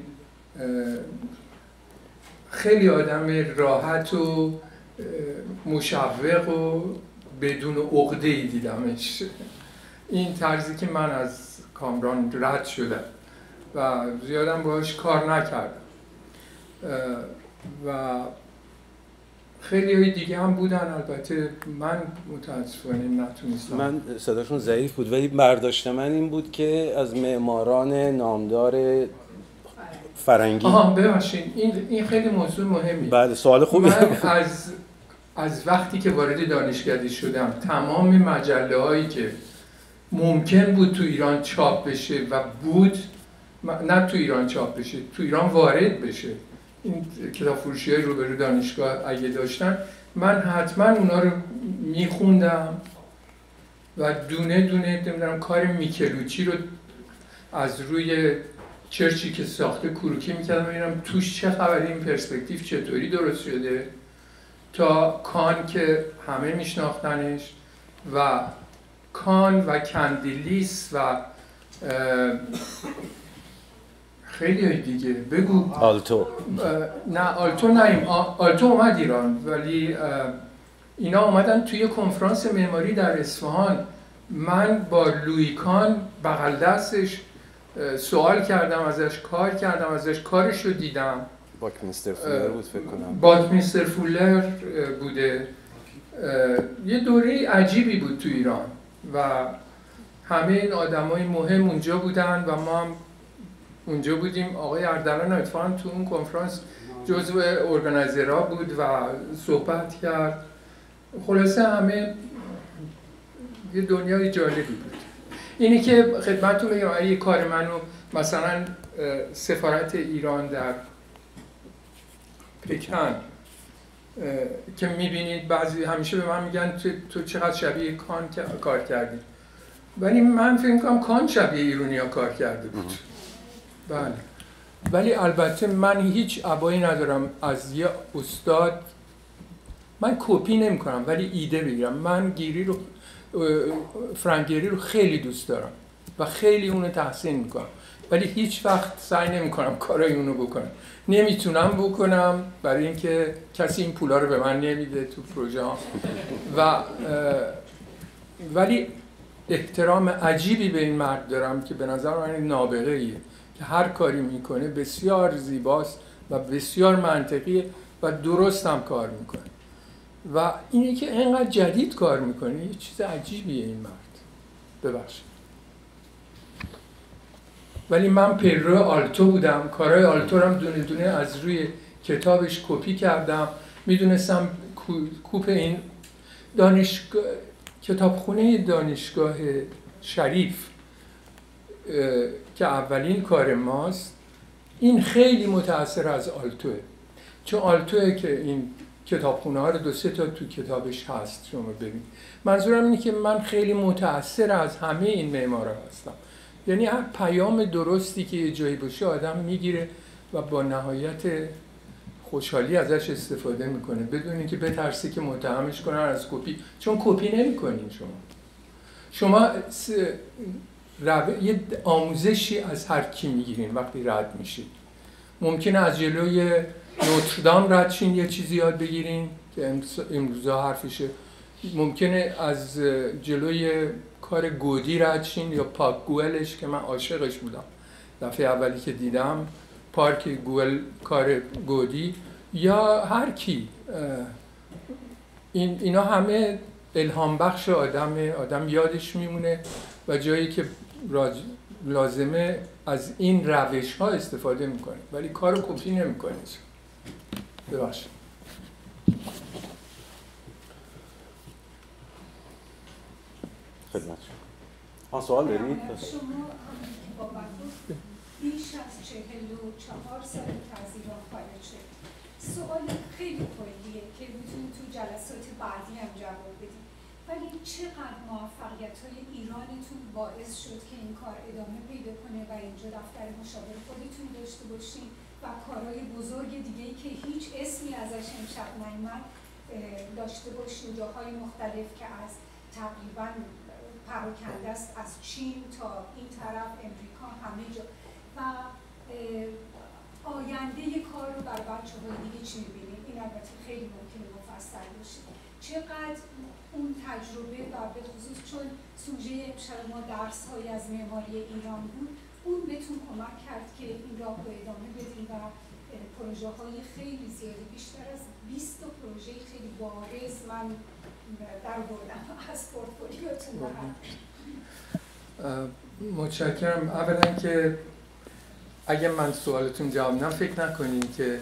خیلی آدم راحت و مشوق و بدون عقده‌ای دیدمش. این طرزی که من از کامران رد شدم و زیادم باهاش کار نکردم و خیلی های دیگه هم بودن، البته من متاسفانه نتونستم. من صداشون ضعیف بود، ولی برداشت من این بود که از معماران نامدار فرنگی. آها ببخشید، این این خیلی موضوع مهمی. بعد سوال خوبی. من از از وقتی که وارد دانشکده شدم تمام مجله هایی که ممکن بود تو ایران چاپ بشه و بود، نه تو ایران چاپ بشه، تو ایران وارد بشه، این کتاب فروشی های روبرو دانشگاه اگه داشتن، من حتما اونا رو میخوندم و دونه دونه نمیدونم کار میکلوچی رو از روی چرچی که ساخته کروکی میکردم ببینم توش چه خبره، این پرسپکتیو چطوری درست شده، تا کان که همه میشناختنش و کان و کندیلیس و خیلی های دیگه. بگو. آلتو. نه آلتو نیم، آلتو اومد ایران، ولی اینا اومدن توی کنفرانس معماری در اصفهان. من با لویی کان بغل دستش سوال کردم ازش، کار کردم ازش، کارش رو دیدم. باکمینستر فولر بود فکر کنم. باکمینستر فولر بوده. یه دوره عجیبی بود تو ایران و همه این آدمای مهم اونجا بودن و ما هم اونجا بودیم. آقای اردلان اتفاقاً تو اون کنفرانس جزو ارگانایزرها بود و صحبت کرد. خلاصه همه یه دنیای جالبی بود. اینی که خدمتتون بگم اگه کار منو مثلا سفارت ایران در پکن که میبینید بعضی همیشه به من میگن تو, تو چقدر شبیه کان کار کردی، ولی من فکر میکنم کان شبیه ایرونیا کار کرده بود. بله، ولی البته من هیچ ابایی ندارم از یه استاد من کپی نمی کنم ولی ایده بگیرم. من گیری رو فرانک گیری رو خیلی دوست دارم و خیلی اونو تحسین میکنم، ولی هیچ وقت سعی نمی کنم کارای اونو بکنم. نمیتونم بکنم برای اینکه کسی این پولا رو به من نمیده تو پروژه ها. و ولی احترام عجیبی به این مرد دارم که به نظر من نابغه ایه که هر کاری میکنه بسیار زیباست و بسیار منطقیه و درست هم کار میکنه و اینه که اینقدر جدید کار میکنه یه چیز عجیبیه این مرد. ببخشید. ولی من پیرو آلتو بودم، کارهای آلتو رو هم دونه دونه از روی کتابش کپی کردم. میدونستم کوپ این دانشگاه کتابخونه دانشگاه شریف که اولین کار ماست، این خیلی متأثر از آلتوه، چون آلتوه که این کتابخونه ها رو دو سه تا تو کتابش هست شما ببین. منظورم اینه که من خیلی متأثر از همه این معمارا هستم، یعنی هر پیام درستی که یه جایی باشه آدم میگیره و با نهایت خوشحالی ازش استفاده میکنه بدون اینکه بترسی که متهمش کنن از کپی، چون کپی نمیکنین شما. شما یه آموزشی از هر کی میگیرین وقتی رد میشید. ممکنه از جلوی نوتردام رد شین یه چیزی یاد بگیرین که امروزا حرفشه، ممکنه از جلوی کار گودی رد شین یا پارک گوئلش که من عاشقش بودم دفعه اولی که دیدم، پارک گوئل کار گودی یا هر کی. این اینا همه الهام بخش آدمه، آدم یادش میمونه و جایی که لازمه از این روش ها استفاده میکنه ولی کارو کپی نمیکنه. ببخشید. خدمت شما. سوال دارید؟ شما با بیش از چهل و چهار سال که از ایران خارج شد. سوال خیلی کلیه که میتونید تو جلسات بعدی هم جواب بدید، ولی چقدر موفقیت‌های ایرانتون باعث شد که این کار ادامه پیدا کنه و اینجا دفتر مشاور خودتون داشته باشین و کارهای بزرگ دیگه‌ای که هیچ اسمی ازش امشب نیامد داشته باشین، جاهای مختلف که از تقریباً پراکنده است، از چین تا این طرف امریکا همه جا. و آینده کار رو بر بچه‌های دیگه چی می‌بینید؟ این البته خیلی ممکنه مفصل باشه. چقدر اون تجربه و به خصوص چون سوژه امشب ما درس‌های از معماری ایران بود، اون بهتون کمک کرد که این راه رو ادامه بدین و پروژه‌های خیلی زیادی، بیشتر از بیست تا پروژه خیلی بارز من در بردم از پورتفولیوتون. متشکرم. اولا که اگه من سوالتون جواب ندم فکر نکنین که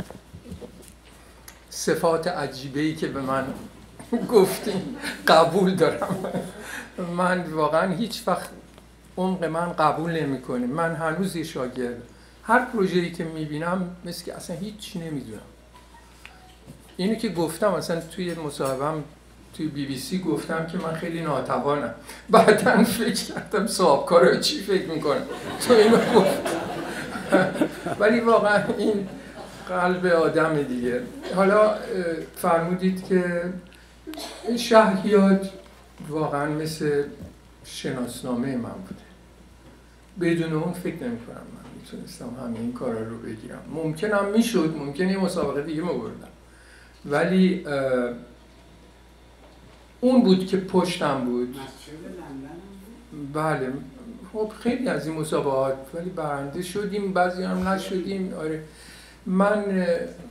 صفات عجیبه‌ای که به من گفتین قبول دارم. من واقعا هیچ وقت عمق من قبول نمی‌کنه. من هنوز یه شاگرد، هر پروژه‌ای که می‌بینم مثل که اصلا هیچ نمی‌دونم. اینو که گفتم اصلا توی مصاحبه‌ام توی بی بی سی گفتم که من خیلی ناتوانم. بعداً فکر کردم صاحبکارا چی فکر می‌کنن تو اینو گفت. ولی واقعا این قلب آدم دیگه. حالا فرمودید که شهریار واقعا مثل شناسنامه من بوده. بدون اون فکر نمی کنم من میتونستم همه این کارا رو بگیرم. ممکنم میشد، ممکنه یه مسابقه دیگه می‌بردم، ولی اون بود که پشتم بود. بله، خب خیلی از این مسابقات ولی برنده شدیم، بعضی هم نشدیم. آره من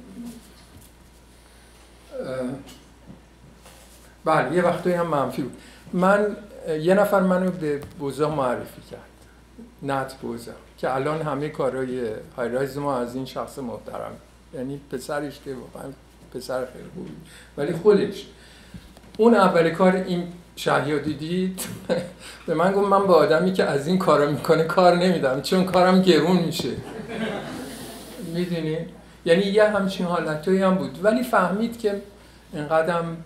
بله یه وقتایی هم منفی بود. من یه نفر منو به بوزا معرفی کرد، نت بوزا، که الان همه کارهای هایرایز ما از این شخص محترم، یعنی پسرش که واقعا پسر خیلی خوبی، ولی خودش اون اول کار این شهیادی دید به من گفت من با آدمی که از این کارا میکنه کار نمیدم چون کارم گرون میشه. میدونی؟ یعنی یه همچین حالتایی هم بود، ولی فهمید که اینقدرم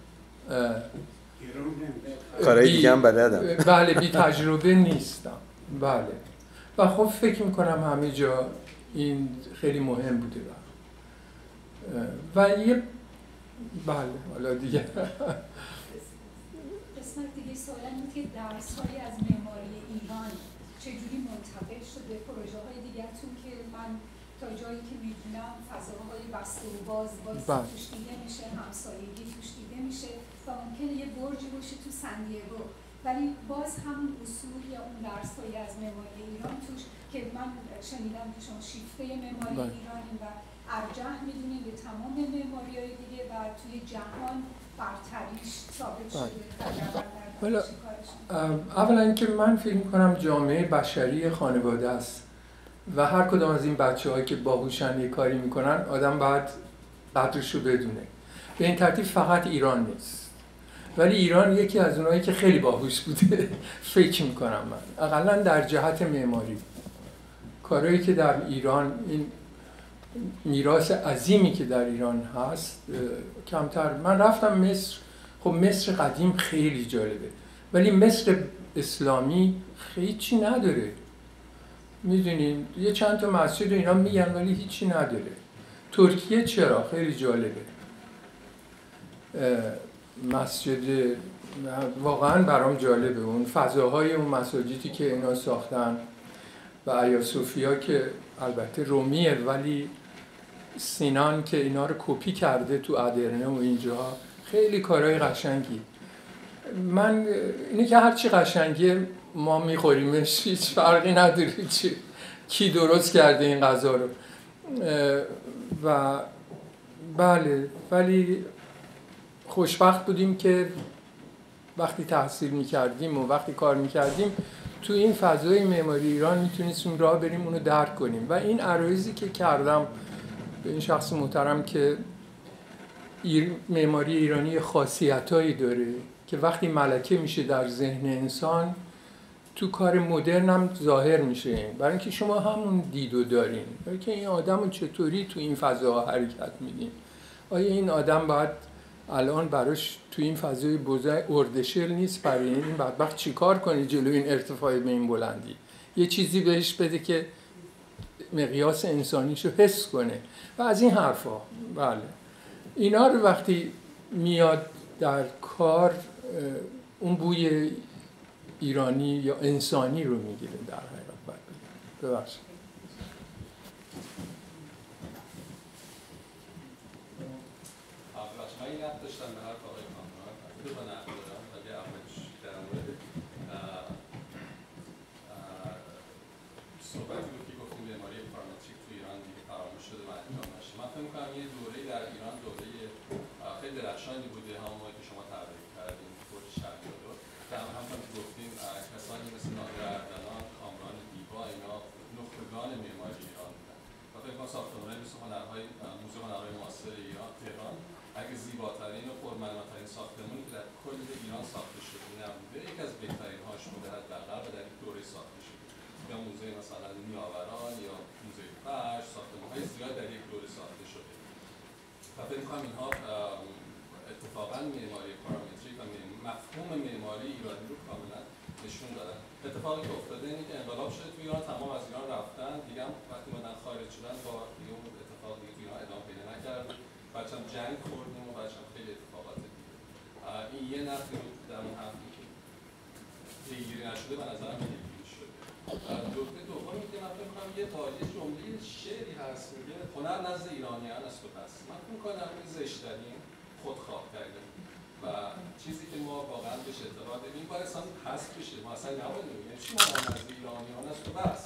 کارهای دیگه هم بلدم. بله بی تجربه نیستم. بله. و خب فکر میکنم همه جا این خیلی مهم بوده. و یه بله حالا دیگه قسمت دیگه سوال این بود که درس‌هایی از معماری ایران چجوری منتقل شد به پروژه‌های دیگرتون که من تا جایی که می‌دونم فضاهای بسته و باز باز توش دیده میشه، همسایگی توش دیده میشه و ممکنه یه برجی باشه تو سندیگو، ولی باز همون اصول یا اون درس‌هایی از معماری ایران توش که من شنیدم که شما شیفته معماری ایرانی و ارجح می‌دونید به تمام معماری‌های دیگه و توی جهان برتریش ثابت شده. اولا اینکه من فکر می‌کنم جامعه بشری خانواده است و هر کدام از این بچه‌هایی که باهوشن یه کاری می‌کنن آدم باید قدرش رو بدونه. به این ترتیب فقط ایران نیست، ولی ایران یکی از اونایی که خیلی باهوش بوده فکر می‌کنم من حداقل در جهت معماری کارهایی که در ایران این میراث عظیمی که در ایران هست کمتر. من رفتم مصر، خب مصر قدیم خیلی جالبه ولی مصر اسلامی هیچی نداره، میدونین یه چند تا مسجد اینا میگن ولی هیچی نداره. ترکیه چرا خیلی جالبه، مسجد واقعا برام جالبه اون فضاهای اون مساجدی که اینا ساختن و آیا صوفیا که البته رومیه ولی سینان که اینا رو کپی کرده تو ادرنه و اینجا خیلی کارهای قشنگی. من اینه که هرچی قشنگیه ما میخوریمش، هیچ فرقی نداره چی کی درست کرده این غذا رو. و بله ولی خوشبخت بودیم که وقتی تحصیل میکردیم و وقتی کار میکردیم تو این فضای معماری ایران میتونستیم راه بریم اونو درک کنیم و این عرایزی که کردم به این شخص محترم که ایر معماری ایرانی خاصیتایی داره که وقتی ملکه میشه در ذهن انسان تو کار مدرن هم ظاهر میشه، برای اینکه شما همون دیدو دارین برای که این آدمو چطوری تو این فضا حرکت میدین. آیا این آدم باید الان براش تو این فضای بزرگ اردشل نیست برای این بدبخت چیکار کنی جلوی این ارتفاع به این بلندی؟ یه چیزی بهش بده که مقیاس انسانیشو حس کنه و از این حرفا. بله اینا رو وقتی میاد در کار اون بوی ایرانی یا انسانی رو میگیره در حقیقت. ببخشید من این نقد داشتم به حرف آقای کامران دو تا نقد دارم اگه اولش در مورد صحبتی بود که گفتیم معماری پارامتریک تو ایران دیگه فراموش شده و انجام نشه. من فکر می‌کنم یه دوره در ایران دوره خیلی درخشانی بوده، همون موقعی که شما تعریف کردین برج شهریار رو در همون که گفتیم کسانی مثل نادر اردلان، کامران دیبا اینا نخبگان معماری ایران بودن و فکر کنم ساختمان‌های مثل هنرهای موزه هنرهای معاصر ایران تهران اگه زیباترین و پرمعناترین ساختمانی که در کل ایران ساخته شده نبوده یکی از بهترین هاش بوده حداقل و در این دوره ساخته شده، یا موزه مثلا نیاوران یا موزه فرش، ساختمان‌های زیاد در یک دوره ساخته شده و فکر می‌کنم اینها اتفاقاً معماری پارامتریک و مفهوم معماری ایرانی رو کاملا نشون دادن. اتفاقی که افتاده اینه که انقلاب شده تو ایران، تمام از ایران رفتن دیگه، هم وقتی اومدن خارج شدن با دیگه اون اتفاق دیگه تو ایران ادامه پیدا نکرد، بچه‌م جنگ خوردیم و بچه‌م خیلی اتفاقات دیگه. این یه نقطه بود در اون حرفی که پیگیری نشده به نظرم پیگیری شده. نکته دومی که من فکر می‌کنم یه واژه جمله شعری هست میگه هنر نزد ایرانیان است و بس. من فکر می‌کنم این زشت‌ترین خودخواه‌ترین و چیزی که ما واقعا بهش اعتقاد داریم این باید اصلا حذف بشه. ما اصلا نباید بگیم چی هنر نزد ایرانیان است و بس.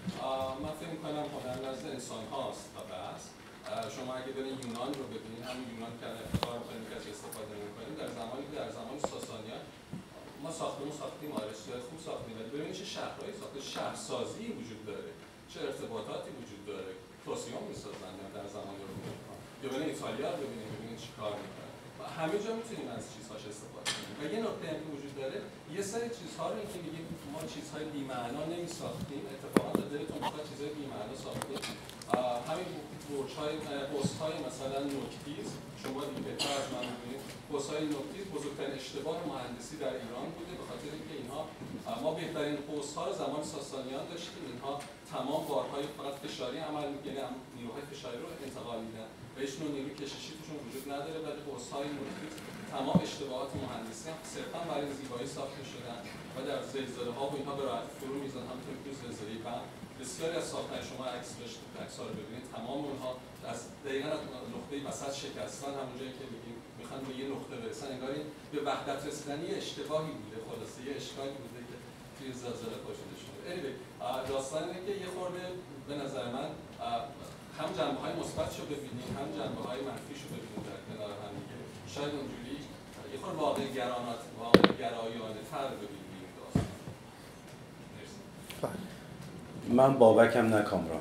من فکر می‌کنم هنر نزد انسان هاست و بس. شما اگه برین یونان رو ببینید، همین یونان که افتخار می‌کنیم که ازش استفاده نمی‌کنیم، در زمانی که در زمان ساسانیان ما ساختمون ساختیم، آرشیتکتور خوب ساختیم، ولی ببینید چه شهرهایی ساخته، شهرسازی وجود داره، چه ارتباطاتی وجود داره، توسیون می‌سازن در زمان رومی. یا برین ایتالیا رو ببینید ببینید چیکار می‌کنن. همه جا می‌تونیم از چیزهاش استفاده کنیم. و یه نکته هم که وجود داره، یه سری چیزها رو که میگیم ما چیزهای بی‌معنا نمی‌ساختیم، اتفاقا دلتون می‌خواد چیزهای بی‌معنا ساختیم. همین برج‌های پست‌های مثلا نوک‌تیز، شما دیگه بهتر از من می‌دونید پست‌های نوک‌تیز بزرگترین اشتباه مهندسی در ایران بوده، به خاطر اینکه اینها ما بهترین پست‌ها رو زمان ساسانیان داشتیم، اینها تمام بارهای فقط فشاری عمل می‌کردن، نیروهای فشاری رو انتقال میدن و هیچ نوع نیروی کششی توشون وجود نداره، ولی قوس‌های مرتفع تمام اشتباهات مهندسی هم صرفا برای زیبایی ساخته شدن و در زلزله‌ها و اینها به راحتی فرو می‌ریزن. همونطور که زلزله بعد بسیاری از ساخت‌های شما عکس داشت عکس‌ها رو ببینید، تمام اونها از دقیقاً از نقطه وسط شکستن، همون جایی که میگیم میخوان به یه نقطه برسن، انگار این به وحدت رسیدن یه اشتباهی بوده، خلاصه یه اشکالی بوده که توی زلزله پاشیده شده. anyway داستان اینه که یه خورده به نظر من هم جنبه‌های مثبتشو ببینیم هم جنبه‌های منفیشو ببینیم در کنار هم دیگه، شاید اونجوری یه خورده واقع گرانات واقع گرایانه تر ببینیم این داستان. من بابکم نه کامران.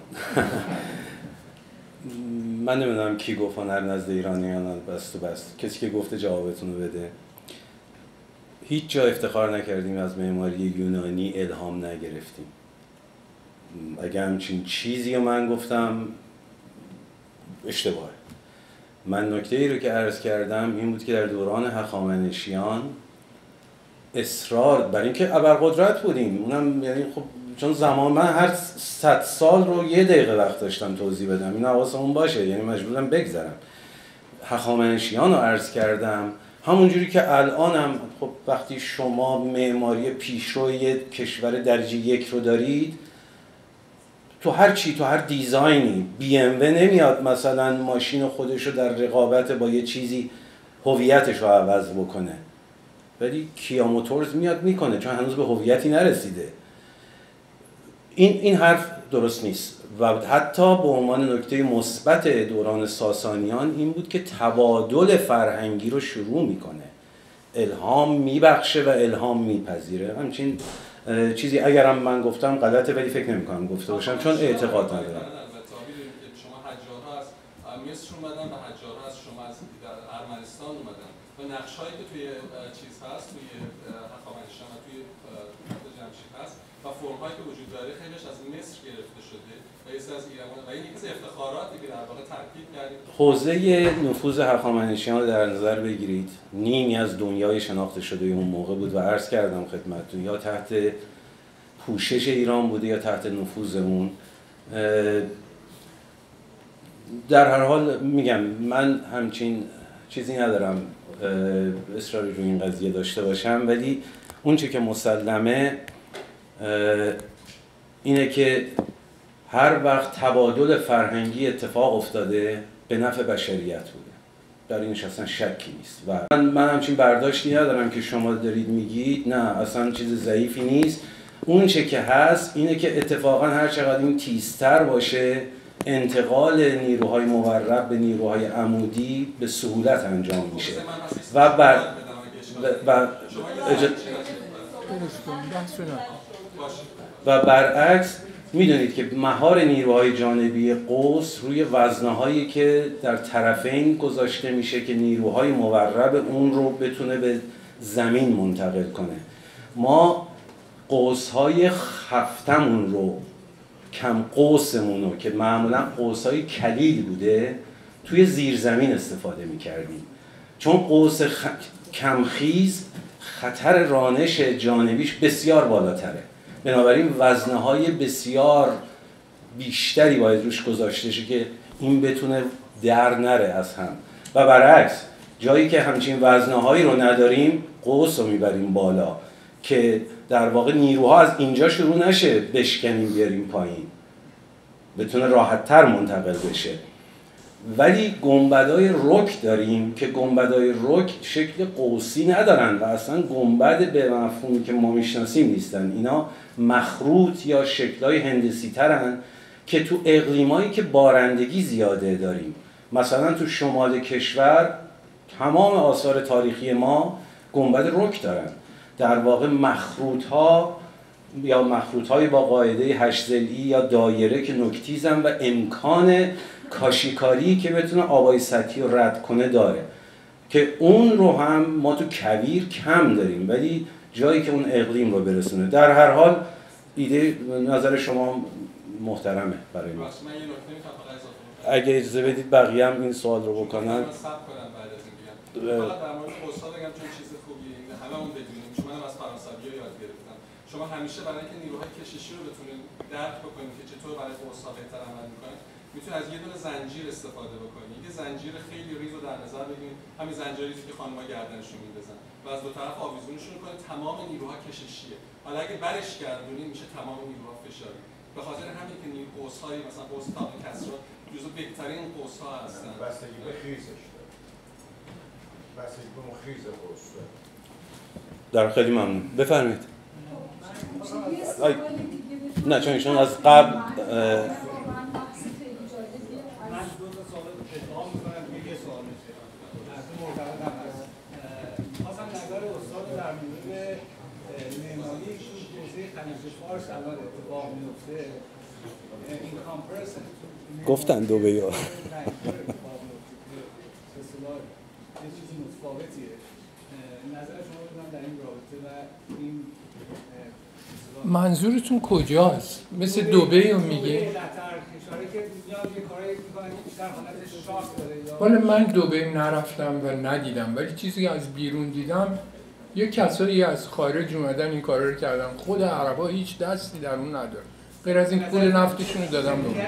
من نمیدونم کی گفت هنر نزد ایرانیان بست و بست، کسی که گفته جوابتون رو بده. هیچ جا افتخار نکردیم از معماری یونانی الهام نگرفتیم. اگه همچین چیزی رو من گفتم اشتباهه. من نکته ای رو که عرض کردم این بود که در دوران هخامنشیان اصرار بر این که ابرقدرت بودیم، اونم یعنی خب چون زمان من هر صد سال رو یه دقیقه وقت داشتم توضیح بدم، این حواسمون باشه، یعنی مجبورم بگذرم. هخامنشیان رو عرض کردم، همونجوری که الانم خب وقتی شما معماری پیشرو یک کشور درجه یک رو دارید، تو هر چی، تو هر دیزاینی، بی ام و نمیاد مثلا ماشین خودش رو در رقابت با یه چیزی هویتش رو عوض بکنه، ولی کیا موتورز میاد میکنه چون هنوز به هویتی نرسیده. این این حرف درست نیست و حتی به عنوان نکته مثبت دوران ساسانیان این بود که تبادل فرهنگی رو شروع میکنه، الهام میبخشه و الهام میپذیره. همچین چیزی اگرم من گفتم غلطه ولی فکر نمیکنم گفته باشم چون اعتقاد ندارم. شما حجارها از مصر اومدن و حجارها از شما از ارمنستان اومدن و نقشهایی که توی چیز هست، توی هخامنشیان و توی جمشید هست و فرم‌هایی که وجود داره خیلیش از مصر گرفته شده و یه از ایران و این یکی از افتخاراتی که در واقع ترکیب کردیم. حوزه نفوذ هخامنشیان رو در نظر بگیرید، نیمی از دنیای شناخته شده اون موقع بود و عرض کردم خدمتتون یا تحت پوشش ایران بوده یا تحت نفوذ اون. در هر حال میگم من همچین چیزی ندارم اصراری روی این قضیه داشته باشم، ولی اون چه که مسلمه اینه که هر وقت تبادل فرهنگی اتفاق افتاده به نفع بشریت بوده، در اینش اصلا شکی نیست و من, من همچین برداشتی ندارم که شما دارید میگید نه اصلا چیز ضعیفی نیست. اون چه که هست اینه که اتفاقا هر چقدر این تیزتر باشه انتقال نیروهای مورب به نیروهای عمودی به سهولت انجام میشه و بر و و برعکس میدونید که مهار نیروهای جانبی قوس روی وزنهایی که در طرفین گذاشته میشه که نیروهای مورب اون رو بتونه به زمین منتقل کنه. ما قوس‌های خفتمون رو، کم قوسمون رو که معمولا قوس‌های کلیل بوده توی زیرزمین استفاده میکردیم، چون قوس خ... کمخیز خطر رانش جانبیش بسیار بالاتره، بنابراین وزنه‌های بسیار بیشتری باید روش گذاشته شه که این بتونه در نره از هم و برعکس جایی که همچین وزنه‌هایی رو نداریم قوس رو میبریم بالا که در واقع نیروها از اینجا شروع نشه بشکنیم بیاریم پایین، بتونه راحت‌تر منتقل بشه. ولی گنبدای رک داریم که گنبدای رک شکل قوسی ندارن و اصلا گنبد به مفهومی که ما میشناسیم نیستن، اینا مخروط یا شکل‌های هندسی ترن که تو اقلیمایی که بارندگی زیاده داریم، مثلا تو شمال کشور تمام آثار تاریخی ما گنبد رک دارن، در واقع مخروط‌ها یا مخروط‌های با قاعده هشت ضلعی یا دایره که نوک‌تیزن و امکان کاشیکاری که بتونه آبای سطحی رو رد کنه داره که اون رو هم ما تو کویر کم داریم ولی جایی که اون اقلیم رو برسونه. در هر حال ایده نظر شما محترمه برای ما. اگه اجازه بدید بقیه هم این سوال رو بکنن. من صبر کنم بعد از این بیان. فقط در مورد قوس‌ها بگم چون چیز خوبیه هممون بدونیم، چون منم از فرانسوی‌ها یاد گرفتم. شما همیشه برای اینکه نیروهای کششی رو بتونید درک بکنید که چطور برای قوس‌ها بهتر عمل می‌کنه، میتونه از یه دونه زنجیر استفاده بکنی. یه زنجیر خیلی ریز رو در نظر بگیرید، همین زنجیری که خانم‌ها گردنشون میندازن و از دو طرف آویزونشون کنید. تمام نیروها کششیه. حالا اگه برش گردونی میشه تمام نیروها فشاری. به خاطر همین که نیرو قوس‌های مثلا قوس تاق کسرا جزو بهترین قوس‌ها هستن. بستگی به خیزش داره. بستگی به خیز قوس داره. در خیلی ممنون. بفرمایید. نه چون ایشون از قبل من دو تا سوال ادغام می‌کنم که یه سوال میشه. از اون مرتبط هست. خواستم نظر استاد در مورد معماری حوزه خلیج فارس الان اتفاق میفته. این کامپرسن گفتن دبی ها. به اصطلاح یه چیزی متفاوتیه. نظر شما بدونم در این رابطه و این منظورتون کجاست؟ مثل دبی رو میگه؟ والا من دبی نرفتم و ندیدم، ولی چیزی که از بیرون دیدم یه کسایی از خارج اومدن این کارا رو کردن. خود عربا هیچ دستی در اون نداره غیر از این پول نفتشون رو دادم به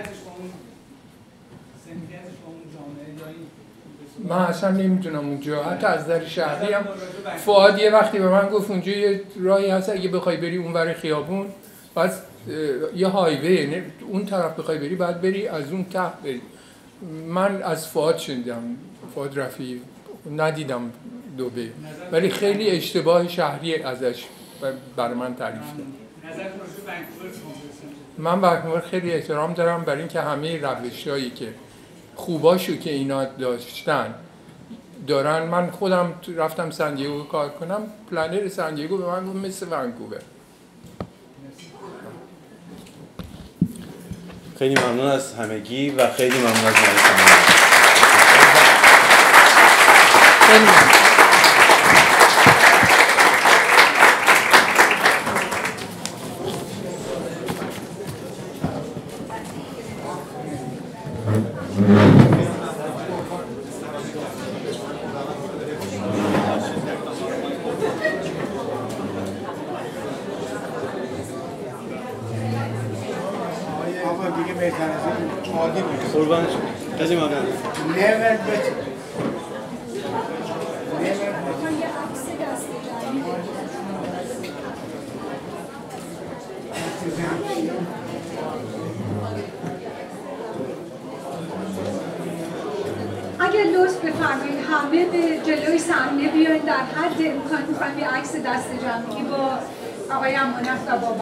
من اصلا نمیدونم اونجا. حتی از در شهری هم فؤاد یه وقتی به من گفت اونجا یه راهی هست اگه بخوای بری اونور خیابون بعد یه هایوی اون طرف بخوای بری بعد بری از اون ته بری. من از فؤاد شنیدم، فؤاد رفیعی، ندیدم دبی، ولی خیلی اشتباه شهری ازش برای من تعریف کرد. من ونکوور خیلی احترام دارم برای اینکه همه روش‌هایی که خوباشو که اینا داشتن دارن. من خودم رفتم سن دیگو کار کنم، پلنر سن دیگو به من گفت مثل ونکوور. خیلی ممنون از همگی و خیلی ممنون از شما. خیلی ممنون. قربان خیلی ممنون. اگر لطف بفرمایید همه به جلوی صحنه بیاین، در حد امکان می‌خوایم یه عکس دست جمعی با آقای امانت و با